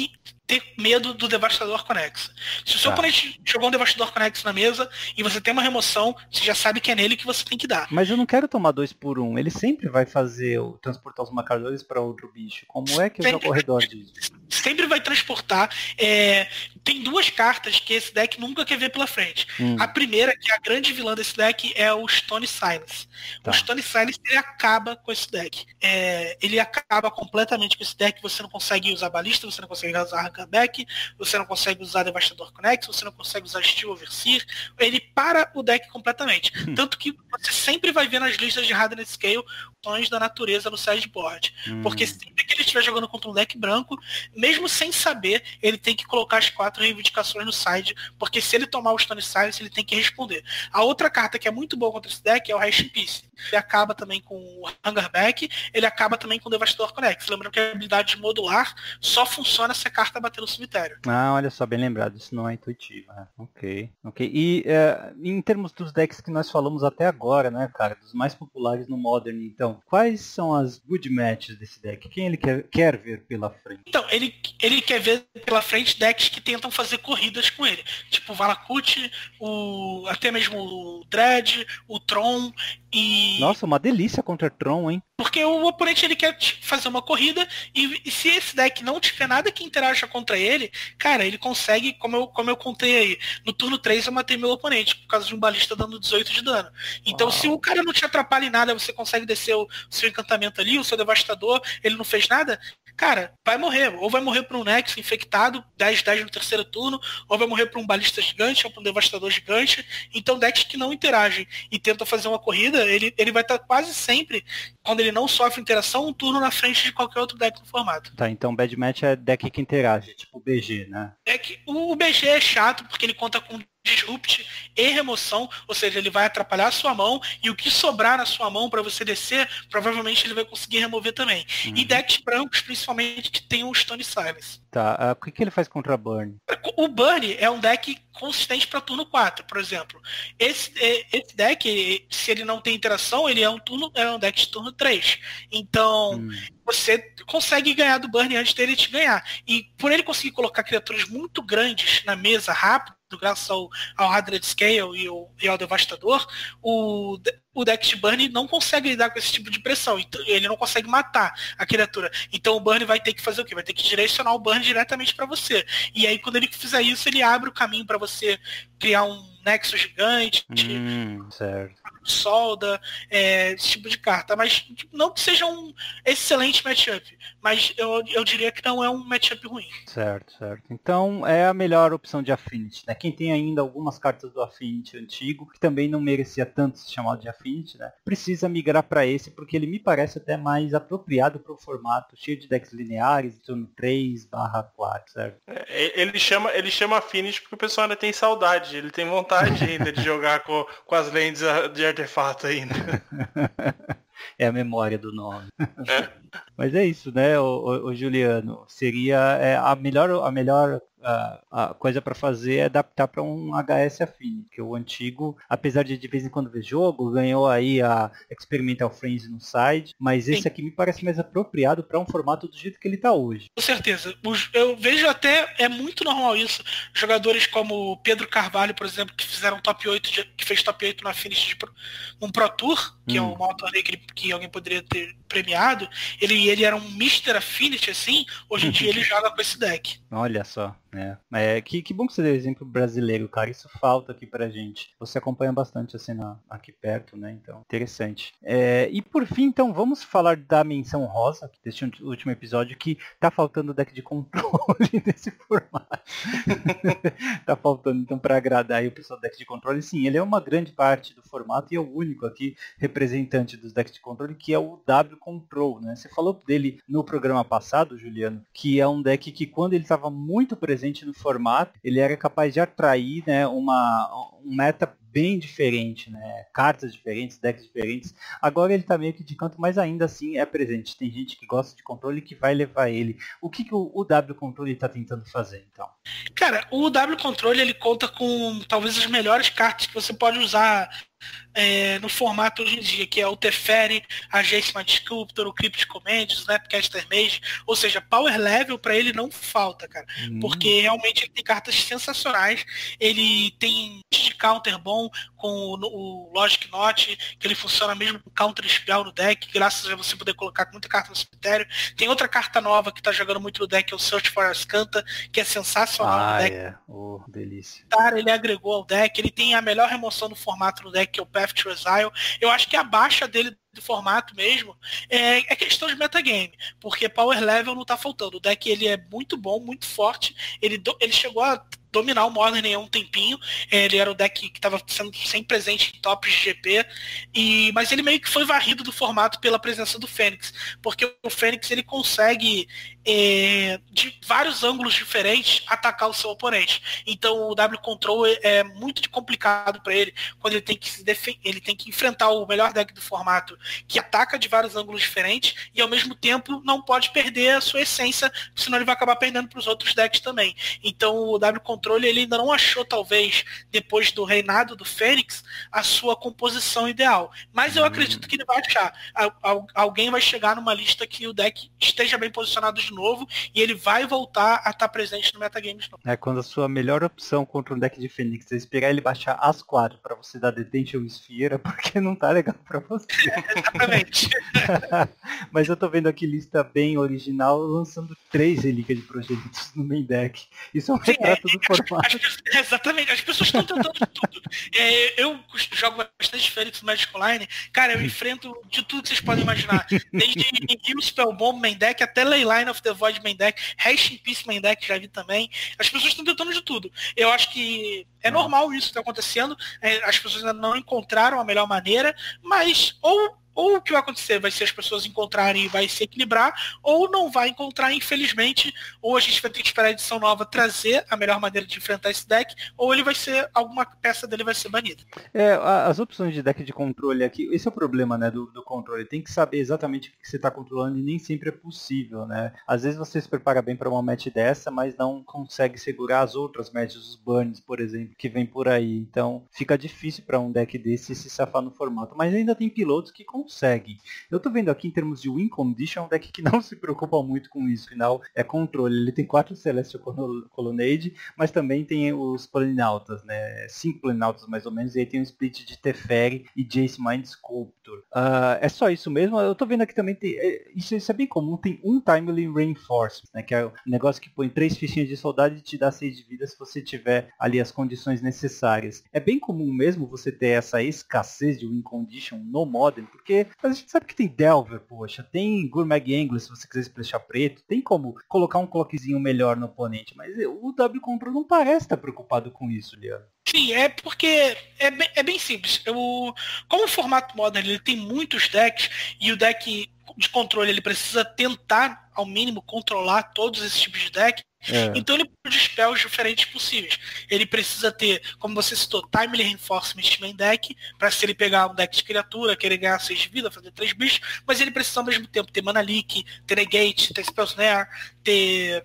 [SPEAKER 5] ter medo do Devastador Connex. Se o seu
[SPEAKER 2] Tá.
[SPEAKER 5] oponente jogou um Devastador Connex na mesa e você tem uma remoção, você já sabe que é nele que você tem que dar.
[SPEAKER 2] Mas eu não quero tomar dois por um. Ele sempre vai fazer o transportar os marcadores para outro bicho. Como é que eu
[SPEAKER 5] Sempre.
[SPEAKER 2] jogo ao redor disso?
[SPEAKER 5] Sempre vai transportar. É, tem duas cartas que esse deck nunca quer ver pela frente.
[SPEAKER 2] Hum.
[SPEAKER 5] A primeira, que é a grande vilã desse deck, é o Stone Silence.
[SPEAKER 2] Tá.
[SPEAKER 5] O Stone Silence, ele acaba com esse deck. É, ele acaba completamente com esse deck. Você não consegue usar balista, você não consegue usar Arcanback, você não consegue usar Devastador Connex, você não consegue usar Steel Overseer. Ele para o deck completamente.
[SPEAKER 2] Hum.
[SPEAKER 5] Tanto que você sempre vai ver nas listas de Hardness Scale tons da natureza no sideboard.
[SPEAKER 2] Hum.
[SPEAKER 5] Porque sempre que ele estiver jogando contra um deck branco, mesmo sem saber, ele tem que colocar as quatro reivindicações no side, porque se ele tomar o Stone Silence, ele tem que responder. A outra carta que é muito boa contra esse deck é o Rash Peace. Ele acaba também com o Hungerback, ele acaba também com o Devastador Connex. Lembrando que a habilidade modular só funciona se a carta bater no cemitério.
[SPEAKER 2] Ah, olha só, bem lembrado, isso não é intuitivo. Né? Ok, ok. E é, em termos dos decks que nós falamos até agora, né, cara, dos mais populares no Modern, então, quais são as good matches desse deck? Quem ele quer, quer ver pela frente?
[SPEAKER 5] Então, ele, ele quer ver pela frente decks que tentam fazer corridas com ele. Tipo o Valakut, o, até mesmo o Dread, o Tron e...
[SPEAKER 2] Nossa, uma delícia contra Tron, hein?
[SPEAKER 5] Porque o oponente ele quer fazer uma corrida e, e se esse deck não tiver nada que interaja contra ele, cara, ele consegue, como eu, como eu contei aí, no turno três eu matei meu oponente por causa de um balista dando dezoito de dano. Então
[SPEAKER 2] Uau.
[SPEAKER 5] Se o cara não te atrapalha em nada, você consegue descer o seu encantamento ali, o seu devastador, ele não fez nada, cara, vai morrer. Ou vai morrer por um Nexo infectado, dez dez no terceiro turno, ou vai morrer por um balista gigante, ou por um devastador gigante. Então decks que não interagem e tentam fazer uma corrida, ele, ele vai estar quase sempre, quando ele não sofre interação, um turno na frente de qualquer outro deck no formato.
[SPEAKER 2] Tá, então Bad Match é deck que interage, tipo o B G, né?
[SPEAKER 5] É que o B G é chato porque ele conta com disrupt e remoção, ou seja, ele vai atrapalhar a sua mão e o que sobrar na sua mão para você descer, provavelmente ele vai conseguir remover também.
[SPEAKER 2] Uhum.
[SPEAKER 5] E decks brancos, principalmente, que tem o Stone Silence.
[SPEAKER 2] Tá, uh, o que, que ele faz contra Burn?
[SPEAKER 5] O Burn é um deck consistente para turno quatro, por exemplo. Esse, esse deck, se ele não tem interação, ele é um, turno, é um deck de turno três. Então, hum. você consegue ganhar do Burn antes dele te ganhar. E por ele conseguir colocar criaturas muito grandes na mesa rápido, graças ao, ao Hardred Scale e, o, e ao Devastador, o, o deck de Burn não consegue lidar com esse tipo de pressão. Então, ele não consegue matar a criatura. Então o Burn vai ter que fazer o quê? Vai ter que direcionar o Burn diretamente para você. E aí quando ele fizer isso, ele abre o caminho para você criar um Nexo gigante,
[SPEAKER 2] hum, certo.
[SPEAKER 5] solda, é, esse tipo de carta. Mas não que seja um excelente matchup, mas eu, eu diria que não é um matchup ruim.
[SPEAKER 2] Certo, certo. Então é a melhor opção de Affinity, né? Quem tem ainda algumas cartas do Affinity antigo, que também não merecia tanto ser chamado de Affinity, né? Precisa migrar para esse, porque ele me parece até mais apropriado para o formato, cheio de decks lineares, turno três barra quatro, certo?
[SPEAKER 3] É, ele chama, ele chama Affinity porque o pessoal ainda tem saudade, ele tem vontade ainda de jogar com, com as lentes de artefato ainda.
[SPEAKER 2] É a memória do nome. É. Mas é isso, né, o, o, o Juliano? Seria é, a melhor, a melhor a, a coisa para fazer é adaptar para um H S Affinity, que o antigo, apesar de de vez em quando ver jogo, ganhou aí a Experimental Frenzy no side, mas esse Sim. aqui me parece mais apropriado para um formato do jeito que ele está hoje.
[SPEAKER 5] Com certeza. Eu vejo até, é muito normal isso, jogadores como Pedro Carvalho, por exemplo, que fizeram top oito, de, que fez top oito na Finish de pro, um Pro Tour, que hum. é um maior torneio que, que alguém poderia ter premiado, ele, ele era um mister Affinity, assim, hoje em dia ele joga com esse deck.
[SPEAKER 2] Olha só. É, é que, que bom que você deu exemplo brasileiro, cara, isso falta aqui pra gente. Você acompanha bastante a cena aqui perto, né, então, interessante. É, e por fim, então, vamos falar da menção rosa, desse último episódio, que tá faltando o deck de controle desse formato. Tá faltando, então, pra agradar aí o pessoal do deck de controle. Sim, ele é uma grande parte do formato e é o único aqui representante dos decks de controle, que é o W Control, né. Você falou dele no programa passado, Juliano, que é um deck que quando ele estava muito presente no formato, ele era capaz de atrair, né, uma, um meta bem diferente, né? Cartas diferentes, decks diferentes. Agora ele tá meio que de canto, mas ainda assim é presente. Tem gente que gosta de controle que vai levar ele. O que, que o, o W Controle tá tentando fazer, então?
[SPEAKER 5] Cara, o W Controle ele conta com talvez as melhores cartas que você pode usar é, no formato hoje em dia, que é o Teferi, a Jace Mind Sculptor, o Crypt Command, o Snapcaster Mage, ou seja, power level pra ele não falta, cara, hum. porque realmente ele tem cartas sensacionais, ele tem de counter bom com o, o Logic Knot, que ele funciona mesmo com counter spell no deck, graças a você poder colocar muita carta no cemitério. Tem outra carta nova que tá jogando muito no deck, é o Search for Ascanta, que é sensacional
[SPEAKER 2] ah,
[SPEAKER 5] no deck.
[SPEAKER 2] É. Oh, delícia.
[SPEAKER 5] Cara, ele agregou ao deck, ele tem a melhor remoção do formato no deck, que é o Path to Exile. Eu acho que a baixa dele do formato mesmo é, é questão de metagame, porque power level não tá faltando. O deck ele é muito bom, muito forte, ele, do, ele chegou a dominar o Modern há um tempinho, ele era o deck que estava sendo sempre presente em tops de G P, e, mas ele meio que foi varrido do formato pela presença do Fênix, porque o Fênix ele consegue é, de vários ângulos diferentes atacar o seu oponente, então o W Control é muito complicado para ele, quando ele tem que se defen- ele tem que enfrentar o melhor deck do formato, que ataca de vários ângulos diferentes, e ao mesmo tempo não pode perder a sua essência, senão ele vai acabar perdendo para os outros decks também. Então o W Control ele ainda não achou, talvez, depois do reinado do Fênix, a sua composição ideal. Mas eu acredito que ele vai achar. Alguém vai chegar numa lista que o deck esteja bem posicionado de novo e ele vai voltar a estar presente no metagame de novo.
[SPEAKER 2] É quando a sua melhor opção contra um deck de Fênix é esperar ele baixar as quatro para você dar Detention Sphere, porque não tá legal para você.
[SPEAKER 5] Exatamente.
[SPEAKER 2] Mas eu tô vendo aqui lista bem original, lançando três relíquias de Progenitus no main deck. Isso é um retrato do formato.
[SPEAKER 5] As, exatamente, as pessoas estão tentando de tudo. É, eu jogo bastante Fênix no Magic Online, cara, eu enfrento de tudo que vocês podem imaginar. Desde Heal Spellbomb main deck até Leyline of the Void main deck, Hash in Peace main deck, já vi também. As pessoas estão tentando de tudo. Eu acho que é normal isso que está acontecendo. É, as pessoas ainda não encontraram a melhor maneira, mas ou ou o que vai acontecer vai ser as pessoas encontrarem e vai se equilibrar, ou não vai encontrar, infelizmente, ou a gente vai ter que esperar a edição nova trazer a melhor maneira de enfrentar esse deck, ou ele vai ser, alguma peça dele vai ser banida.
[SPEAKER 2] É, as opções de deck de controle aqui, esse é o problema, né, do, do controle, tem que saber exatamente o que você está controlando e nem sempre é possível, né. Às vezes você se prepara bem para uma match dessa, mas não consegue segurar as outras matches, os burns, por exemplo, que vem por aí, então fica difícil para um deck desse se safar no formato, mas ainda tem pilotos que conseguem. Eu tô vendo aqui em termos de win condition, um deck que não se preocupa muito com isso, afinal é controle. Ele tem quatro Celestial Colonnade, mas também tem os Planinautas, né? Cinco Planinautas mais ou menos, e aí tem um split de Teferi e Jace Mind Sculptor. Uh, é só isso mesmo? Eu tô vendo aqui também, tem, é, isso, isso é bem comum, tem um Timely Reinforcement, né? Que é um negócio que põe três fichinhas de soldado e te dá seis de vida se você tiver ali as condições necessárias. É bem comum mesmo você ter essa escassez de win condition no Modern, porque a gente sabe que tem Delver, poxa, tem Gurmag Angler se você quiser splashar preto, tem como colocar um clockzinho melhor no oponente, mas o W Control não parece estar preocupado com isso, Liano.
[SPEAKER 5] Sim, é porque é bem, é bem simples. Eu, como o formato Modern ele tem muitos decks e o deck de controle ele precisa tentar ao mínimo controlar todos esses tipos de deck, é. Então ele precisa de spells diferentes possíveis. Ele precisa ter, como você citou, Timely Reinforcement main deck, para se ele pegar um deck de criatura, querer ganhar seis de vida, fazer três bichos, mas ele precisa ao mesmo tempo ter Mana Leak, ter Negate, ter Spell Snare, ter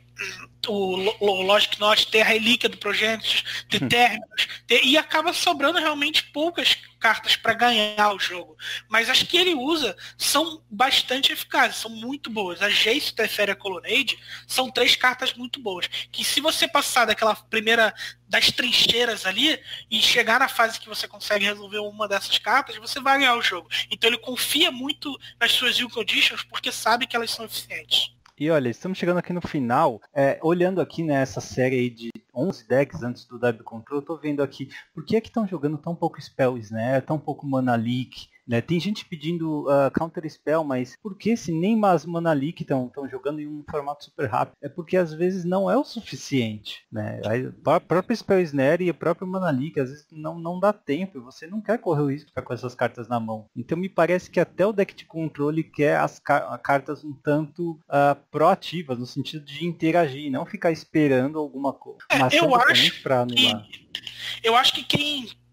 [SPEAKER 5] o, o Logic Knot, ter a relíquia do Progenitus, ter Terminus, ter, e acaba sobrando realmente poucas cartas para ganhar o jogo. Mas as que ele usa são bastante eficazes, são muito boas. A Jace, Teferi e a Colonnade são três cartas muito boas, que se você passar daquela primeira das trincheiras ali e chegar na fase que você consegue resolver uma dessas cartas, você vai ganhar o jogo. Então ele confia muito nas suas Win Conditions porque sabe que elas são eficientes.
[SPEAKER 2] E olha, estamos chegando aqui no final, é, olhando aqui nessa série aí de onze decks antes do W Control, eu tô vendo aqui, por que é que estão jogando tão pouco Spell Snare, tão pouco Mana Leak, né? Tem gente pedindo uh, Counter Spell, mas por que se nem mais Mana Leak estão jogando em um formato super rápido? É porque às vezes não é o suficiente, né? A própria Spell Snare e a própria Mana Leak às vezes não, não dá tempo, e você não quer correr o risco de ficar com essas cartas na mão. Então me parece que até o deck de controle quer as car cartas um tanto uh, proativas, no sentido de interagir, não ficar esperando alguma coisa.
[SPEAKER 5] É, eu acho pra anular. Que, eu acho que quem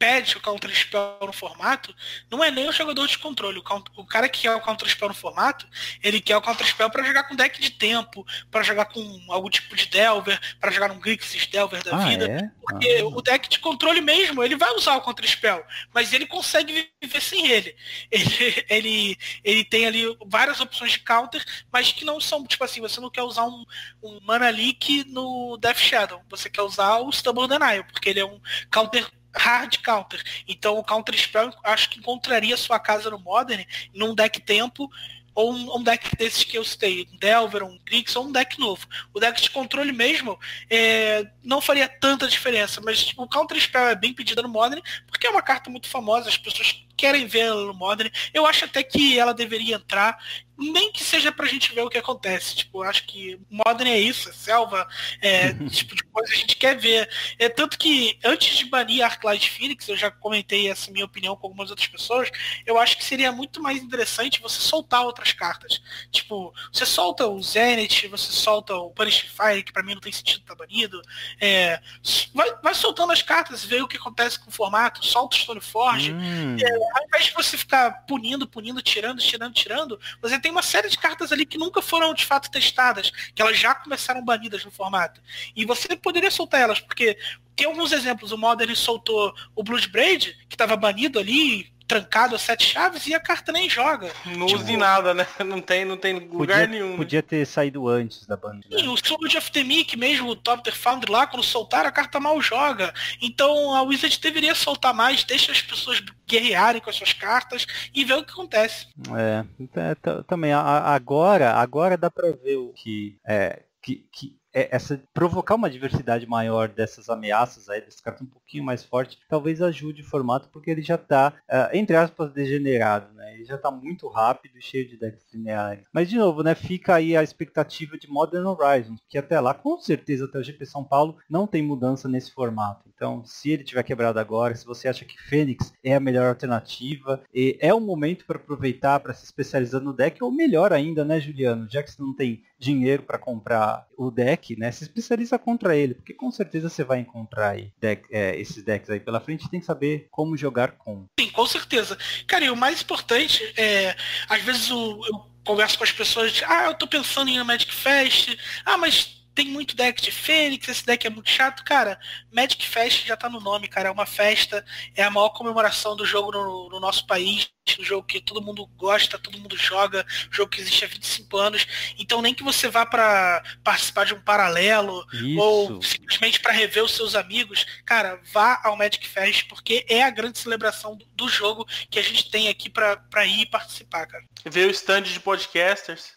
[SPEAKER 5] pede o Counter Spell no formato, não é nem o jogador de controle. O, count, o cara que quer o Counter Spell no formato, ele quer o Counter Spell para jogar com deck de tempo, para jogar com algum tipo de Delver, para jogar num Grixis Delver da
[SPEAKER 2] ah,
[SPEAKER 5] vida.
[SPEAKER 2] É?
[SPEAKER 5] Porque
[SPEAKER 2] Ah.
[SPEAKER 5] o deck de controle mesmo, ele vai usar o Counter Spell, mas ele consegue viver sem ele. Ele, ele, ele tem ali várias opções de counter, mas que não são, tipo assim, você não quer usar um, um Mana Leak no Death Shadow, você quer usar o Stubborn Denial, porque ele é um counter hard counter. Então o Counter Spell acho que encontraria sua casa no Modern num deck tempo ou um, um deck desses que eu citei, um Delver, um Grix ou um deck novo. O deck de controle mesmo é, não faria tanta diferença, mas tipo, o Counter Spell é bem pedido no Modern porque é uma carta muito famosa, as pessoas querem ver ela no Modern. Eu acho até que ela deveria entrar, nem que seja pra gente ver o que acontece. Tipo, eu acho que Modern é isso, é selva, é tipo de coisa que a gente quer ver. É tanto que antes de banir Arclight Phoenix, eu já comentei essa minha opinião com algumas outras pessoas, eu acho que seria muito mais interessante você soltar outras cartas. Tipo, você solta o Zenith, você solta o Punish Fire, que pra mim não tem sentido estar banido. É, vai, vai soltando as cartas, vê o que acontece com o formato, solta o Stoneforge.
[SPEAKER 2] Hum.
[SPEAKER 5] É, ao invés de você ficar punindo, punindo, tirando, tirando, tirando, você tem uma série de cartas ali que nunca foram de fato testadas, que elas já começaram banidas no formato. E você poderia soltar elas, porque tem alguns exemplos. O Modern soltou o Bloodbraid, que estava banido ali, trancado a sete chaves, e a carta nem joga.
[SPEAKER 3] Não
[SPEAKER 5] Tipo,
[SPEAKER 3] usa em nada, né? Não tem, não tem lugar
[SPEAKER 2] Podia,
[SPEAKER 3] nenhum.
[SPEAKER 2] podia ter saído antes da banda.
[SPEAKER 5] Sim, o Sword of the Meek mesmo, o Top the Foundry lá, quando soltaram, a carta mal joga. Então a Wizard deveria soltar mais, deixa as pessoas guerrearem com as suas cartas e ver o que acontece.
[SPEAKER 2] É, é, t- também a- a- agora, agora dá pra ver o que é que, que é essa provocar uma diversidade maior dessas ameaças aí, desse carta um pouquinho mais forte, talvez ajude o formato, porque ele já tá, uh, entre aspas, degenerado, né? Ele já tá muito rápido e cheio de decks lineares. Mas de novo, né, fica aí a expectativa de Modern Horizons, que até lá, com certeza, até o G P São Paulo, não tem mudança nesse formato. Então, se ele tiver quebrado agora, se você acha que Fênix é a melhor alternativa, e é o momento para aproveitar, para se especializar no deck, ou melhor ainda, né, Juliano? Já que você não tem dinheiro para comprar o deck, né, se especializa contra ele, porque com certeza você vai encontrar aí deck, é, esses decks aí pela frente, tem que saber como jogar com.
[SPEAKER 5] Sim, com certeza. Cara, e o mais importante é, às vezes eu, eu converso com as pessoas, de, ah, eu tô pensando em ir no Magic Fest, ah, mas tem muito deck de Fênix, esse deck é muito chato. Cara, Magic Fest já tá no nome, cara, é uma festa, é a maior comemoração do jogo no, no nosso país, um jogo que todo mundo gosta, todo mundo joga, jogo que existe há vinte e cinco anos, então nem que você vá para participar de um paralelo,
[SPEAKER 2] Isso.
[SPEAKER 5] ou simplesmente para rever os seus amigos, cara, vá ao Magic Fest, porque é a grande celebração do, do jogo que a gente tem aqui para ir e participar, cara.
[SPEAKER 3] Ver o stand de podcasters.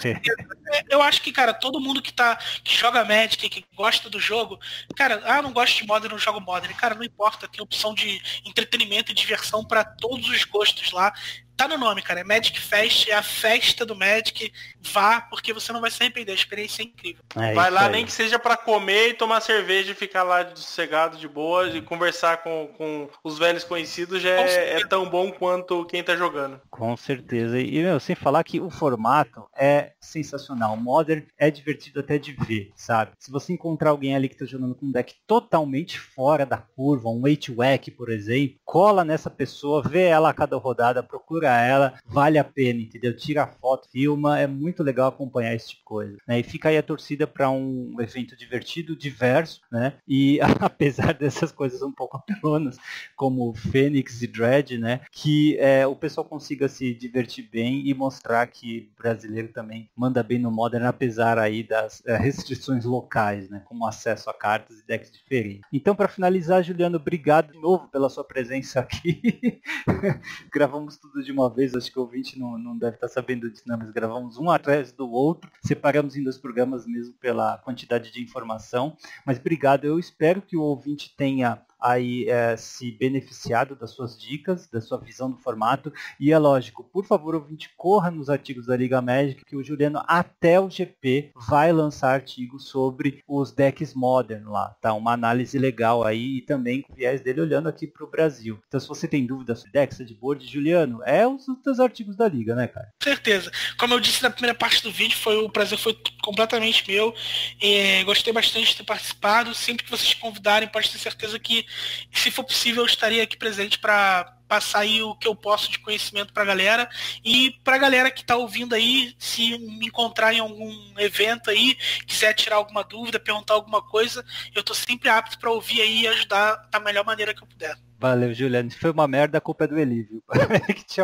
[SPEAKER 5] Eu acho que, cara, todo mundo que tá que joga Magic, que gosta do jogo, cara, ah, não gosto de Modern, não jogo Modern, cara, não importa, tem opção de entretenimento e diversão para todos os gostos lá. Tá no nome, cara, é Magic Fest, é a festa do Magic. Vá, porque você não vai se arrepender, a experiência é incrível.
[SPEAKER 2] É
[SPEAKER 3] Vai lá,
[SPEAKER 2] aí.
[SPEAKER 3] nem que seja pra comer e tomar cerveja e ficar lá sossegado, de boa, e conversar com, com os velhos conhecidos já é, é tão bom quanto quem tá jogando.
[SPEAKER 2] Com certeza. E, meu, sem falar que o formato é sensacional. O Modern é divertido até de ver, sabe? Se você encontrar alguém ali que tá jogando com um deck totalmente fora da curva, um eight wack, por exemplo, cola nessa pessoa, vê ela a cada rodada, procura ela, vale a pena, entendeu? Tira a foto, filma, é muito legal acompanhar esse tipo de coisa, né? E fica aí a torcida para um evento divertido, diverso, né? E apesar dessas coisas um pouco apelonas, como Fênix e Dread, né? Que é, o pessoal consiga se divertir bem e mostrar que o brasileiro também manda bem no Modern, apesar aí das é, restrições locais, né? Como acesso a cartas e decks diferentes. Então, para finalizar, Juliano, obrigado de novo pela sua presença aqui. Gravamos tudo de uma vez, acho que o ouvinte não, não deve estar sabendo disso, não, mas gravamos um atrás do outro, separamos em dois programas mesmo pela quantidade de informação, mas obrigado, eu espero que o ouvinte tenha aí é, se beneficiado das suas dicas, da sua visão do formato, e é lógico, por favor, ouvinte, corra nos artigos da Liga Magic, que o Juliano até o G P vai lançar artigos sobre os decks Modern lá, tá? Uma análise legal aí, e também com o viés dele olhando aqui para o Brasil. Então, se você tem dúvidas sobre decks, sideboard, Juliano, é os outros artigos da Liga, né, cara?
[SPEAKER 5] Com certeza. Como eu disse na primeira parte do vídeo, foi o prazer foi completamente meu. É, gostei bastante de ter participado. Sempre que vocês convidarem, pode ter certeza que se for possível, eu estaria aqui presente para passar aí o que eu posso de conhecimento pra galera. E pra galera que tá ouvindo aí, se me encontrar em algum evento aí, quiser tirar alguma dúvida, perguntar alguma coisa, eu tô sempre apto pra ouvir aí e ajudar da melhor maneira que eu puder.
[SPEAKER 2] Valeu, Juliano. Se foi uma merda, a culpa é do Eli, viu? que te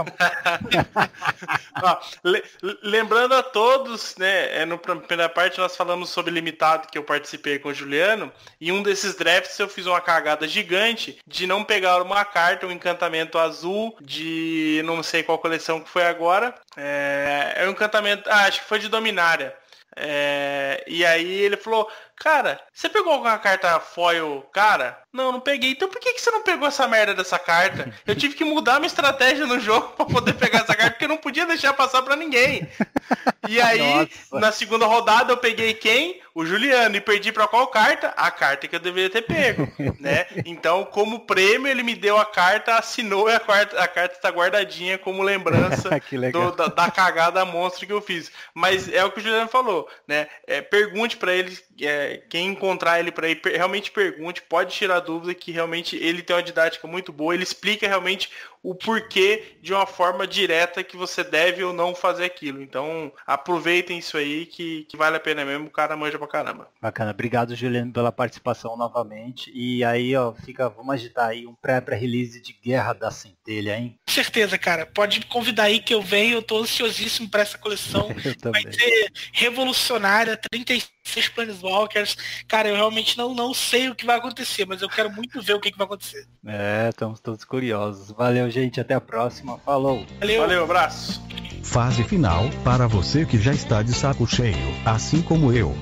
[SPEAKER 3] Ó, le- lembrando a todos, né, é, no pr- primeira parte nós falamos sobre limitado que eu participei com o Juliano, e um desses drafts eu fiz uma cagada gigante de não pegar uma carta, um encantamento azul de não sei qual coleção que foi agora. É, é um encantamento, ah, acho que foi de Dominária. É, e aí ele falou, cara, você pegou alguma carta foil, cara? Não, não peguei. Então por que, que você não pegou essa merda dessa carta? Eu tive que mudar minha estratégia no jogo pra poder pegar essa carta, porque eu não podia deixar passar pra ninguém. E aí, Nossa. na segunda rodada eu peguei quem? O Juliano. E perdi pra qual carta? A carta que eu deveria ter pego, né? Então, como prêmio, ele me deu a carta, assinou e a carta, a carta está guardadinha como lembrança do, da, da cagada monstro que eu fiz. Mas é o que o Juliano falou, né? É, pergunte pra ele, é, quem encontrar ele pra ir, realmente pergunte, pode tirar dúvida que realmente ele tem uma didática muito boa, ele explica realmente o porquê de uma forma direta que você deve ou não fazer aquilo. Então, aproveitem isso aí que, que vale a pena mesmo, o cara manja pra caramba.
[SPEAKER 2] Bacana, obrigado, Juliano, pela participação novamente. E aí, ó, fica, vamos agitar aí um pré-release de Guerra da Centelha, hein?
[SPEAKER 5] Com certeza, cara. Pode me convidar aí que eu venho, eu tô ansiosíssimo pra essa coleção. Vai ser revolucionária, trinta e seis Planeswalkers. Cara, eu realmente não, não sei o que vai acontecer, mas eu quero muito ver o que, que vai acontecer.
[SPEAKER 2] É, estamos todos curiosos. Valeu, gente, até a próxima. Falou.
[SPEAKER 5] Valeu,
[SPEAKER 3] Valeu, abraço.
[SPEAKER 1] Fase final, para você que já está de saco cheio, assim como eu.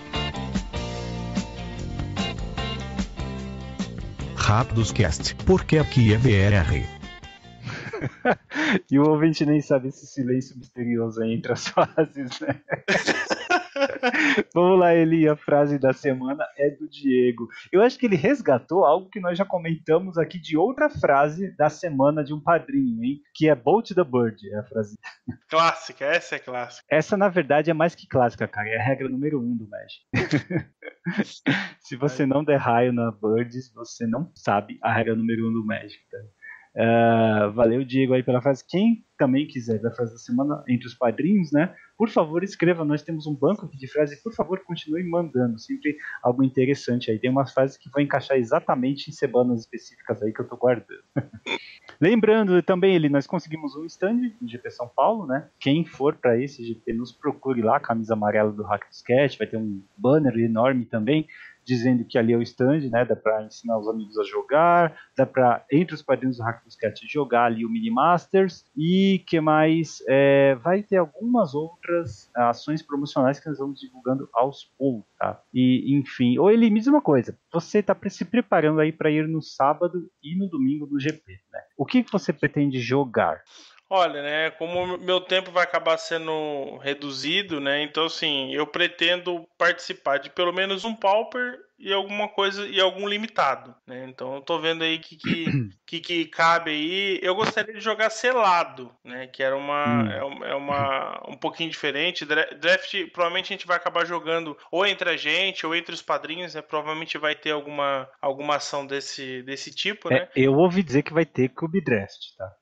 [SPEAKER 1] Rápidos Cast, porque aqui é B R.
[SPEAKER 2] E o ouvinte nem sabe esse silêncio misterioso aí entre as fases, né? Vamos lá, Eli, a frase da semana é do Diego. Eu acho que ele resgatou algo que nós já comentamos aqui de outra frase da semana de um padrinho, hein? Que é Bolt the Bird, é a frase.
[SPEAKER 3] Clássica, essa é clássica.
[SPEAKER 2] Essa, na verdade, é mais que clássica, cara. É a regra número um do Magic. Se você não der raio na Birds, você não sabe a regra número um do Magic, tá? Uh, valeu, Diego, aí pela frase. Quem também quiser ver a frase da semana entre os padrinhos, né? Por favor, escreva. Nós temos um banco aqui de frases. Por favor, continue mandando. Sempre algo interessante aí. Tem umas frases que vão encaixar exatamente em semanas específicas aí que eu tô guardando. Lembrando também, ele, nós conseguimos um stand no G P São Paulo, né? Quem for para esse G P, nos procure lá, camisa amarela do Hack do Sketch. Vai ter um banner enorme também, dizendo que ali é o stand, né? Dá para ensinar os amigos a jogar, dá para, entre os padrinhos do Hack do Sketch, jogar ali o Mini Masters. E que mais? É, vai ter algumas outras ações promocionais que nós vamos divulgando aos poucos, tá? E, enfim, ou ele me diz uma coisa, você está se preparando aí para ir no sábado e no domingo do G P, né? O que você pretende jogar?
[SPEAKER 3] Olha, né, como meu tempo vai acabar sendo reduzido, né, então assim, eu pretendo participar de pelo menos um Pauper e alguma coisa, e algum limitado, né, então eu tô vendo aí que que, que, que cabe aí. Eu gostaria de jogar selado, né, que era uma, hum. é uma, um pouquinho diferente. Draft, provavelmente a gente vai acabar jogando ou entre a gente, ou entre os padrinhos, né, provavelmente vai ter alguma, alguma ação desse, desse tipo, né.
[SPEAKER 2] É, eu ouvi dizer que vai ter Cube Draft, tá?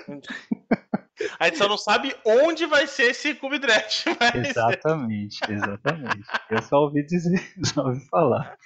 [SPEAKER 3] A gente só não sabe onde vai ser esse Cube Draft. Mas...
[SPEAKER 2] Exatamente, exatamente. Eu só ouvi dizer, só ouvi falar.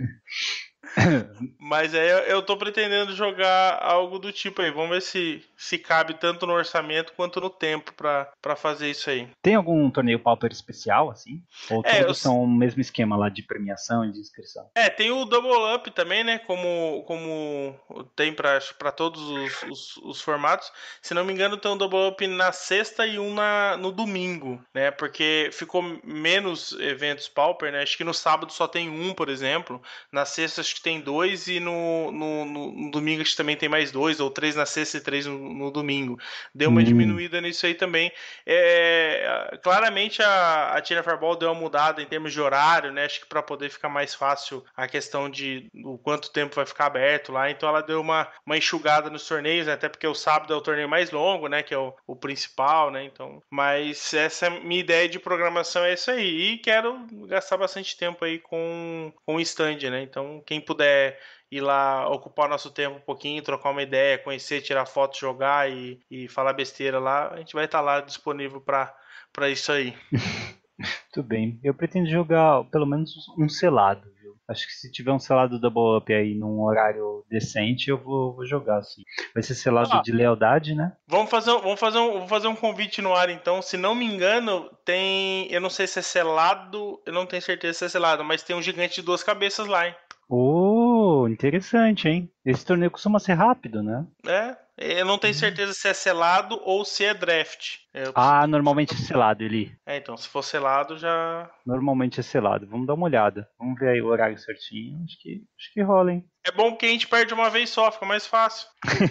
[SPEAKER 3] Mas aí eu tô pretendendo jogar algo do tipo aí. Vamos ver se, se cabe tanto no orçamento quanto no tempo pra, pra fazer isso aí.
[SPEAKER 2] Tem algum torneio Pauper especial, assim? Ou
[SPEAKER 3] é,
[SPEAKER 2] todos eu... são o mesmo esquema lá de premiação e de inscrição?
[SPEAKER 3] É, tem o Double Up também, né? Como, como tem pra, pra todos os, os, os formatos. Se não me engano, tem um Double Up na sexta e um na, no domingo, né? Porque ficou menos eventos Pauper, né? Acho que no sábado só tem um, por exemplo. Na sexta acho que tem dois e no, no, no domingo acho que também tem mais dois, ou três na sexta e três no, no domingo. Deu uma hum. diminuída nisso aí também. É, claramente a, a Tina Fireball deu uma mudada em termos de horário, né? Acho que para poder ficar mais fácil a questão de o quanto tempo vai ficar aberto lá. Então ela deu uma, uma enxugada nos torneios, né? Até porque o sábado é o torneio mais longo, né? Que é o, o principal, né? Então, mas essa minha ideia de programação é isso aí. E quero gastar bastante tempo aí com, com o stand, né? Então, quem puder ir lá ocupar o nosso tempo um pouquinho, trocar uma ideia, conhecer, tirar foto, jogar e, e falar besteira lá, a gente vai estar lá disponível para para isso aí.
[SPEAKER 2] Muito bem. Eu pretendo jogar pelo menos um selado, viu? Acho que se tiver um selado Double Up aí num horário decente, eu vou, vou jogar, sim. Vai ser selado ah, de lealdade, né?
[SPEAKER 3] Vamos fazer, vamos, fazer um, vamos fazer um convite no ar, então. Se não me engano, tem... Eu não sei se é selado, eu não tenho certeza se é selado, mas tem um gigante de duas cabeças lá, hein?
[SPEAKER 2] Oh, interessante, hein? Esse torneio costuma ser rápido, né?
[SPEAKER 3] É, eu não tenho certeza se é selado ou se é draft. Eu
[SPEAKER 2] ah, preciso... normalmente é selado, Eli.
[SPEAKER 3] É, então, se for selado, já...
[SPEAKER 2] Normalmente é selado. Vamos dar uma olhada. Vamos ver aí o horário certinho. Acho que, acho que rola, hein?
[SPEAKER 3] É bom que a gente perde uma vez só, fica mais fácil.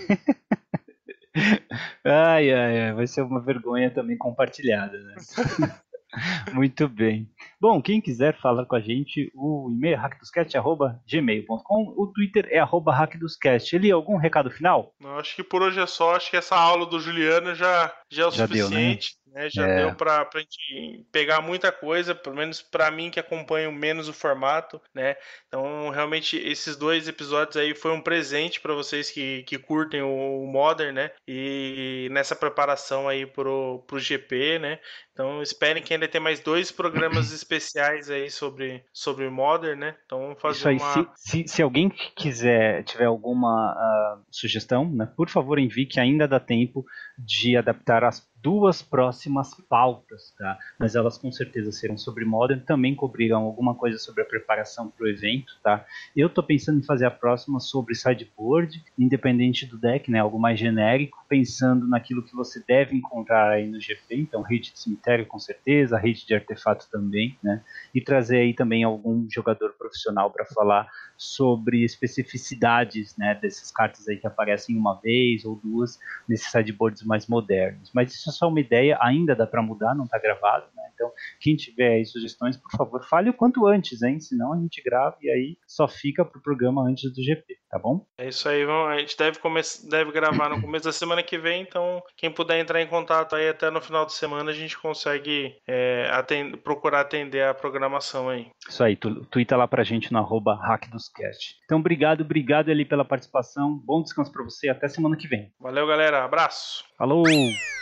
[SPEAKER 2] ai, ai, ai. Vai ser uma vergonha também compartilhada, né? Muito bem. Bom, quem quiser falar com a gente, o e-mail é hackdoscast arroba gmail ponto com, o Twitter é arroba hackdoscast. Ele, algum recado final?
[SPEAKER 3] Não, acho que por hoje é só, acho que essa aula do Juliano já, já é o já suficiente. Deu, né? Né? Já é. deu pra, pra gente pegar muita coisa, pelo menos pra mim que acompanho menos o formato, né? Então, realmente, esses dois episódios aí foi um presente pra vocês que, que curtem o Modern, né? E nessa preparação aí pro, pro G P, né? Então, esperem que ainda tem mais dois programas especiais aí sobre, sobre o Modern, né? Então, vamos fazer
[SPEAKER 2] Isso aí,
[SPEAKER 3] uma...
[SPEAKER 2] se, se, se alguém quiser, tiver alguma uh, sugestão, né? Por favor, envie, que ainda dá tempo de adaptar as duas próximas pautas, tá? Mas elas com certeza serão sobre Modern, também cobrirão alguma coisa sobre a preparação para o evento, tá? Eu tô pensando em fazer a próxima sobre sideboard, independente do deck, né? Algo mais genérico, pensando naquilo que você deve encontrar aí no G P, então rede de cemitério com certeza, rede de artefato também, né? E trazer aí também algum jogador profissional para falar sobre especificidades, né, dessas cartas aí que aparecem uma vez ou duas nesses sideboards mais modernos. Mas isso é só uma ideia, ainda dá para mudar, não está gravado, né? Então, quem tiver aí sugestões, por favor, fale o quanto antes, hein? Senão a gente grava e aí só fica pro programa antes do G P, tá bom?
[SPEAKER 3] É isso aí, vamos, a gente deve, come- deve gravar no começo da semana que vem, então quem puder entrar em contato aí até no final de semana, a gente consegue é, atend- procurar atender a programação aí.
[SPEAKER 2] Isso aí, tu, tuita lá pra gente no arroba hackdoscast. Então, obrigado, obrigado ali pela participação, bom descanso pra você, até semana que vem.
[SPEAKER 3] Valeu, galera, abraço!
[SPEAKER 2] Falou!